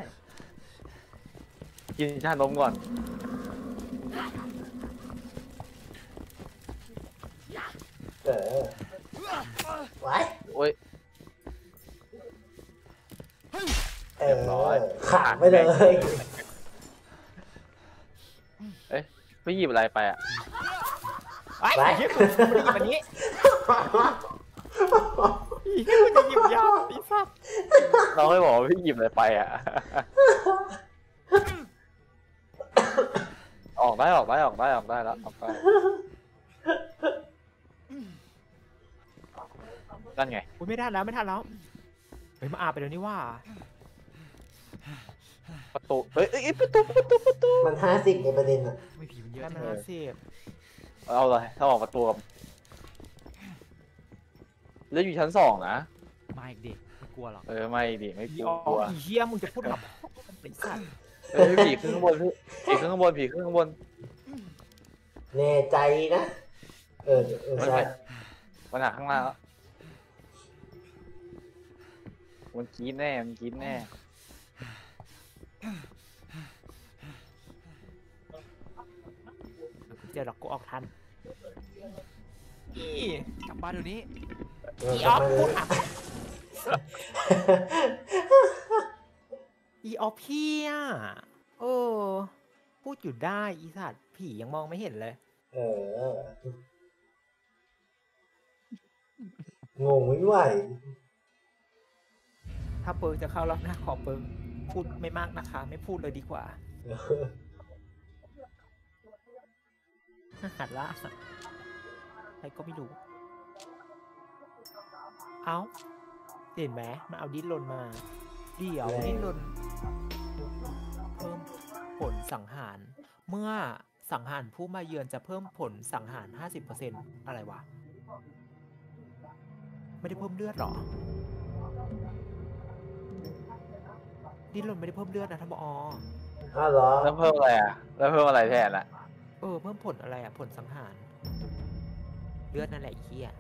กินชานมก่อนไว้โอ้ยเรียบร้อยขาดไปเลยไม่หยิบอะไรไปอ่ะำไอ้เหี้ยกูหยิบอันนี้เหี้ยกูจะหยิบยาปีศาจเราไม่บอกว่าพี่หยิบอะไรไปอ่ะ ออกได้แล้วออกได้นั่นไงอุ้ยไม่ทันแล้วเฮ้ยมาอาบไปเดี๋ยวนี้ว่าประตูเฮ้ยประตูมัน50ในประเด็นอ่ะไม่ผีมันเยอะได้มาใช่ไหม 50 เอาเลยถ้าออกประตูกับแล้วอยู่ชั้นสองนะมาอีกดิไม่กลัวหรอกไม่ดิไม่อีกออลัวอีเหี้ยมึงจะพูดแบบปีศาจผีขึ้นข้างบนผีขึ้นข้างบนแน่ใจนะใช่มันหาข้างล่างแล้วมันกรีดแน่เจอหรอกกูออกทันอีกลับบ้านเดี๋ยวนี้อีออฟพูดอ่ะอีออฟพี่อ่ะพูดอยู่ได้อีสัตว์ผียังมองไม่เห็นเลยงงไม่ไหวถ้าเปิร์จะเข้ารอบหน้าขอเปิร์พูดไม่มากนะคะ ไม่พูดเลยดีกว่าหัดละใครก็ไม่รู้เอาเห็นไหมมันเอาดิ้นรนมาเดี๋ยวดิ้นรนเพิ่มผลสังหาร เมื่อสังหารผู้มาเยือนจะเพิ่มผลสังหาร 50% อะไรวะไม่ได้เพิ่มเลือดหรอดิ้นรนไม่ได้เพิ่มเลือดนะท่านผอ. เหรอแล้วเพิ่มอะไรอ่ะแล้วเพิ่มอะไรแทนอ่ะเพิ่มผลอะไรอ่ะผลสังหารเลือดนั่นแหละไอ้เหี้ย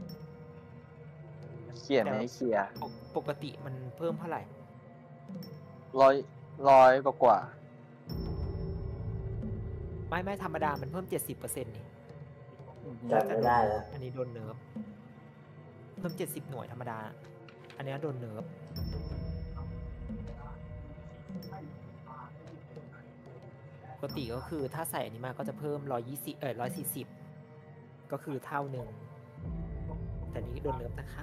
เขียนไม่เคลียร์ปกติมันเพิ่มเท่าไหร่ 100กว่าไม่ธรรมดามันเพิ่ม 70%นี่จำไม่ได้แล้วอันนี้โดนเนิร์ฟเพิ่ม70 หน่วยธรรมดา อันนี้โดนเนิร์ฟปกติก็คือถ้าใส่อันนี้มาก็จะเพิ่ม140ก็คือเท่าหนึ่งแต่นี้โดนเนิร์ฟนะคะ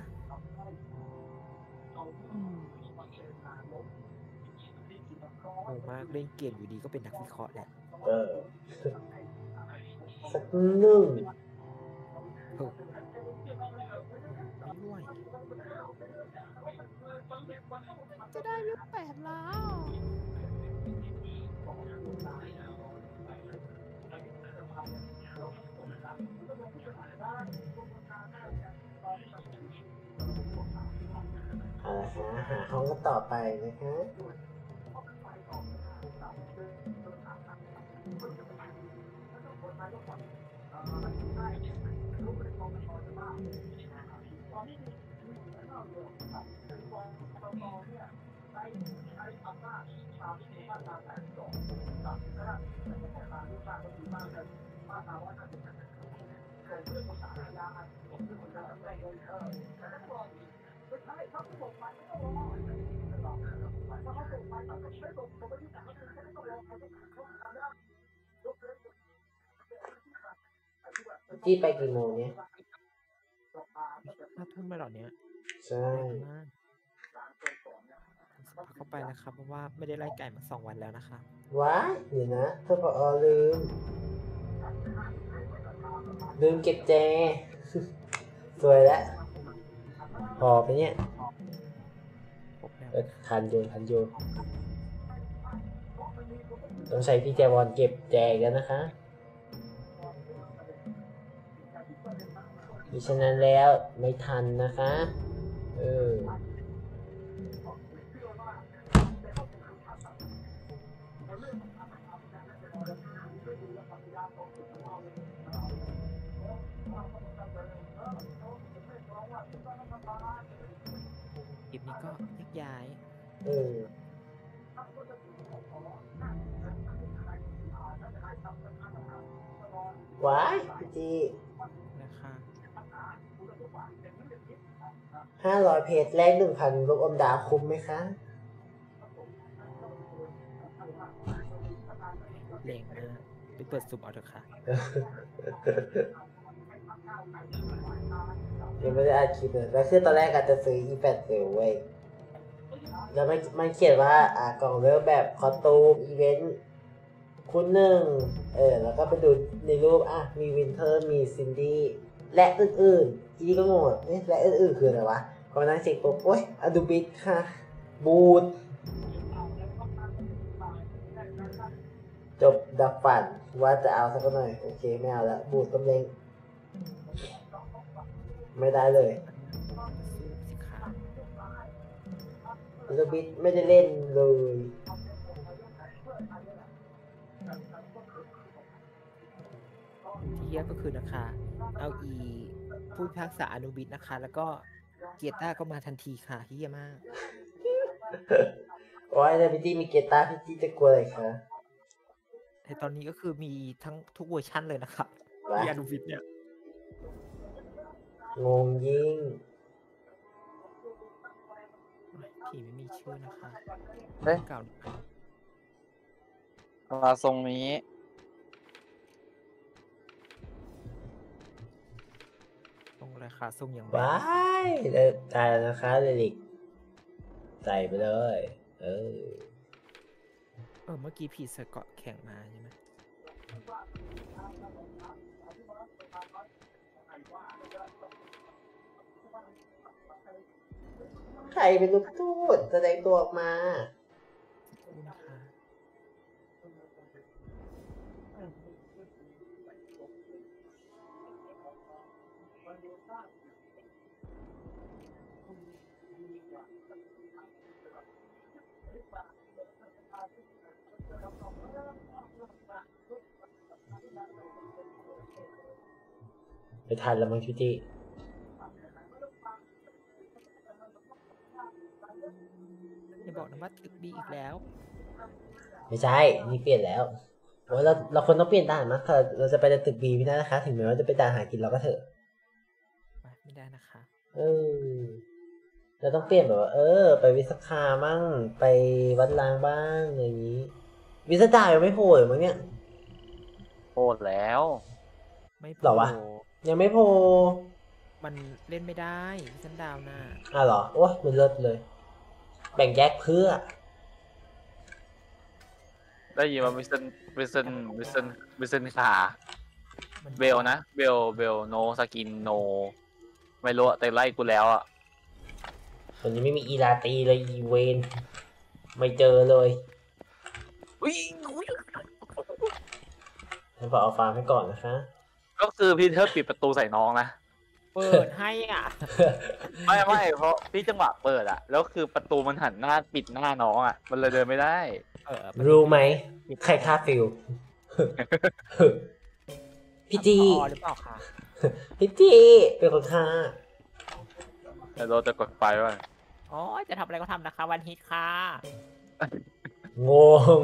งงมากเล่นเกมอยู่ดีก็เป็นนักวิเคราะห์แหละสักหนึ่งจะได้ยุค8แล้วเอาละฮะหาห้องกันต่อไปนะคะที่ไปกี่โมงเนี่ย 5 ทุ่มไปหรอเนี้ยใช่เข้าไปนะครับเพราะว่าไม่ได้ไล่ไก่มา2 วันแล้วนะคะว้ายเดี๋ยวนะท่านผอลืมเก็บแจสวยแล้วพอไปเนี่ยทันโยต้องใช้พี่แจวอนเก็บแจกันนะคะมิฉะนั้นแล้วไม่ทันนะคะคลิปนี้ก็แยกย้ายว้ายพี่จีนะคะ 500 เพจแลก 1,000 ลูกอมดาวคุ้มไหมคะแรงมากไปเปิดซุปเอาเถอะค่ะยังไม่ได้อัดคลิปเลยแล้วคือตอนแรกอาจจะซื้อ E8 เซลเว้ยแล้วมันเขียนว่ากล่องเลือกแบบคอสตูมอีเวนต์คุณ1แล้วก็ไปดูในรูปมีวินเทอร์มีซินดี้และอื่นๆอีก็งงและอื่นๆคืออะไรวะก็นั่งเช็คปุ๊บโอ๊ยอดูบิทค่ะบูทจบดับฝันว่าจะเอาสักหน่อยโอเคไม่เอาละบูทต้มเล้งไม่ได้เลยอดูบิทไม่ได้เล่นเลยที่แยกก็คือนะคะเอาผู้พิพากษาอนุบิทนะคะแล้วก็เกียรต้าก็มาทันทีค่ะเฮียมากโอ้ยแต่พี่จี้มีเกียรต้าพี่จี้จะกลัวอะไรคะแต่ตอนนี้ก็คือมีทั้งทุกเวอร์ชันเลยนะครับอนุบิทเนี่ยงงยิ่งที่ไม่มีชื่อนะคะเก่ามาทรงนี้ตรงราคาทรงอย่างว้ายได้แล้วนะคะเดลิกใส่ไปเลยเมื่อกี้พีเซอร์เกาะแข่งมาใช่ไหมใครเป็นลูกทูตแสดงตัวออกมาไปทันแล้วมั้งชิจิอย่าบอกนะว่าตึกบีอีกแล้วไม่ใช่นี่เปลี่ยนแล้วโอ้ยเราคนต้องเปลี่ยนด่านมั้งค่ะเราจะไปตึกบีไม่ได้นะคะถึงแม้ว่าจะไปด่านหากินเราก็เถอะไม่ได้นะคะเราต้องเปลี่ยนแบบว่าไปวิสคามั่งไปวัดล้างบ้างอย่างนี้วิสดายังไม่โผล่เลยมั้งเนี่ยโผล่แล้วไม่หรอวะยังไม่โผล่มันเล่นไม่ได้ฉันดาวหน้าเหรอโอ้ยมันเลิศเลยแบ่งแยกเพื่อได้ยินว่าวิสเซนขาเบลนะเบลโนสกินโนไม่รู้แต่ไล่กูแล้วอ่ะวันนี้ไม่มีอีลาตีเลยอีเวนไม่เจอเลยอุ้ยฉันขอเอาฟาร์มให้ก่อนนะคะก็คือพี่เธอปิดประตูใส่น้องนะเปิดให้อ่ะไม่เพราะพี่จังหวะเปิดอะแล้วคือประตูมันหันหน้าปิดหน้าน้องอะมันเลยเดินไม่ได้รู้ไหมใครฆ่าฟิล พี่จีพอหรือเปล่าคะพี่จีเป็นคนฆ่าแต่เราจะกดไฟว่าอ๋อจะทำอะไรก็ทำนะคะวันฮิตค่ะงง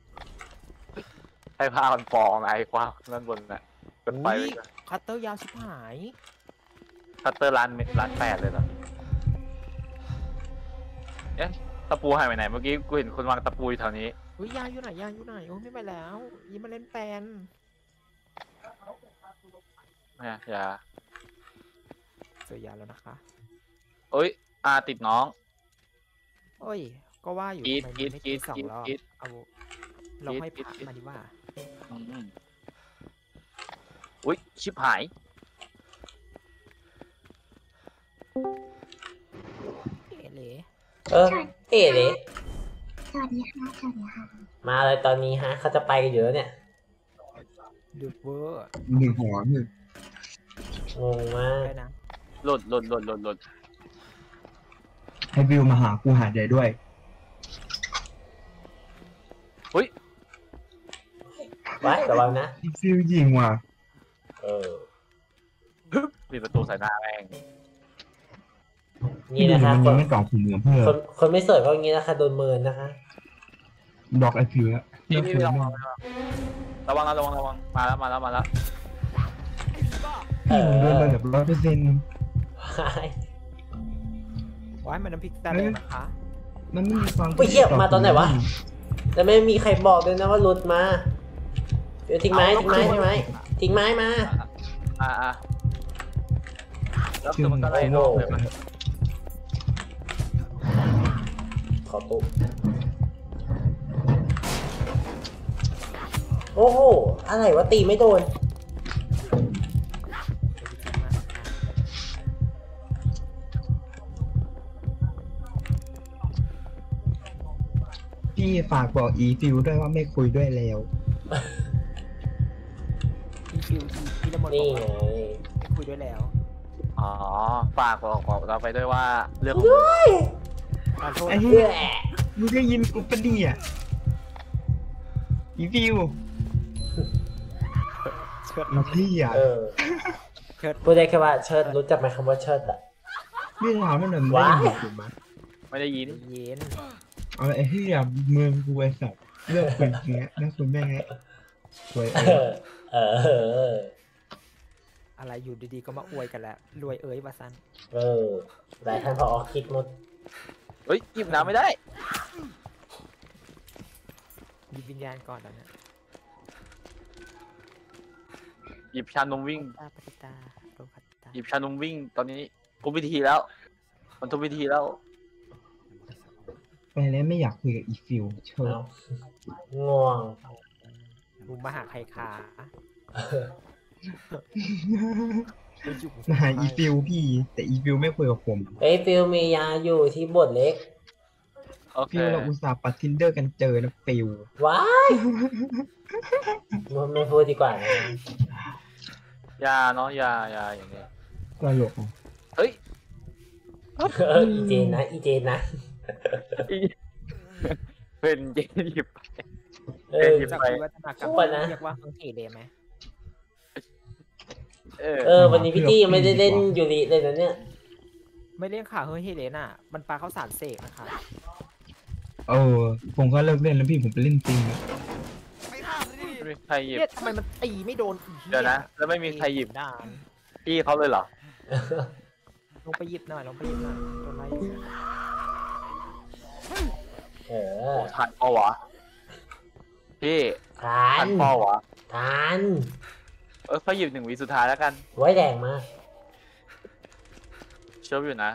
ให้ผ้ามันฟองไอ้ความนั่นบนน่ะกดไฟอุ๊ยคัตเตอร์ยาวชิบหายคัตเตอร์ร้าน8เลยเหรอเอ๊ะตะปูหายไปไหนเมื่อกี้กูเห็นคนวางตะปูอยู่แถวนี้อุ้ยยางอยู่ไหนโอ้ไม่ไปแล้วยิ้มมาเล่นแปนเนี่ยอย่าเจอยาแล้วนะคะเอ้ยติดน้องโอ้ยก็ว่าอยู่กรี๊ดทำไมมันไม่กรี๊ดสองรอบกรี๊ดเอาเราให้กรี๊พัดกมาดีว่าอุ้ยชิบหายเอ๋เลยเอ๋เลยสวัสดีค่ะ สวัสดีค่ะมาเลยตอนนี้ฮะเขาจะไปกันอยู่แล้วเนี่ยดูเวอร์หนึ่งหัวหนึ่งงงมากได้นะหลุดให้วิวมาหากูหาใจด้วยอุ้ยไว้ระวังนะฟิวยิงว่ะปิดประตูใส่หน้าแม่งนี่นะคะมันคยังนไม่ต่อขุมเหมืองเพิ่มคนไม่สวยก็อย่างนี้นะคะโดนเมินนะคะดอกไอฟิวแล้วพี่เลิกคุยระวัแม่งงระวังมาแล้วพี่ผมเดินมาแบบ100% ว้ายมันน้ำพริกตาแดงนะคะมันไม่มีความไปเหี้ยมาตอนไหนวะ แต่ไม่มีใครบอกเลยนะว่าหลุดมา เดี๋ยวทิ้งไม้มาแล้วคือมันก็ไล่นอกเลยมันขอตุ๊บโอ้โห อะไรวะตีไม่โดนพี่ฝากบอกอีฟิวด้วยว่าไม่คุยด้วยแล้วพี่ฟิวพี่ละมนนี่บอกไงว่าไม่คุยด้วยแล้วอ๋อฝากบอกเราไปด้วยว่าเรื่องของขอโทษไอ้นะเหี้ยมึงได้ยินกูปะเนี่ยอีฟิวเชิดมาพี่อ่ะเชิดพูดได้แค่ว่าเชิดรู้จักไหมคำว่าเชิดอ่ะเรื่องราวนั่นน่ะไม่ว้าได้ยินถูกไหมไม่ได้ยินเย็นเอาไอ้เหี้ยเมืองกูไอ้สัตว์เลือกคุยเงี้ยเลือกคุยแม่งเงี้ยสวยเอออะไรอยู่ดีๆก็มาอวยกันแล้วรวยเอ๋ยวาซันหลายท่านพอคิดหมดเฮ้ยหยิบน้ำไม่ได้หยิบวิญญาณก่อนแล้วนะหยิบชานมวิ่งตาปฏิตาโรคัตตาหยิบชานมวิ่งตอนนี้ทุกวิธีแล้ว มันทุกวิธีแล้วไปแล้วไม่อยากคุยกับอีฟิวเชิญเอาง่วงมุมมาหาใครขาไปอยู่มาหาอีฟิวพี่ แต่อีฟิวไม่คุยกับผมฟิลมียาอยู่ที่บทเล็กโอเคฟิวเราอุตส่าห์ปัดทินเดอร์กันเจอนะฟิวว้ายไม่พูดดีกว่านะยาเนาะยาอย่างเงี้ยตลกอ่ะเฮ้ยอีเจนนะเป็นเจหยิบ หยิบจากไปวิวัฒนากรรมก่อนนะเรียกว่าเฮงเฮเลไหมวันนี้พี่ตี้ยังไม่ได้เล่นยูริเลยนะเนี่ยไม่เรียกข่าวเฮงเฮเลน่ะ มันปลาข้าวสารเสกนะคะผมก็เลิกเล่นแล้วพี่ผมไปเล่นจริงอะไม่มีใครหยิบเนี่ยทำไมมันตีไม่โดนอีกเดี๋ยวนะแล้วไม่มีใครหยิบด้านพี่เขาเลยเหรอลงไปหยิบหน่อยโดนไล่อยู่โอ้ทันเปล่าวะพี่ทาทันนเปล่าวะทานค่อยหยิบ1 วิสุดท้ายแล้วกันไว้แดงมากเชื่ออยู่นะ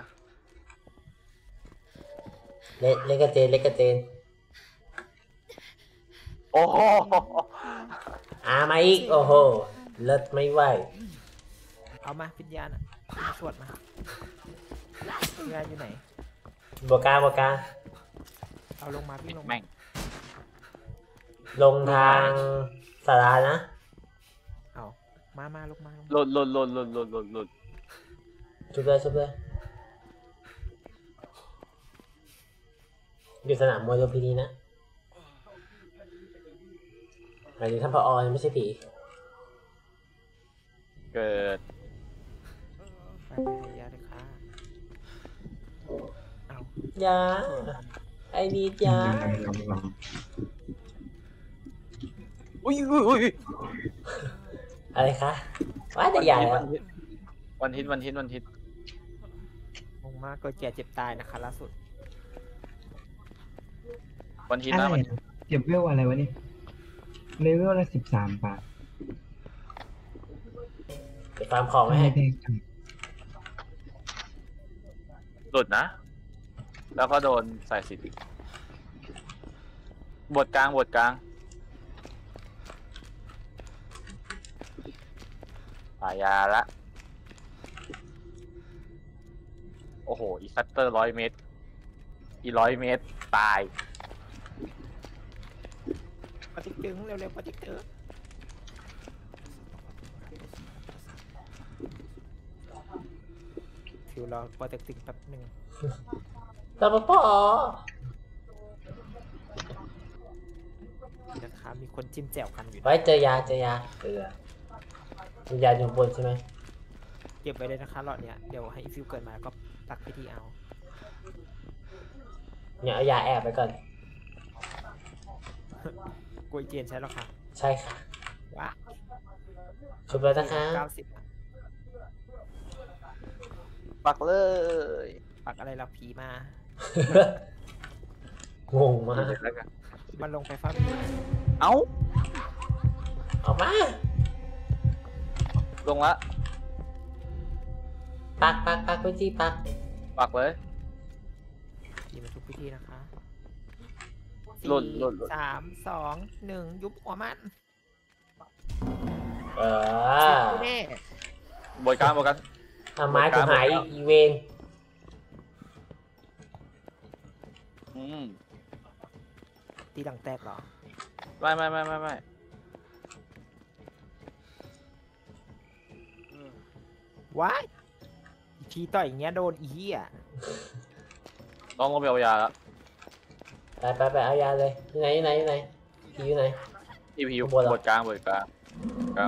เล็กกระเจนโอ้โหมาอีกโอ้โหเลิศไม่ไหวเอามาวิญญาณอะมาสวดมาวิญญาณอยู่ไหนบวกกลางเอาลงมาพี่ลงมาแม่งลงทางสารานะเอามาลงมาหลุดชุบเลยอยู่สนามมวยลุมพินีนะหมายถึงท่านผอไม่ใช่ผีเกิดไปยาเลยค่ะเอายาไอ้นิดยาอุ้ยอะไรคะว่าแต่ยาแล้ววันฮิตลงมาเกิดแก่เจ็บตายนะคะล่าสุดวันฮิตอะไรนะมันอะเก็บเวลอะไรวะเนี่ยเลเวลละ13 บาทเดี๋ยวฟาร์มของไว้ไม่ให้แพงจังหลุดนะ แล้วก็โดนใส่สิทธิ์บทกลางปายาละโอ้โหอีคัตเตอร์100 เมตร100 เมตรตายปฏิตึงเร็วๆปฏิตึงคิวรอปฏิตึงแป๊บหนึ่งตาปอนะคะมีคนจิ้มแจ่วกันอยู่ไว้เจอยามียาอยู่บนใช่ไหมเก็บไว้เลยนะคะหลอดเนี้ยเดี๋ยวให้อีฟิวเกิดมาก็ตักพิธีเอาเนี่ยเอายาแอบไปก่อนกล้วยเจียนใช่หรอคะใช่ค่ะว้าชุบแล้วนะคะ 90 ปักเลยปักอะไรเราผีมางงมากแล้วกันมันลงไปฟ้าเอ้าออกมาลงละปักวิธีปักปักเลยผีมาทุกพิธีนะคะหล่น 3 2 1 ยุบหัวมัน แน่บทกลางทำไม้กูหายอีเวนตีดังแตกเหรอไม่ว้ายทีต่อยอย่างเงี้ยโดนอีเหี้ยต้องลงไปเอายาแล้วไปเอายาเลยอยู่ไหนผีอยู่ไหนอีพีบนเหรอบทกลางกลาง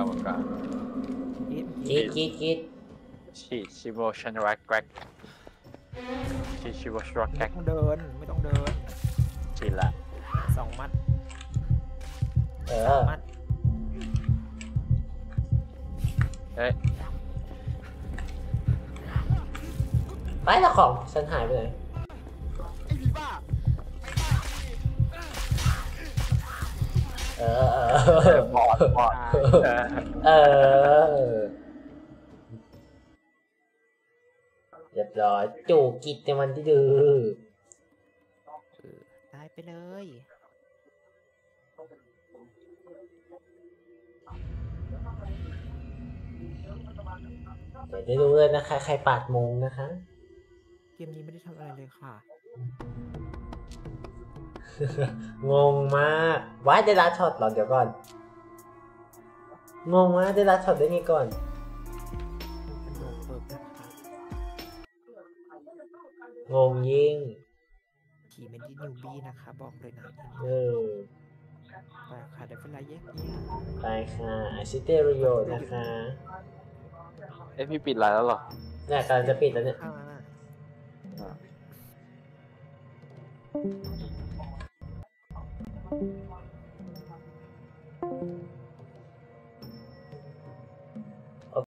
กีดชิโบชันรักแกรกชิโบชันรักแกรไม่กต้องเดินชิละ 2 มัด 3 มัดเฮ้ยไปแล้วของฉันหายไปไหนบอดเรียบร้อยจูกิจในวันที่ดื้อตายไปเลยเดี๋ยวได้รู้เลยนะคะใครปาดมงนะคะเกมนี้ไม่ได้ทำอะไรเลยค่ะงงมากว้ายได้ลัดช็อตหรอเดี๋ยวก่อนงงมากได้ลัดช็อตได้ไงก่อนเป็นโดนเปิดนะคะงงยิ่งขี่เมนที่นิวบี้นะคะ บอกเลยนะ ไปค่ะเดี๋ยวเป็นไรแยกเนี่ยไปค่ะซิเตริโอนะคะเอ้พี่ปิดไลน์แล้วเหรอเนี่ยกำลังจะปิดแล้วเนี่ยค่ะ